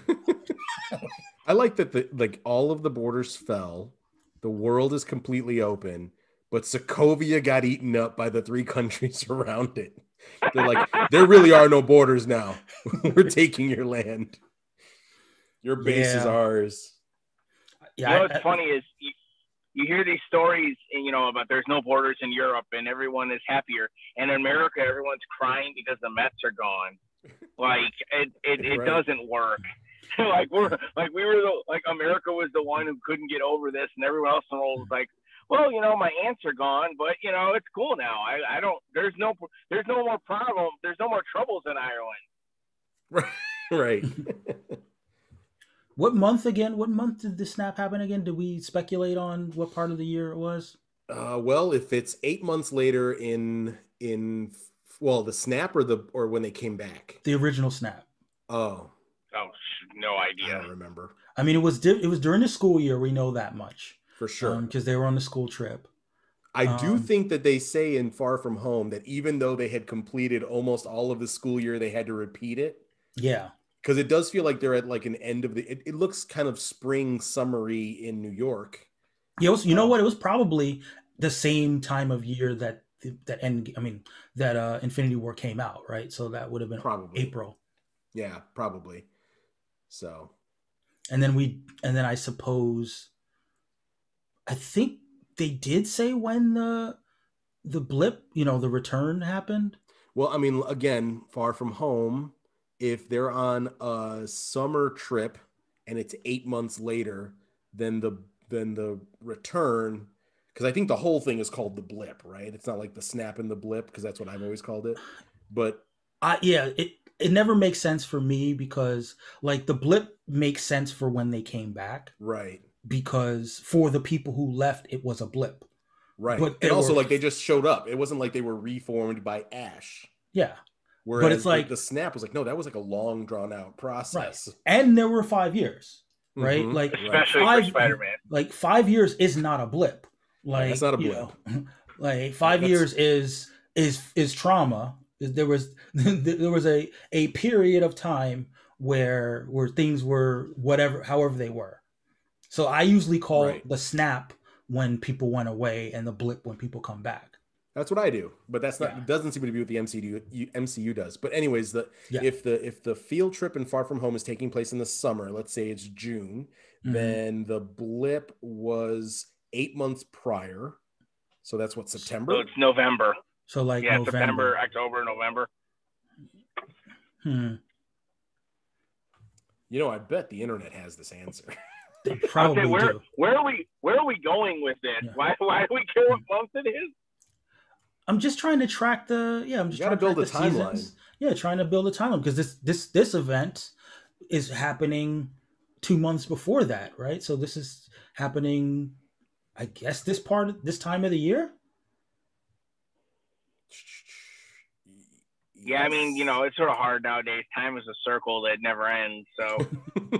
I like that the like all of the borders fell, the world is completely open, but Sokovia got eaten up by the three countries around it. They're like, there really are no borders now. We're taking your land. Your base Yeah. is ours. Yeah, You know I- what's I- funny is you, you hear these stories, you know, about there's no borders in Europe and everyone is happier. And in America, everyone's crying because the Mets are gone. Like it, it, it Right. doesn't work. like we're like we were the, like America was the one who couldn't get over this, and everyone else in the world was like, well, you know, my aunts are gone, but you know, it's cool now. I, I don't. There's no there's no more problem. There's no more troubles in Ireland. Right. What month again? What month did the snap happen again? Did we speculate on what part of the year it was? Uh, well, if it's eight months later in in well, the snap or the or when they came back. The original snap. Oh, Oh, no I idea. don't remember I mean, it was di- it was during the school year. We know that much for sure. because they were on the school trip. I do um, think that they say in Far From Home that even though they had completed almost all of the school year, they had to repeat it. Yeah, Because it does feel like they're at like an end of the. It, it looks kind of spring summery in New York. you know, you know Um, what? It was probably the same time of year that that end. I mean, that uh, Infinity War came out, right? So that would have been Probably. April. Yeah, probably. So And then we, and then I suppose, I think they did say when the the blip, you know, the return happened. well, I mean, again, Far From Home. If they're on a summer trip and it's eight months later, then the then the return. Because I think the whole thing is called the blip, right? It's not like the snap and the blip, because that's what I've always called it. But I yeah, it it never makes sense for me because like the blip makes sense for when they came back right, because for the people who left, it was a blip. right, But and they also were- like they just showed up. It wasn't like they were reformed by Ash. Yeah, Whereas it's the- like- the, snap was like, no, that was like a long drawn out right. process. And there were five years, right? Mhm, Like Especially five, for Spider-Man. like five years is not a blip. Like That's not a you blip. know, like five That's- years is is is trauma. There was there was a a period of time where where things were whatever, however they were. So I usually call Right. the snap when people went away and the blip when people come back. That's what I do, but that's not. Yeah. It doesn't seem to be what the M C U M C U does. But anyways, the Yeah. if the if the field trip in Far From Home is taking place in the summer, let's say it's June, Mhm. then the blip was eight months prior. So that's what, So September. it's November. So like Yeah, November. September, October, November. Hmm. You know, I bet the internet has this answer. They I'll say, probably where do. where are we where are we going with this? Yeah. Why why do we care what month it is? I'm just trying to track the yeah. I'm just You gotta trying to build track a the timeline. seasons. Yeah, trying to build a timeline because this this this event is happening two months before that, right? So this is happening, I guess, this part this time of the year. Yeah, I mean, you know, it's sort of hard nowadays. Time is a circle that never ends. So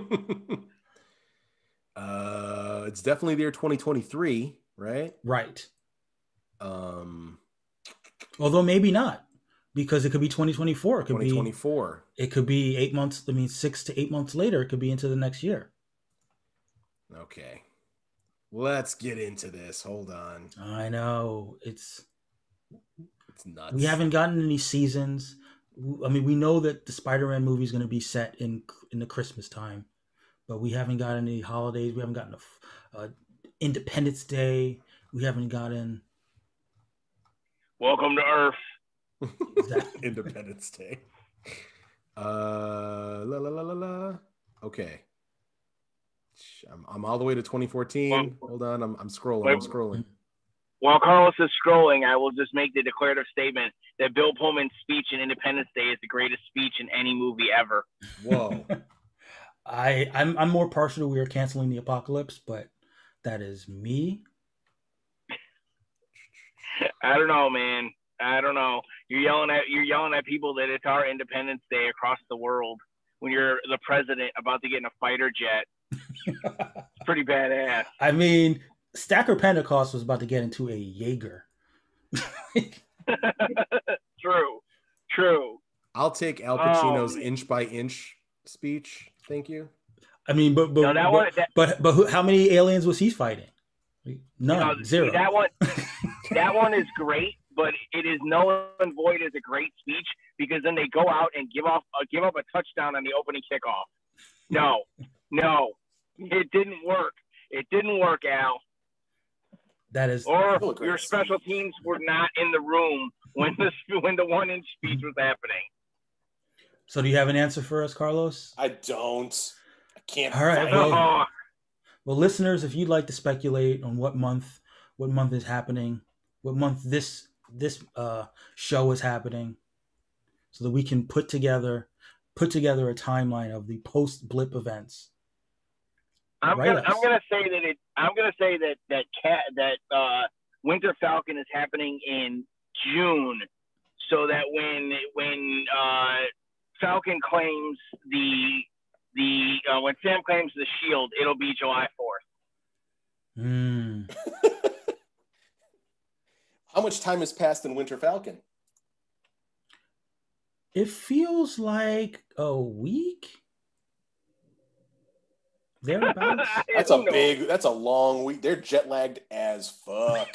uh, it's definitely the year twenty twenty-three, right? Right. Um, Although maybe not, because it could be twenty twenty-four. It could twenty be twenty-four. it could be eight months. I mean, six to eight months later, it could be into the next year. Okay. Let's get into this. Hold on. I know it's. It's nuts. We haven't gotten any seasons. I mean, we know that the Spider-Man movie is going to be set in in the Christmas time, but we haven't gotten any holidays. We haven't gotten a uh, Independence Day. We haven't gotten welcome to Earth. Exactly. Independence Day. Uh, la la la la la. Okay. I'm, I'm all the way to twenty fourteen. Well, Hold on, I'm I'm scrolling. wait. I'm scrolling. While Carlos is scrolling, I will just make the declarative statement that Bill Pullman's speech in Independence Day is the greatest speech in any movie ever. Whoa. I I'm I'm more partial to we are canceling the apocalypse, but That is me. I don't know, man. I don't know. You're yelling at you're yelling at people that it's our Independence Day across the world when you're the president about to get in a fighter jet. It's pretty badass. I mean, Stacker Pentecost was about to get into a Jaeger. True. True. I'll take Al Pacino's Oh, inch by inch speech. Thank you. I mean, but but No, that but, one- that- but, but who, how many aliens was he fighting? None, No, see, zero. That one, that one is great, but it is null and void as a great speech because then they go out and give off, uh, give up a touchdown on the opening kickoff. No, no, it didn't work. It didn't work, Al. That is, Or Still a great your speech. special teams were not in the room when the when the one inch speech was happening. so do you have an answer for us, Carlos? I don't. I can't. All right, find well- it. Oh, Well, listeners, if you'd like to speculate on what month, what month is happening, what month this this uh, show is happening, so that we can put together put together a timeline of the post blip events. I'm Write gonna us. I'm gonna say that it I'm gonna say that that cat that uh, Winter Falcon is happening in June, so that when when uh, Falcon claims the the uh, when Sam claims the shield, it'll be July fourth. Hmm. How much time has passed in Winter Falcon? It feels like a week. Thereabouts. That's a big. That's a long week. They're jet lagged as fuck.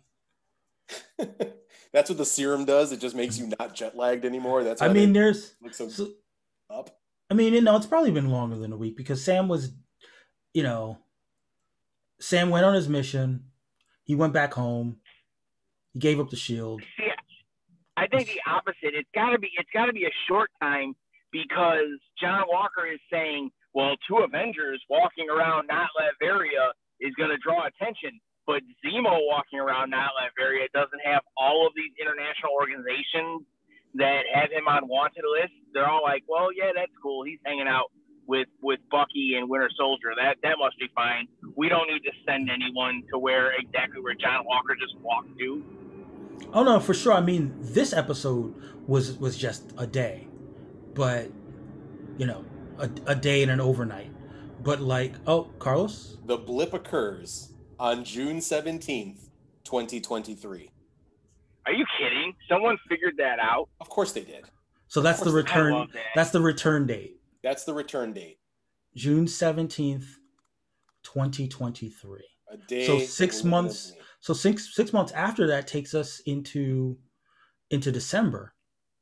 That's what the serum does. It just makes you not jet lagged anymore. That's. Why I mean, they there's. look so, So, up. I mean, you know, it's probably been longer than a week because Sam was, you know, Sam went on his mission. He went back home. He gave up the shield. See, I think the opposite. It's got to be. It's got to be a short time because John Walker is saying, "Well, two Avengers walking around Not Latveria is going to draw attention." But Zemo walking around Not Latveria doesn't have all of these international organizations that have him on wanted lists. They're all like, well, yeah, that's cool. He's hanging out with, with Bucky and Winter Soldier. That that must be fine. We don't need to send anyone to where exactly where John Walker just walked to. Oh no, for sure. I mean, this episode was was just a day, but you know, a, a day and an overnight. But like, oh, Carlos, The blip occurs on June seventeenth, twenty twenty-three. Are you kidding? Someone figured that out. Of course they did. so that's the course, I return. love that. That's the return date, That's the return date. June seventeenth, twenty twenty three. A day. So that six will live in months. infamy. So six six months after that takes us into into December.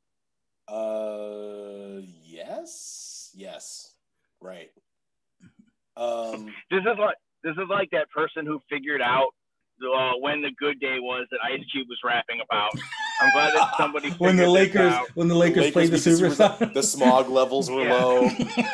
Uh, yes, yes, right. Um, This is like this is like that person who figured out uh, when the good day was that Ice Cube was rapping about. I'm glad that somebody figured When the this Lakers out. when the Lakers, Lakers played the beat the Supersonics. Super- the smog levels were Yeah. low.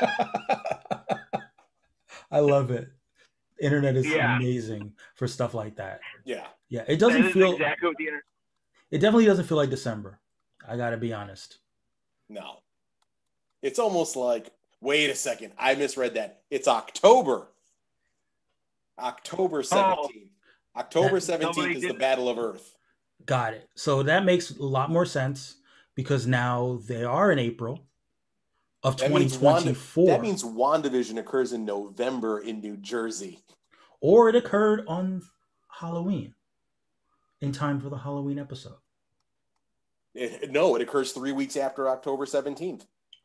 I love it. Internet is Yeah. amazing for stuff like that. Yeah, Yeah, it That doesn't is feel exactly what the inter- it definitely doesn't feel like December. I got to be honest. no. It's almost like, wait a second, I misread that. It's October. October seventeenth. October That- seventeenth Somebody is did- the Battle of Earth. Got it. So that makes a lot more sense because now they are in April of That twenty means, Wanda, twenty-four. that means WandaVision occurs in November in New Jersey. Or it occurred on Halloween in time for the Halloween episode. It- no, it occurs three weeks after October seventeenth.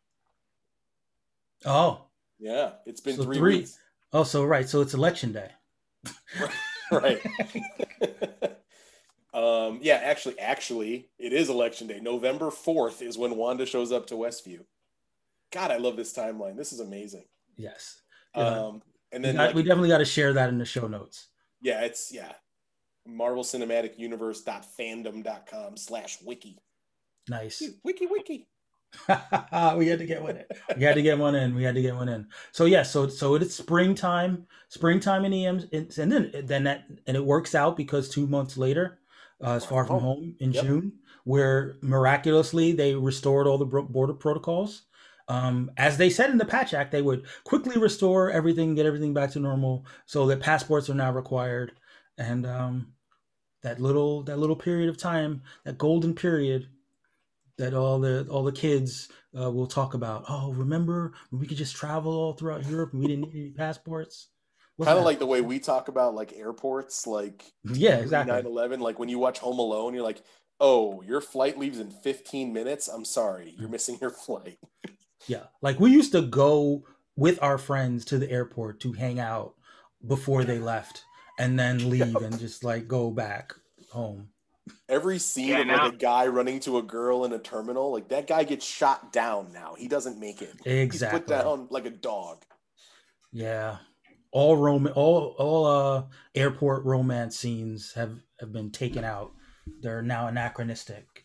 Oh. Yeah, it's been So three, three. weeks. Oh, so right. So it's election day. Right. um, yeah, actually, actually, it is election day. November fourth is when Wanda shows up to Westview. God, I love this timeline. This is amazing. Yes. Yeah. Um, and then, we, got- like, we definitely got to share that in the show notes. yeah, it's, yeah. Marvel Cinematic Universe dot fandom dot com slash wiki. Nice. Wiki, wiki. we had to get one in. We had to get one in. We had to get one in. So yeah, so so it's springtime, springtime in E M, and then then that and it works out because two months later, uh, it's Far From Home in Yep. June, where miraculously they restored all the bro- border protocols, Um, as they said in the Patch Act, they would quickly restore everything, get everything back to normal, so that passports are now required, and um, that little that little period of time, that golden period, that all the all the kids uh, will talk about. Oh, remember when we could just travel all throughout Europe and we didn't need any passports? Kind of like the way we talk about like airports, like yeah, exactly. nine eleven. Like when you watch Home Alone, you're like, oh, your flight leaves in fifteen minutes. I'm sorry, you're missing your flight. Yeah, like we used to go with our friends to the airport to hang out before they left, and then leave and just like go back home. Every scene Yeah, of now- like a guy running to a girl in a terminal, like that guy gets shot down now. He doesn't make it. Exactly. He's put down like a dog. Yeah. All rom- all all uh airport romance scenes have, have been taken out. They're now anachronistic.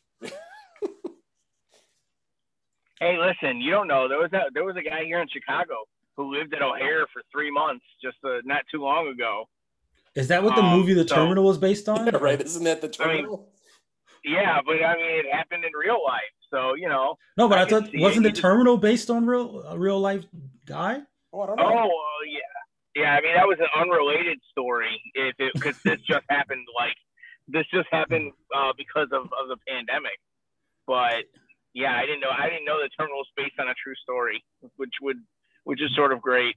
Hey, listen, you don't know. There was a there was a guy here in Chicago who lived at O'Hare for three months just uh, not too long ago. Is that what the Um, movie The so- Terminal was based on? Yeah, right. Isn't that the I mean, terminal? Yeah, but I mean, it happened in real life, so you know. No, but I, I can thought see wasn't it. The Terminal based on real a real life guy? Oh, I don't Oh, know. uh, yeah, yeah. I mean, that was an unrelated story. If it because this just happened, like this just happened uh, because of, of the pandemic. But yeah, I didn't know. I didn't know the terminal was based on a true story, which would which is sort of great.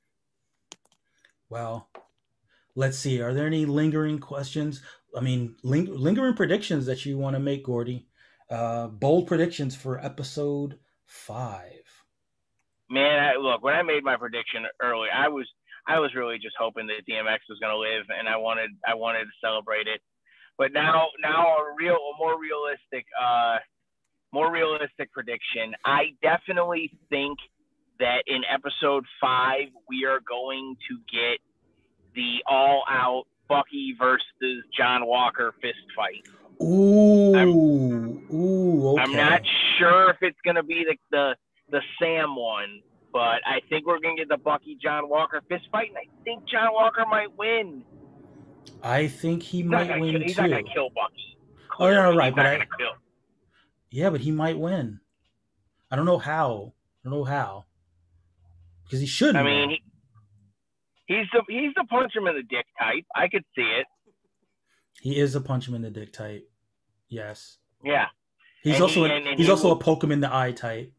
Well, let's see. Are there any lingering questions? I mean, ling- lingering predictions that you want to make, Gordy? Uh, bold predictions for episode five. Man, I, look, when I made my prediction earlier, I was I was really just hoping that D M X was going to live, and I wanted I wanted to celebrate it. But now now a real a more realistic uh more realistic prediction. I definitely think that in episode five we are going to get the all out Bucky versus John Walker fist fight. Ooh, I'm- ooh, okay. I'm not sure if it's going to be the, the the Sam one, but I think we're going to get the Bucky John Walker fist fight, and I think John Walker might win. I think he He's not might gonna win kill, He's too. not going to kill Bucky. Oh, no, no, Clearly, right, he's but not I- gonna kill. Yeah, but he might win. I don't know how. I don't know how. Because he shouldn't. I mean, win. he, he's the he's the punch him in the dick type. I could see it. he is a punch him in the dick type. Yes. Yeah, He's And also he- a, and- and he's he also will- a poke him in the eye type.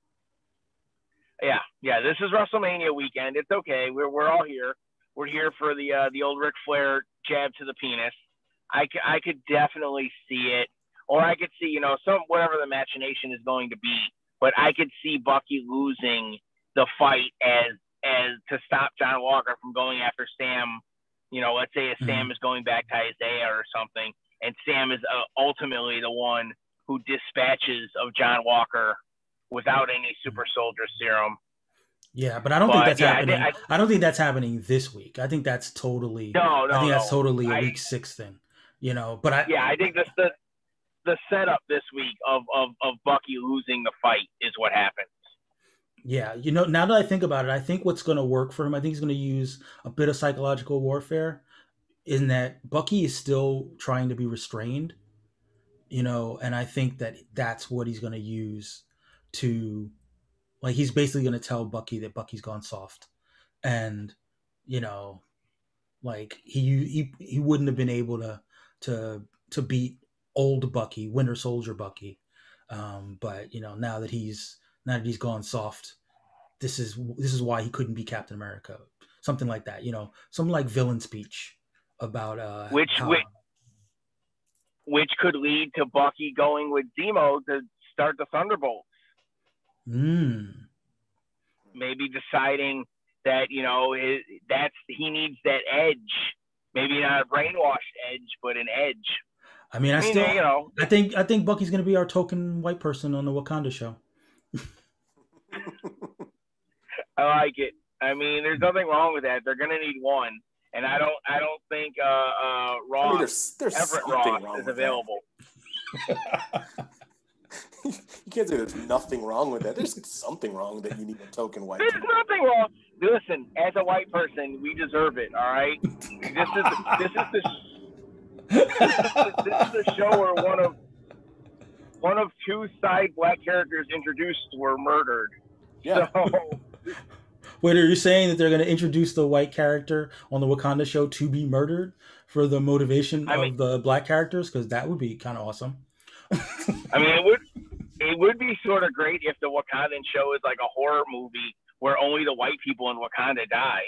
yeah, yeah. This is WrestleMania weekend. It's okay. We're we're all here. We're here for the uh, the old Ric Flair jab to the penis. I could, I could definitely see it, or I could see you know some whatever the machination is going to be. But I could see Bucky losing the fight as as to stop John Walker from going after Sam. You know, let's say if Sam Mhm. is going back to Isaiah or something, and Sam is uh, ultimately the one who dispatches of John Walker without any super soldier serum. Yeah, but I don't But, think that's yeah, I happening. think- I, don't think that's happening this week. I think that's totally. No, no, I think that's no. totally a I- week six thing. You know, but I. Yeah, I think this the the setup this week of, of, of Bucky losing the fight is what happened. Yeah, you know, now that I think about it, I think what's going to work for him, I think he's going to use a bit of psychological warfare in that Bucky is still trying to be restrained, you know, and I think that that's what he's going to use to, like, he's basically going to tell Bucky that Bucky's gone soft. And, you know, like, he he, he wouldn't have been able to, to, to beat old Bucky, Winter Soldier Bucky. Um, but, you know, now that he's, now that he's gone soft, this is this is why he couldn't be Captain America. Something like that, you know, some like villain speech about uh, Which how, which, which could lead to Bucky going with Zemo to start the Thunderbolts. mm, Maybe deciding that you know it, that's he needs that edge. Maybe not a brainwashed edge, but an edge. I mean, I, I mean, still, you know, I think I think Bucky's gonna be our token white person on the Wakanda show. I like it. I mean, there's nothing wrong with that. They're gonna need one, and I don't, I don't think uh, uh, I Ross, mean, there's there's Everett something Ross, wrong is with available. that. You can't say there's nothing wrong with that. There's something wrong that you need a token white. There's nothing wrong. Listen, as a white person, we deserve it. All right. This is this is the this is the show where one of one of two side black characters introduced were murdered. Yeah. So, Wait, are you saying that they're going to introduce the white character on the Wakanda show to be murdered for the motivation I mean, of the black characters? Because that would be kind of awesome. I mean, it would it would be sort of great if the Wakandan show is like a horror movie where only the white people in Wakanda die,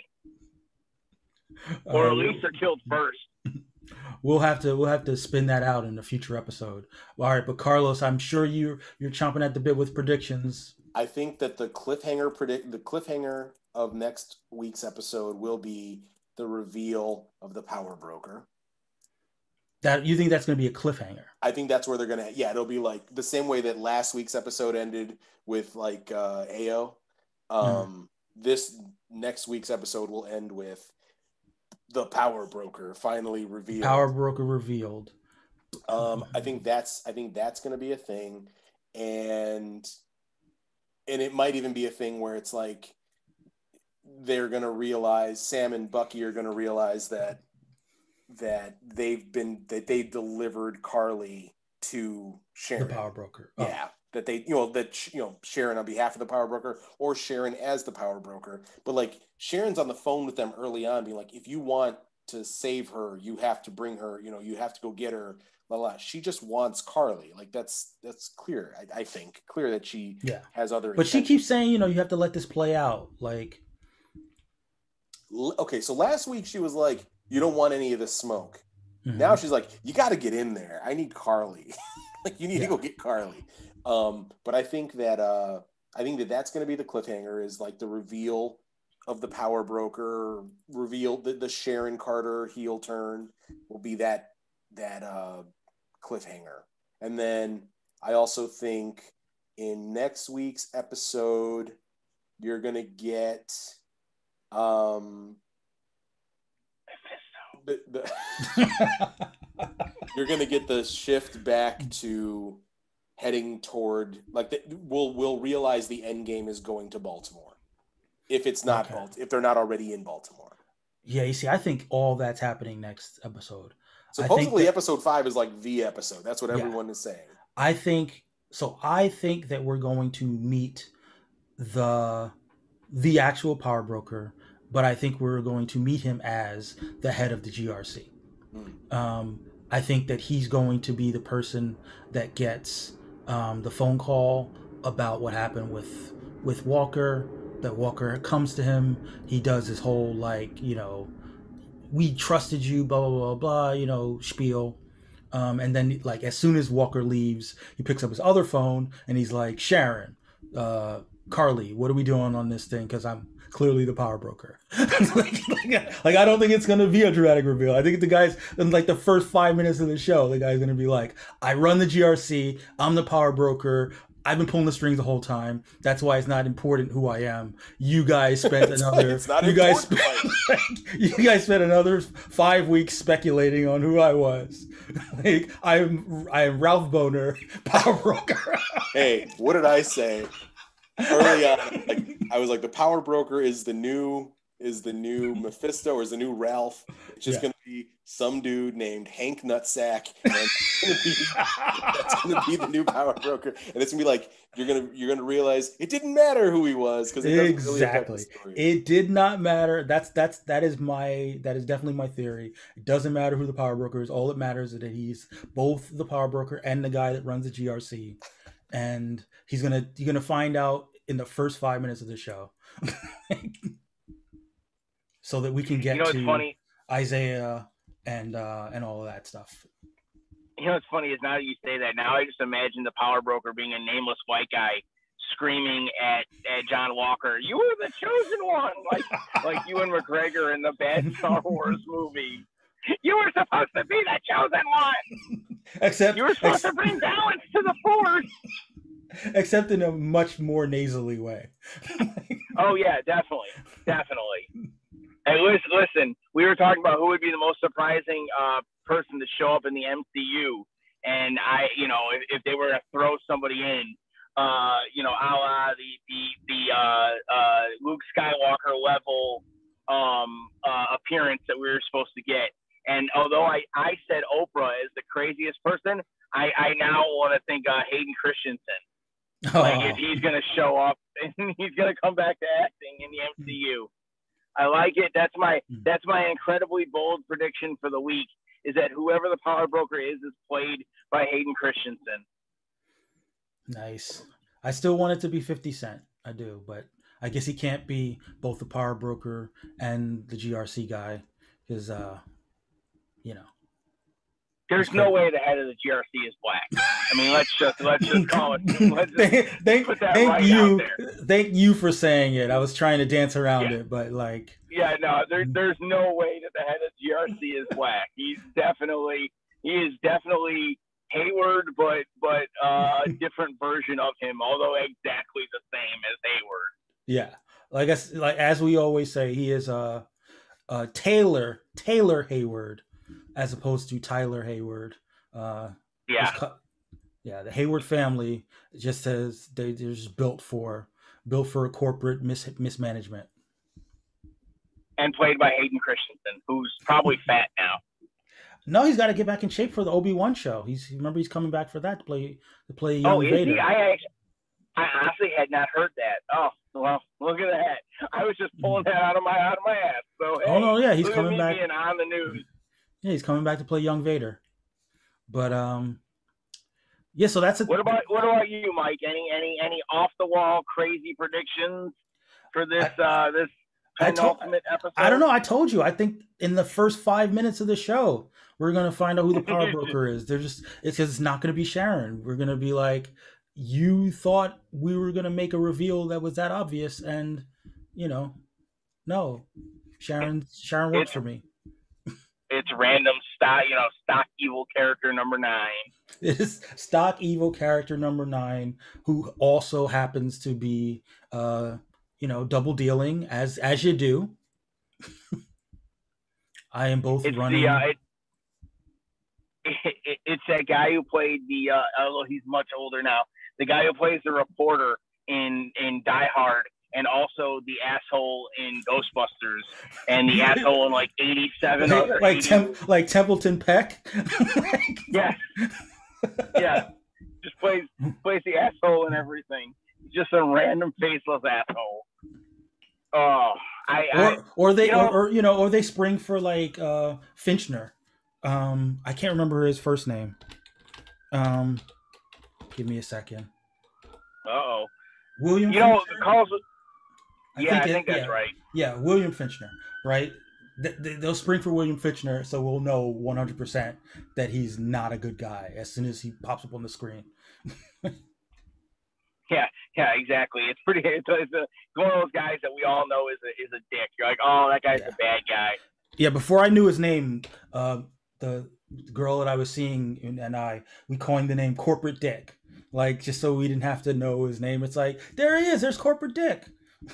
or Uh, at least they're killed first. We'll have to we'll have to spin that out in a future episode. All right, but Carlos, I'm sure you you're chomping at the bit with predictions. I think that the cliffhanger predict the cliffhanger of next week's episode will be the reveal of the Power Broker. That you think that's going to be a cliffhanger? I think that's where they're gonna. Yeah, it'll be like the same way that last week's episode ended with like uh, A O. Um, mm. This next week's episode will end with the Power Broker finally revealed. Power Broker revealed. Um, I think that's. I think that's going to be a thing, and and it might even be a thing where it's like they're going to realize Sam and Bucky are going to realize that. that they've been that they delivered Carly to Sharon, the Power Broker. Oh. Yeah, that they you know that you know Sharon on behalf of the Power Broker or Sharon as the Power Broker. But like Sharon's on the phone with them early on, being like, if you want to save her, you have to bring her. You know, you have to go get her. La la. She just wants Carly. Like that's that's clear. I, I think clear that she yeah. has other. But intentions. She keeps saying, you know, you have to let this play out. Like, okay, so last week she was like, you don't want any of the smoke. Mm-hmm. Now she's like, you got to get in there. I need Carly. Like you need yeah. to go get Carly. Um, but I think that uh, I think that that's going to be the cliffhanger is like the reveal of the Power Broker, reveal the, the Sharon Carter heel turn will be that that uh, cliffhanger. And then I also think in next week's episode, you're going to get um, The, the you're gonna get the shift back to heading toward like the, we'll we'll realize the end game is going to Baltimore if it's not okay. Balt- if they're not already in Baltimore. Yeah, you see, I think all that's happening next episode. Supposedly, that, episode five is like the episode. That's what yeah, everyone is saying. I think so. I think that we're going to meet the the actual Power Broker. But I think we're going to meet him as the head of the G R C. Mm. Um, I think that he's going to be the person that gets um, the phone call about what happened with with Walker. That Walker comes to him. He does his whole like, you know, we trusted you, blah blah blah blah, you know, spiel. Um, and then like as soon as Walker leaves, he picks up his other phone and he's like, Sharon, uh, Carly, what are we doing on this thing? Because I'm clearly the Power Broker. like, like, like I don't think it's gonna be a dramatic reveal. I think the guys in like the first five minutes of the show, the guy's gonna be like, I run the G R C, I'm the Power Broker, I've been pulling the strings the whole time. That's why it's not important who I am. You guys spent another like you guys spent, you guys spent another five weeks speculating on who I was. Like I'm I'm Ralph Boner, Power Broker. Hey, what did I say? Early on, like, I was like, the Power Broker is the new is the new Mephisto or is the new Ralph. It's just yeah. gonna be some dude named Hank Nutsack, and that's gonna, be, that's gonna be the new Power Broker. And it's gonna be like you're gonna you're gonna realize it didn't matter who he was because it doesn't exactly. really affect the story. It did not matter. That's that's that is my that is definitely my theory. It doesn't matter who the Power Broker is. All it matters is that he's both the Power Broker and the guy that runs the G R C, and he's gonna you're gonna find out in the first five minutes of the show. So that we can get you know, to funny. Isaiah and uh, and all of that stuff. You know what's funny is now that you say that, now I just imagine the Power Broker being a nameless white guy screaming at, at John Walker, "You were the chosen one!" Like like Ewan McGregor in the bad Star Wars movie. You were supposed to be the chosen one. Except you were supposed ex- to bring balance to the Force. Except in a much more nasally way. Oh yeah, definitely, definitely. Hey, listen, listen, we were talking about who would be the most surprising uh, person to show up in the M C U. And I, you know, if, if they were to throw somebody in, uh, you know, a la the, the, the uh, uh, Luke Skywalker level um, uh, appearance that we were supposed to get. And although I, I said Oprah is the craziest person, I, I now want to think uh, Hayden Christensen. Like if Oh, he's gonna show up and he's gonna come back to acting in the M C U. I like it. That's my that's my incredibly bold prediction for the week. Is that whoever the power broker is is played by Hayden Christensen. nice. I still want it to be fifty Cent. I do, but I guess he can't be both the power broker and the G R C guy because, uh, you know. There's no way the head of the G R C is black. I mean, let's just let's just call it. Let's just thank thank, put that thank right you, out there. thank you for saying it. I was trying to dance around Yeah. it, but like, Yeah, no, there, there's no way that the head of G R C is black. He's definitely he is definitely Hayward, but but uh, a different version of him, although exactly the same as Hayward. yeah, like I s like as we always say, he is uh, uh Taylor Taylor Hayward as opposed to Tyler Hayward. Uh, Yeah, his cu- yeah, the Hayward family just says they, they're just built for built for a corporate mis- mismanagement. and played by Hayden Christensen, who's probably fat now. No, he's got to get back in shape for the Obi-Wan show. He's remember he's coming back for that to play to play young Oh, is Vader. he? I actually, I honestly had not heard that. Oh, well, look at that. I was just pulling that out of my out of my ass. So hey, Oh no, yeah, he's look coming at me back. being on the news. Yeah, he's coming back to play young Vader. But um, yeah. So that's a, What about what about you, Mike? Any any any off the wall crazy predictions for this I- uh this I told- penultimate episode? I don't know. I told you. I think in the first five minutes of the show, we're gonna find out who the power broker is. They're just it's because it's not gonna be Sharon. We're gonna be like, you thought we were gonna make a reveal that was that obvious, and you know, no, Sharon. Sharon works It's- for me. It's random stock, you know, stock evil character number nine. It is stock evil character number nine, who also happens to be, uh, you know, double dealing as as you do. I am both It's running. the uh, it, it, it, it's that guy who played the uh, although he's much older now. The guy who plays the reporter in in Die Hard, and also the asshole in Ghostbusters, and the asshole in like eighty-seven. like other like, eighty Tem- like Templeton Peck. Yeah, yeah. Just plays plays the asshole and everything. Just a random faceless asshole. Oh, I, or I or they you know- or, or you know or they spring for like uh Finchner. Um, I can't remember his first name. Um, give me a second. uh oh. William. You know, Finchner? Carl's. I Yeah, I it- think that's yeah. right. Yeah, William Finchner, right? Th- th- They'll spring for William Finchner, so we'll know one hundred percent that he's not a good guy as soon as he pops up on the screen. Yeah, yeah, exactly. It's pretty. It's, it's, a, it's one of those guys that we all know is a is a dick. You're like, oh, that guy's Yeah. a bad guy. Yeah, before I knew his name, uh, the girl that I was seeing and, and I, we coined the name Corporate Dick. Like, just so we didn't have to know his name. It's like, there he is, there's Corporate Dick.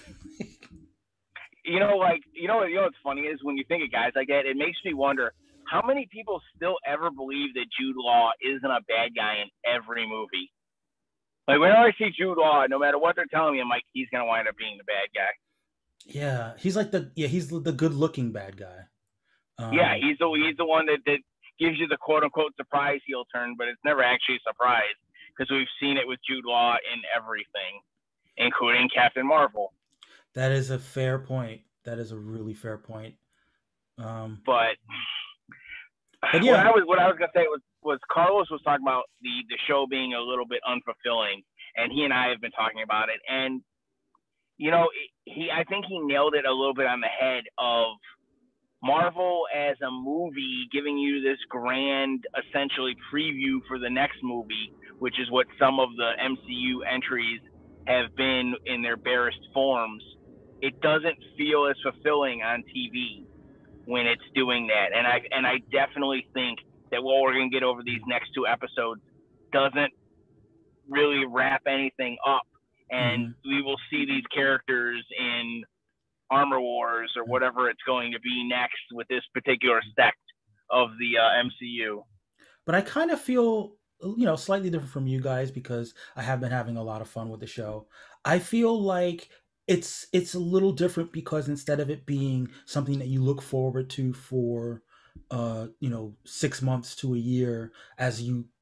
You know, like you know, you know what's funny is when you think of guys like that, it makes me wonder how many people still ever believe that Jude Law isn't a bad guy in every movie. Like whenever I see Jude Law, no matter what they're telling me, I'm like, he's gonna wind up being the bad guy. Yeah, he's like the, yeah, he's the good looking bad guy. Um, Yeah, he's the he's the one that, that gives you the quote unquote surprise heel turn, but it's never actually a surprise because we've seen it with Jude Law in everything, including Captain Marvel. that is a fair point. That is a really fair point. Um, But, But yeah. what I was what I was gonna say was was Carlos was talking about the the show being a little bit unfulfilling, and he and I have been talking about it, and you know he I think he nailed it a little bit on the head of Marvel as a movie giving you this grand essentially preview for the next movie, which is what some of the M C U entries have been in their barest forms. It doesn't feel as fulfilling on T V when it's doing that. And I and I definitely think that what we're going to get over these next two episodes doesn't really wrap anything up. And mm-hmm. we will see these characters in Armor Wars or whatever it's going to be next with this particular sect of the uh, M C U. But I kind of feel, you know, slightly different from you guys because I have been having a lot of fun with the show. I feel like it's it's a little different because instead of it being something that you look forward to for uh you know six months to a year as you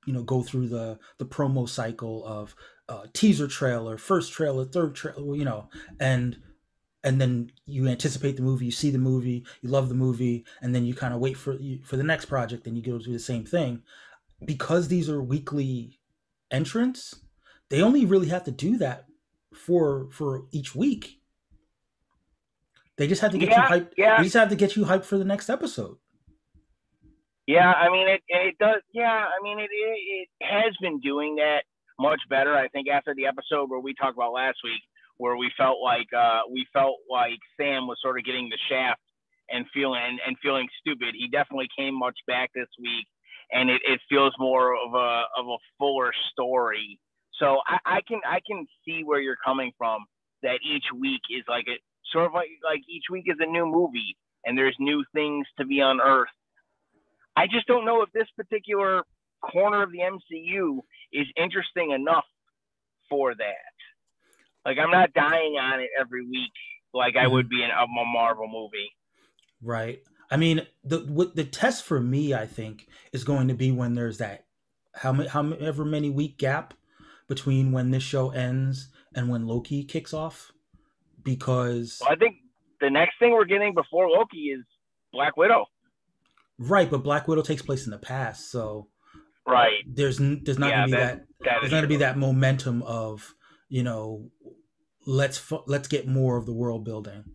you know, go through the the promo cycle of uh, teaser trailer, first trailer, third trailer, you know, and and then you anticipate the movie, you see the movie, you love the movie, and then you kind of wait for for the next project, and you go through the same thing. Because these are weekly entrants, they only really have to do that for for each week. They just have to get yeah, you hyped. Yeah. They just have to get you hyped for the next episode. Yeah, I mean it. It does. Yeah, I mean it. It, it has been doing that much better. I think after the episode where we talked about last week, where we felt like uh, we felt like Sam was sort of getting the shaft and feeling and, and feeling stupid. He definitely came much back this week, and it, it feels more of a of a fuller story. So I, I can I can see where you're coming from. That each week is like a sort of like like each week is a new movie, and there's new things to be unearthed. I just don't know if this particular corner of the M C U is interesting enough for that. Like, I'm not dying on it every week like I would be in a Marvel movie. Right. I mean, the what the test for me, I think, is going to be when there's that how however many week gap between when this show ends and when Loki kicks off. Because well, I think the next thing we're getting before Loki is Black Widow. Right, but Black Widow takes place in the past, so right. There's there's not yeah, gonna be that, that, that there's not gonna be that momentum of, you know, let's let's get more of the world building.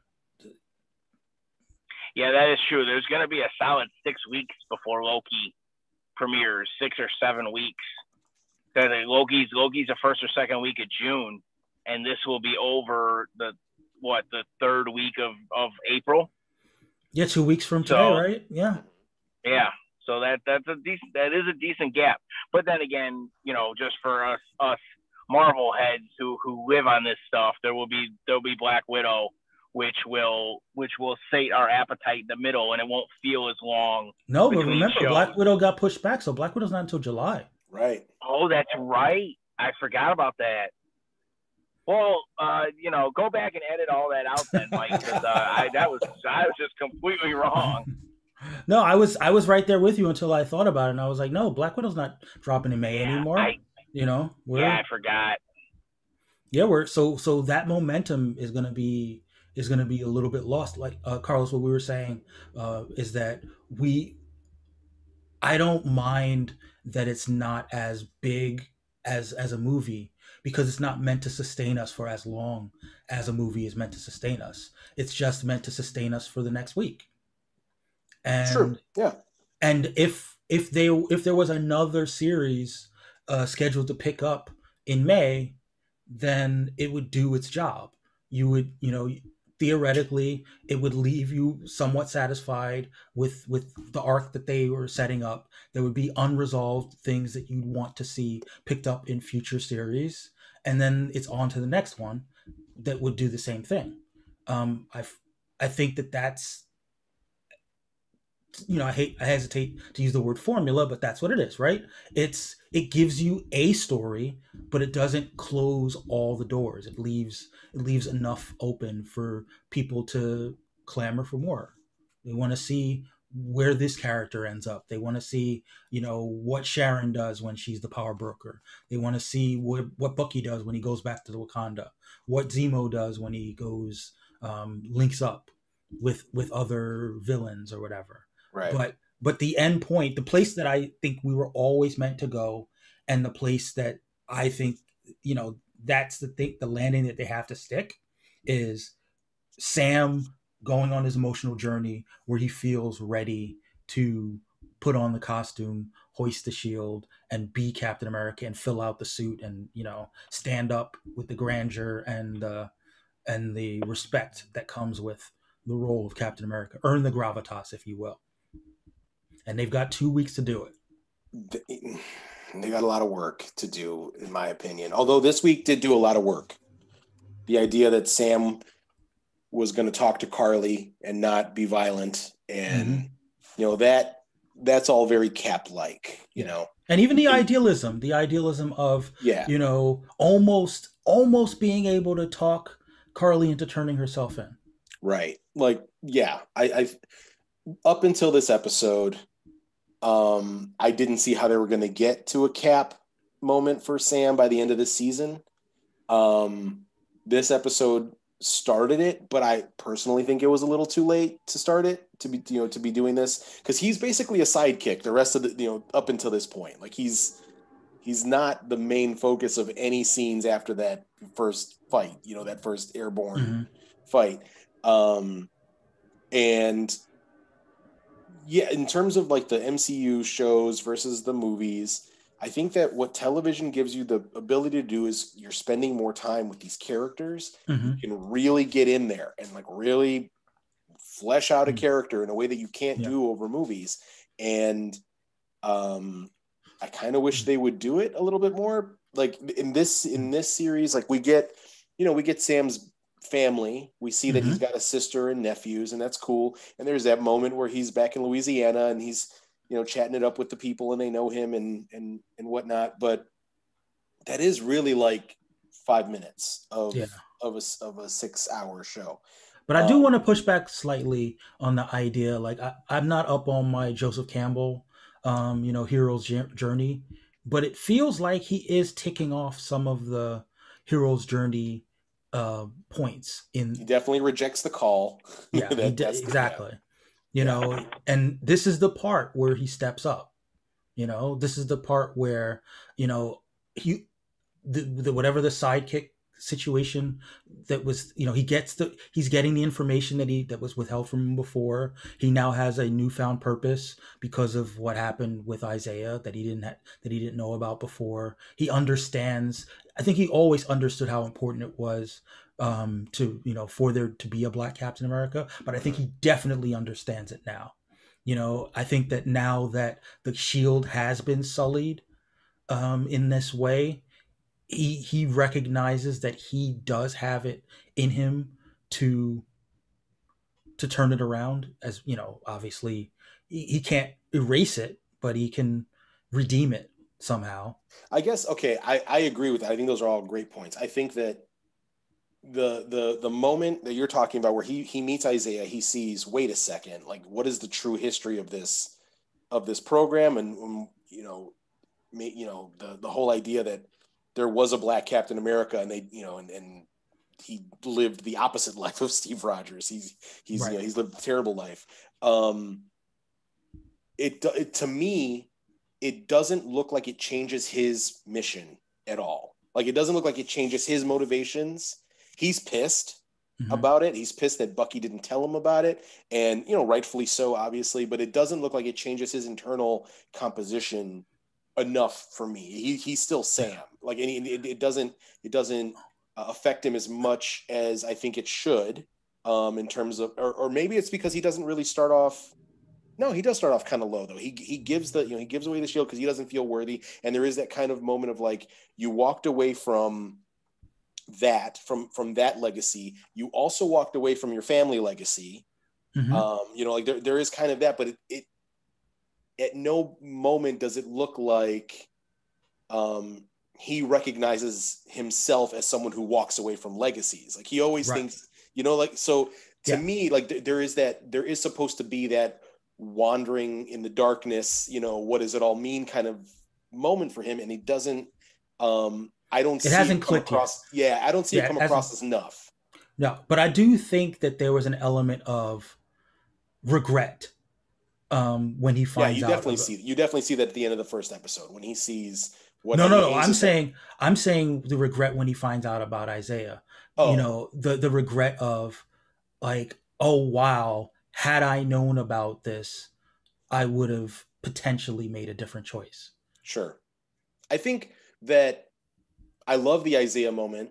Yeah, that is true. There's gonna be a solid six weeks before Loki premieres, six or seven weeks. Because Loki's Loki's the first or second week of June, and this will be over the what the third week of, of April. Yeah, two weeks from today, so, right? Yeah. Yeah. So that that's a decent that is a decent gap. But then again, you know, just for us us Marvel heads who, who live on this stuff, there will be there'll be Black Widow, which will which will sate our appetite in the middle, and it won't feel as long. No, but remember, shows. Black Widow got pushed back, so Black Widow's not until July. Right. Oh, that's right. I forgot about that. Well, uh, you know, go back and edit all that out then, Mike, because uh, I that was I was just completely wrong. No, I was I was right there with you until I thought about it, and I was like, no, Black Widow's not dropping in May yeah, anymore. I, you know, we're, yeah, I forgot. Yeah, we're so so that momentum is gonna be is gonna be a little bit lost. Like uh, Carlos, what we were saying uh, is that we, I don't mind that it's not as big as as a movie, because it's not meant to sustain us for as long as a movie is meant to sustain us. It's just meant to sustain us for the next week. And True. Yeah. And if if they if there was another series uh, scheduled to pick up in May, then it would do its job. You would, you know, theoretically, it would leave you somewhat satisfied with with the arc that they were setting up. There would be unresolved things that you'd want to see picked up in future series, and then it's on to the next one that would do the same thing. Um, I I think that that's, you know, I hate I hesitate to use the word formula, but that's what it is, right? It's it gives you a story, but it doesn't close all the doors. It leaves it leaves enough open for people to clamor for more. They want to see where this character ends up. They want to see, you know, what Sharon does when she's the power broker. They want to see what what Bucky does when he goes back to Wakanda. What Zemo does when he goes um, links up with with other villains or whatever. Right. But but the end point, the place that I think we were always meant to go, and the place that I think, you know, that's the thing, the landing that they have to stick, is Sam going on his emotional journey where he feels ready to put on the costume, hoist the shield, and be Captain America and fill out the suit and, you know, stand up with the grandeur and uh, and the respect that comes with the role of Captain America, earn the gravitas, if you will. And they've got two weeks to do it. They got a lot of work to do, in my opinion. Although this week did do a lot of work. The idea that Sam was going to talk to Carly and not be violent, and mm-hmm. you know, that that's all very Cap-like, you know. And even the idealism, the idealism of, yeah. you know, almost almost being able to talk Carly into turning herself in. Right. Like, yeah, I, I up until this episode, Um, I didn't see how they were going to get to a Cap moment for Sam by the end of the season. Um, this episode started it, but I personally think it was a little too late to start it, to be, you know, to be doing this, because he's basically a sidekick the rest of the, you know, up until this point. Like he's he's not the main focus of any scenes after that first fight, you know, that first airborne Mm-hmm. fight. Um, and yeah, in terms of like the M C U shows versus the movies, I think that what television gives you the ability to do is you're spending more time with these characters. Mm-hmm. You can really get in there and like really flesh out a Mm-hmm. character in a way that you can't Yeah. do over movies. And um, I kind of wish they would do it a little bit more. Like in this in this series, like we get, you know, we get Sam's family. We see that Mm-hmm. he's got a sister and nephews, and that's cool. And there's that moment where he's back in Louisiana and he's, you know, chatting it up with the people and they know him and and and whatnot. But that is really like five minutes of Yeah. of a of a six hour show. But I do Um, want to push back slightly on the idea. Like I, I'm not up on my Joseph Campbell, um, you know, hero's journey, but it feels like he is ticking off some of the hero's journey uh, points in. He definitely rejects the call. Yeah, that, he d- that's the- exactly. yeah. You Yeah. know, and this is the part where he steps up. You know, this is the part where, you know, he the, the whatever the sidekick situation that was, you know, he gets the he's getting the information that he that was withheld from him before. He now has a newfound purpose because of what happened with Isaiah that he didn't ha- that he didn't know about before. He understands. I think he always understood how important it was um to, you know, for there to be a black Captain America, but I think he definitely understands it now. You know, I think that now that the shield has been sullied um in this way, he he recognizes that he does have it in him to to turn it around. As you know, obviously he, he can't erase it, but he can redeem it somehow. I guess okay, I, I agree with that. I think those are all great points. I think that the the the moment that you're talking about where he he meets Isaiah, he sees, wait a second, like what is the true history of this of this program, and um, you know, me, you know, the the whole idea that there was a black Captain America, and they, you know, and, and he lived the opposite life of Steve Rogers. He's he's Right. you know, he's lived a terrible life. Um, it, it to me, it doesn't look like it changes his mission at all. Like it doesn't look like it changes his motivations. He's pissed Mhm. about it. He's pissed that Bucky didn't tell him about it, and you know, rightfully so, obviously. But it doesn't look like it changes his internal composition enough for me. He he's still Sam. Like, and it, it doesn't it doesn't uh, affect him as much as I think it should. Um, in terms of, or, or maybe it's because he doesn't really start off. No, he does start off kind of low though. He he gives the you know he gives away the shield because he doesn't feel worthy, and there is that kind of moment of like you walked away from that from from that legacy. You also walked away from your family legacy. Mhm. Um, you know, like there there is kind of that, but it, it at no moment does it look like um, he recognizes himself as someone who walks away from legacies. Like he always Right. thinks, you know, like so to Yeah. me, like th- there is that there is supposed to be that wandering in the darkness, you know, what does it all mean kind of moment for him, and he doesn't. Um, I don't. It see hasn't it come clicked yet. across. Yeah, I don't see Yeah, it come it hasn't- across as enough. No, but I do think that there was an element of regret um, when he Yeah, finds you out. definitely about- see. You definitely see that at the end of the first episode when he sees what. No, no, no. he I'm is- saying, I'm saying the regret when he finds out about Isaiah. Oh. You know, the the regret of like, oh wow, had I known about this, I would have potentially made a different choice. Sure. I think that I love the Isaiah moment.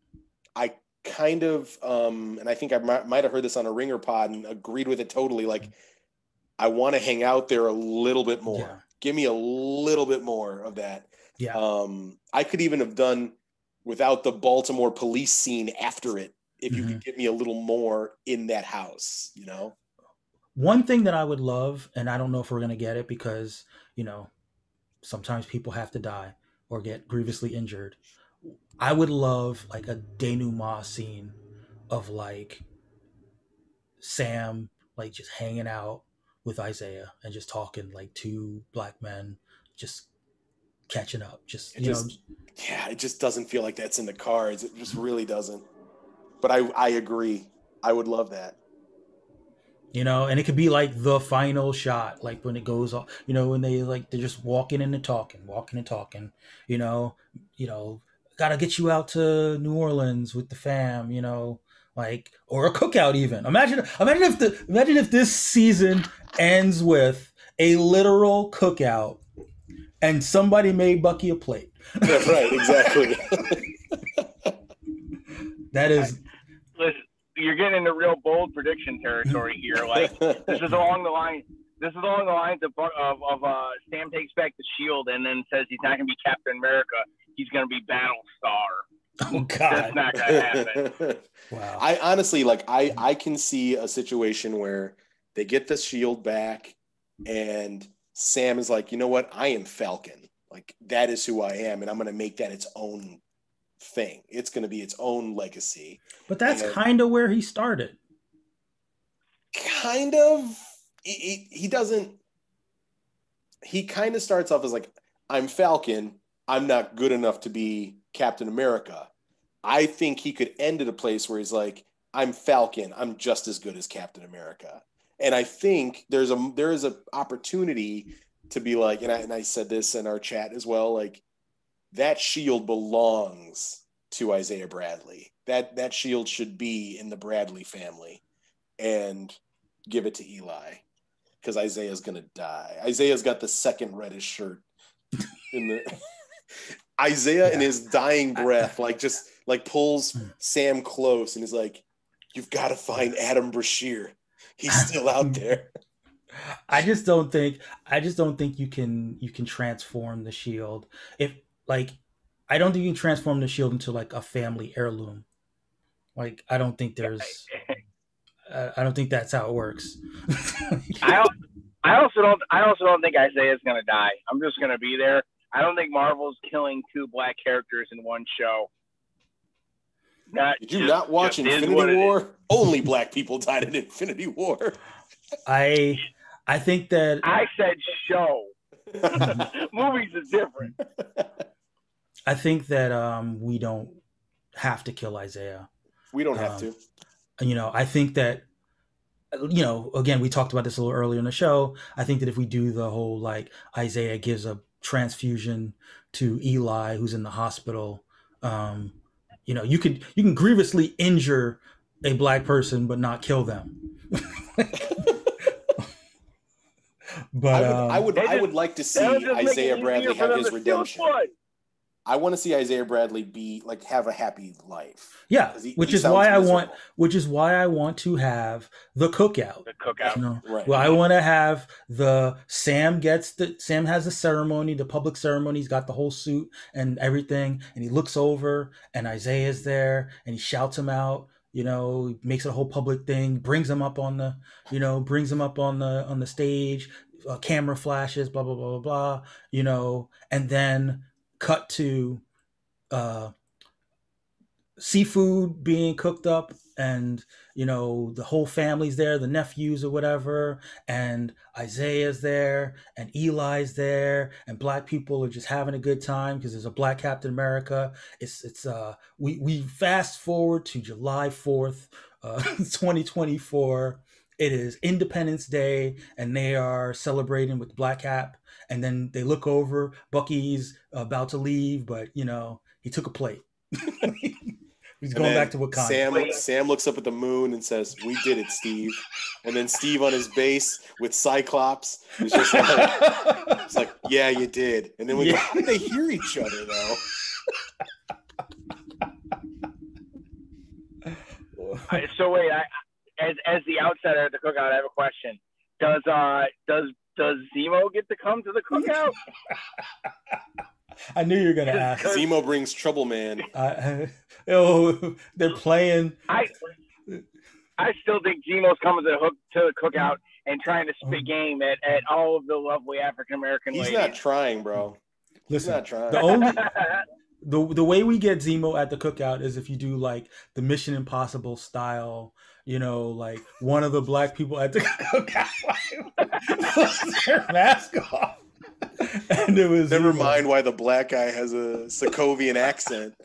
I kind of, um, and I think I might, might have heard this on a Ringer pod and agreed with it totally. Like, I want to hang out there a little bit more. Yeah. Give me a little bit more of that. Yeah. Um, I could even have done without the Baltimore police scene after it, if you Mhm. could give me a little more in that house, you know? One thing that I would love, and I don't know if we're gonna get it because, you know, sometimes people have to die or get grievously injured. I would love like a denouement scene of like Sam like just hanging out with Isaiah and just talking like two black men just catching up. Just, it you just, know. Yeah, it just doesn't feel like that's in the cards. It just really doesn't. But I, I agree. I would love that. You know, and it could be like the final shot, like when it goes off, you know, when they like, they're just walking in and talking, walking and talking, you know, you know, gotta get you out to New Orleans with the fam, you know, like, or a cookout even. Imagine, imagine if the, imagine if this season ends with a literal cookout and somebody made Bucky a plate. Yeah, right, exactly. That is. I, listen, you're getting into real bold prediction territory here. Like, this is along the line. This is along the lines of of, of uh, Sam takes back the shield and then says he's not going to be Captain America. He's going to be Battlestar. Oh God, that's not going to happen. Wow. I honestly like. I I can see a situation where they get the shield back, and Sam is like, you know what? I am Falcon. Like, that is who I am, and I'm going to make that its own thing. It's going to be its own legacy. But that's kind of where he started. Kind of. He, he, he doesn't. He kind of starts off as like, I'm Falcon. I'm not good enough to be Captain America. I think he could end at a place where he's like, I'm Falcon. I'm just as good as Captain America. And I think there's a there is an opportunity to be like, and I, and I said this in our chat as well, like, that shield belongs to Isaiah Bradley. That that shield should be in the Bradley family, and give it to Eli, because Isaiah's gonna die. Isaiah's got the second reddish shirt in the Isaiah yeah. in his dying breath, like just like pulls Sam close and is like, "You've got to find Adam Brashear. He's still out there." I just don't think I just don't think you can you can transform the shield. If like I don't think you can transform the shield into like a family heirloom. Like, I don't think there's uh, I don't think that's how it works. I I also don't I also don't think Isaiah's gonna die. I'm just gonna be there. I don't think Marvel's killing two black characters in one show. Not Did you just, not watch Infinity War? Only black people died in Infinity War. I I think that I said show. Movies is different. I think that um, we don't have to kill Isaiah. We don't have um, to. You know, I think that, you know, again, we talked about this a little earlier in the show. I think that if we do the whole, like, Isaiah gives a transfusion to Eli, who's in the hospital, um, you know, you could you can grievously injure a black person but not kill them. But I would, um, I would, I would like to see Isaiah Bradley have his redemption. I want to see Isaiah Bradley be like have a happy life. Yeah, he, which he is why miserable. I want, which is why I want to have the cookout. The cookout, you know? Right? Well, I want to have the Sam gets the Sam has the ceremony, the public ceremony. He's got the whole suit and everything, and he looks over, and Isaiah's there, and he shouts him out. You know, he makes it a whole public thing, brings him up on the, you know, brings him up on the on the stage, uh, camera flashes, blah blah blah blah blah. You know, and then cut to uh, seafood being cooked up, and you know the whole family's there, the nephews or whatever, and Isaiah's there, and Eli's there, and black people are just having a good time because there's a black Captain America. It's it's uh we we fast forward to July fourth, uh, twenty twenty-four. It is Independence Day, and they are celebrating with Black Cap. And then they look over, Bucky's about to leave, but you know he took a plate. He's and going back to Wakanda. Sam, Sam looks up at the moon and says, "We did it, Steve." And then Steve on his base with Cyclops is just like, it's like, "Yeah, you did." And then we yeah. go, "How did they hear each other though?" So wait, I, as as the outsider at the cookout, I have a question. Does uh does does Zemo get to come to the cookout? I knew you were gonna ask. Zemo brings trouble, man. Uh, oh, they're playing. I I still think Zemo's coming to the hook to the cookout and trying to spit game at, at all of the lovely African American ladies. He's not trying, bro. Listen, He's not trying. The only the the way we get Zemo at the cookout is if you do like the Mission Impossible style. You know, like one of the black people at the cookout. their mask off. And it was Never Zemo. mind why the black guy has a Sokovian accent.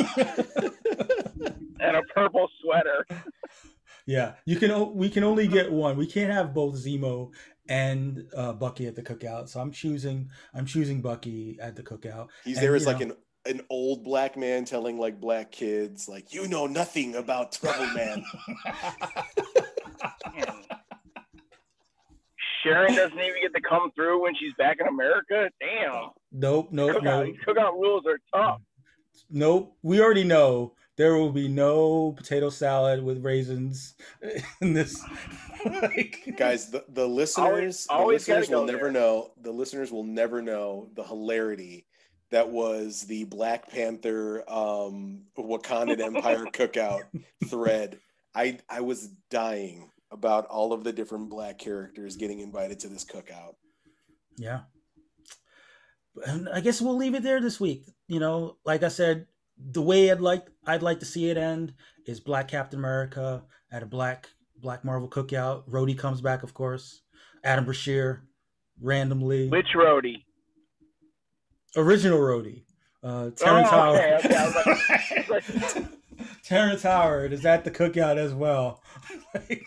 And a purple sweater. Yeah, you can. We can only get one. We can't have both Zemo and uh, Bucky at the cookout. So I'm choosing. I'm choosing Bucky at the cookout. He's And, there as you like know, an an old black man telling like black kids, like, you know nothing about trouble, man. Sharon doesn't even get to come through when she's back in America. Damn. Nope, nope, Cookout, nope, these cookout rules are tough. nope. We already know there will be no potato salad with raisins in this. Like, Guys, the, the listeners, always the listeners gotta will go never there. know. The listeners will never know the hilarity that was the Black Panther um, Wakandan Empire cookout thread. I I was dying about all of the different black characters getting invited to this cookout. yeah. And I guess we'll leave it there this week. You know, like I said, the way I'd like I'd like to see it end is Black Captain America at a black Black Marvel cookout. Rhodey comes back, of course. Adam Brashear, randomly. Which roadie? Original Rhodey. Uh, Terrence Oh, okay, Howard. okay. I was like, I was like, Terrence Howard is at the cookout as well. Like,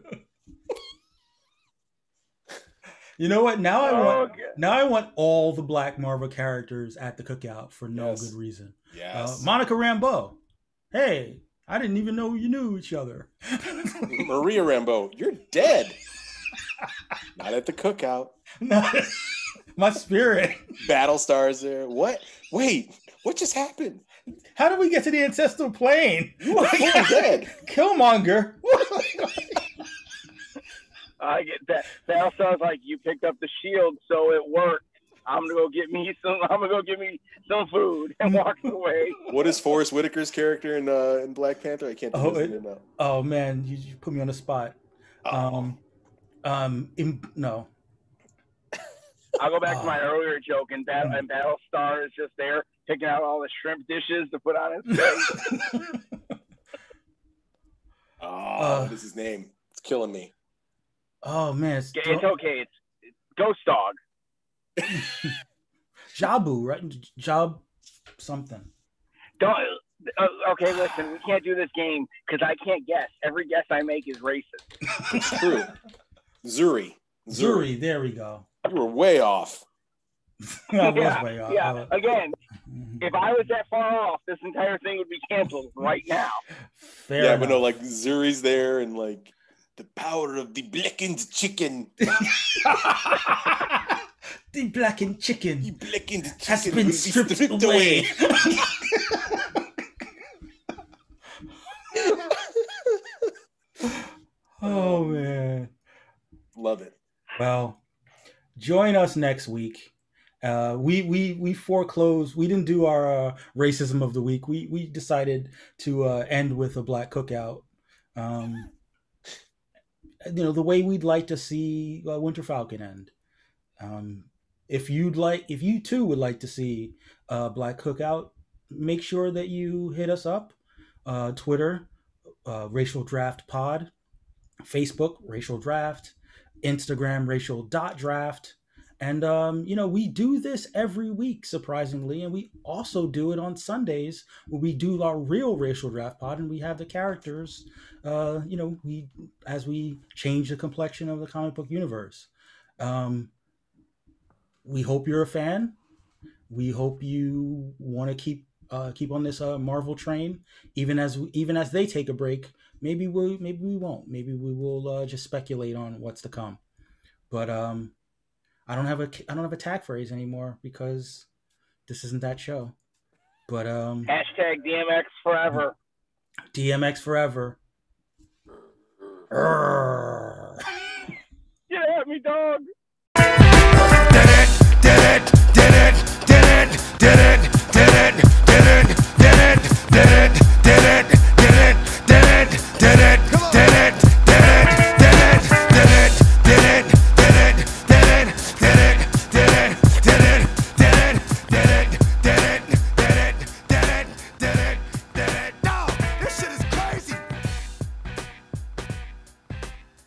you know what? Now I want okay. now I want all the Black Marvel characters at the cookout for no Yes. good reason. Yes. Uh, Monica Rambeau. Hey, I didn't even know you knew each other. Maria Rambeau, you're dead. Not at the cookout. My spirit. Battlestar's there. What? Wait, what just happened? How did we get to the ancestral plane? You are fully dead. Killmonger. I get that. Battlestar's like, you picked up the shield, so it worked. I'm gonna go get me some. I'm gonna go get me some food, and walks away. What is Forrest Whitaker's character in uh, in Black Panther? I can't think Oh, of his it- name now. Oh man, you, you put me on the spot. Oh. Um, um, in, no. I'll go back to my Oh. earlier joke, and, Bat- and Battlestar is just there picking out all the shrimp dishes to put on his face. Oh, Uh, what is his name? It's killing me. Oh man, it's, It's okay. It's, it's Ghost Dog. Jabu, right? Job something. Don't. Uh, okay, listen. We can't do this game because I can't guess. Every guess I make is racist. It's true. Zuri. Zuri, there we go. You were way off. I was yeah, way off. yeah. I was- Again, Mhm. if I was that far off, this entire thing would be canceled right now. Fair yeah, enough. but no, like Zuri's there and like the power of the blackened chicken. The blackened The chicken blackened chicken has will been be stripped, away. Oh man. Love it. Well, join us next week. Uh, we we we foreclosed. We didn't do our uh, racism of the week. We we decided to uh, end with a black cookout. Um, you know, the way we'd like to see uh, Winter Falcon end. Um, if you'd like, if you too would like to see a black cookout, make sure that you hit us up. Uh, Twitter, uh, Racial Draft Pod. Facebook, Racial Draft. Instagram, Racial Dot Draft. And, um, you know, we do this every week, surprisingly. And we also do it on Sundays where we do our real Racial Draft Pod and we have the characters, uh, you know, we as we change the complexion of the comic book universe. Um, we hope you're a fan. We hope you want to keep uh, keep on this uh, Marvel train, even as even as they take a break. Maybe we maybe we won't. Maybe we will uh, just speculate on what's to come. But um, I don't have a I don't have a tag phrase anymore because this isn't that show. But um, Hashtag D M X forever. D M X forever. Urgh. Get at me, dog.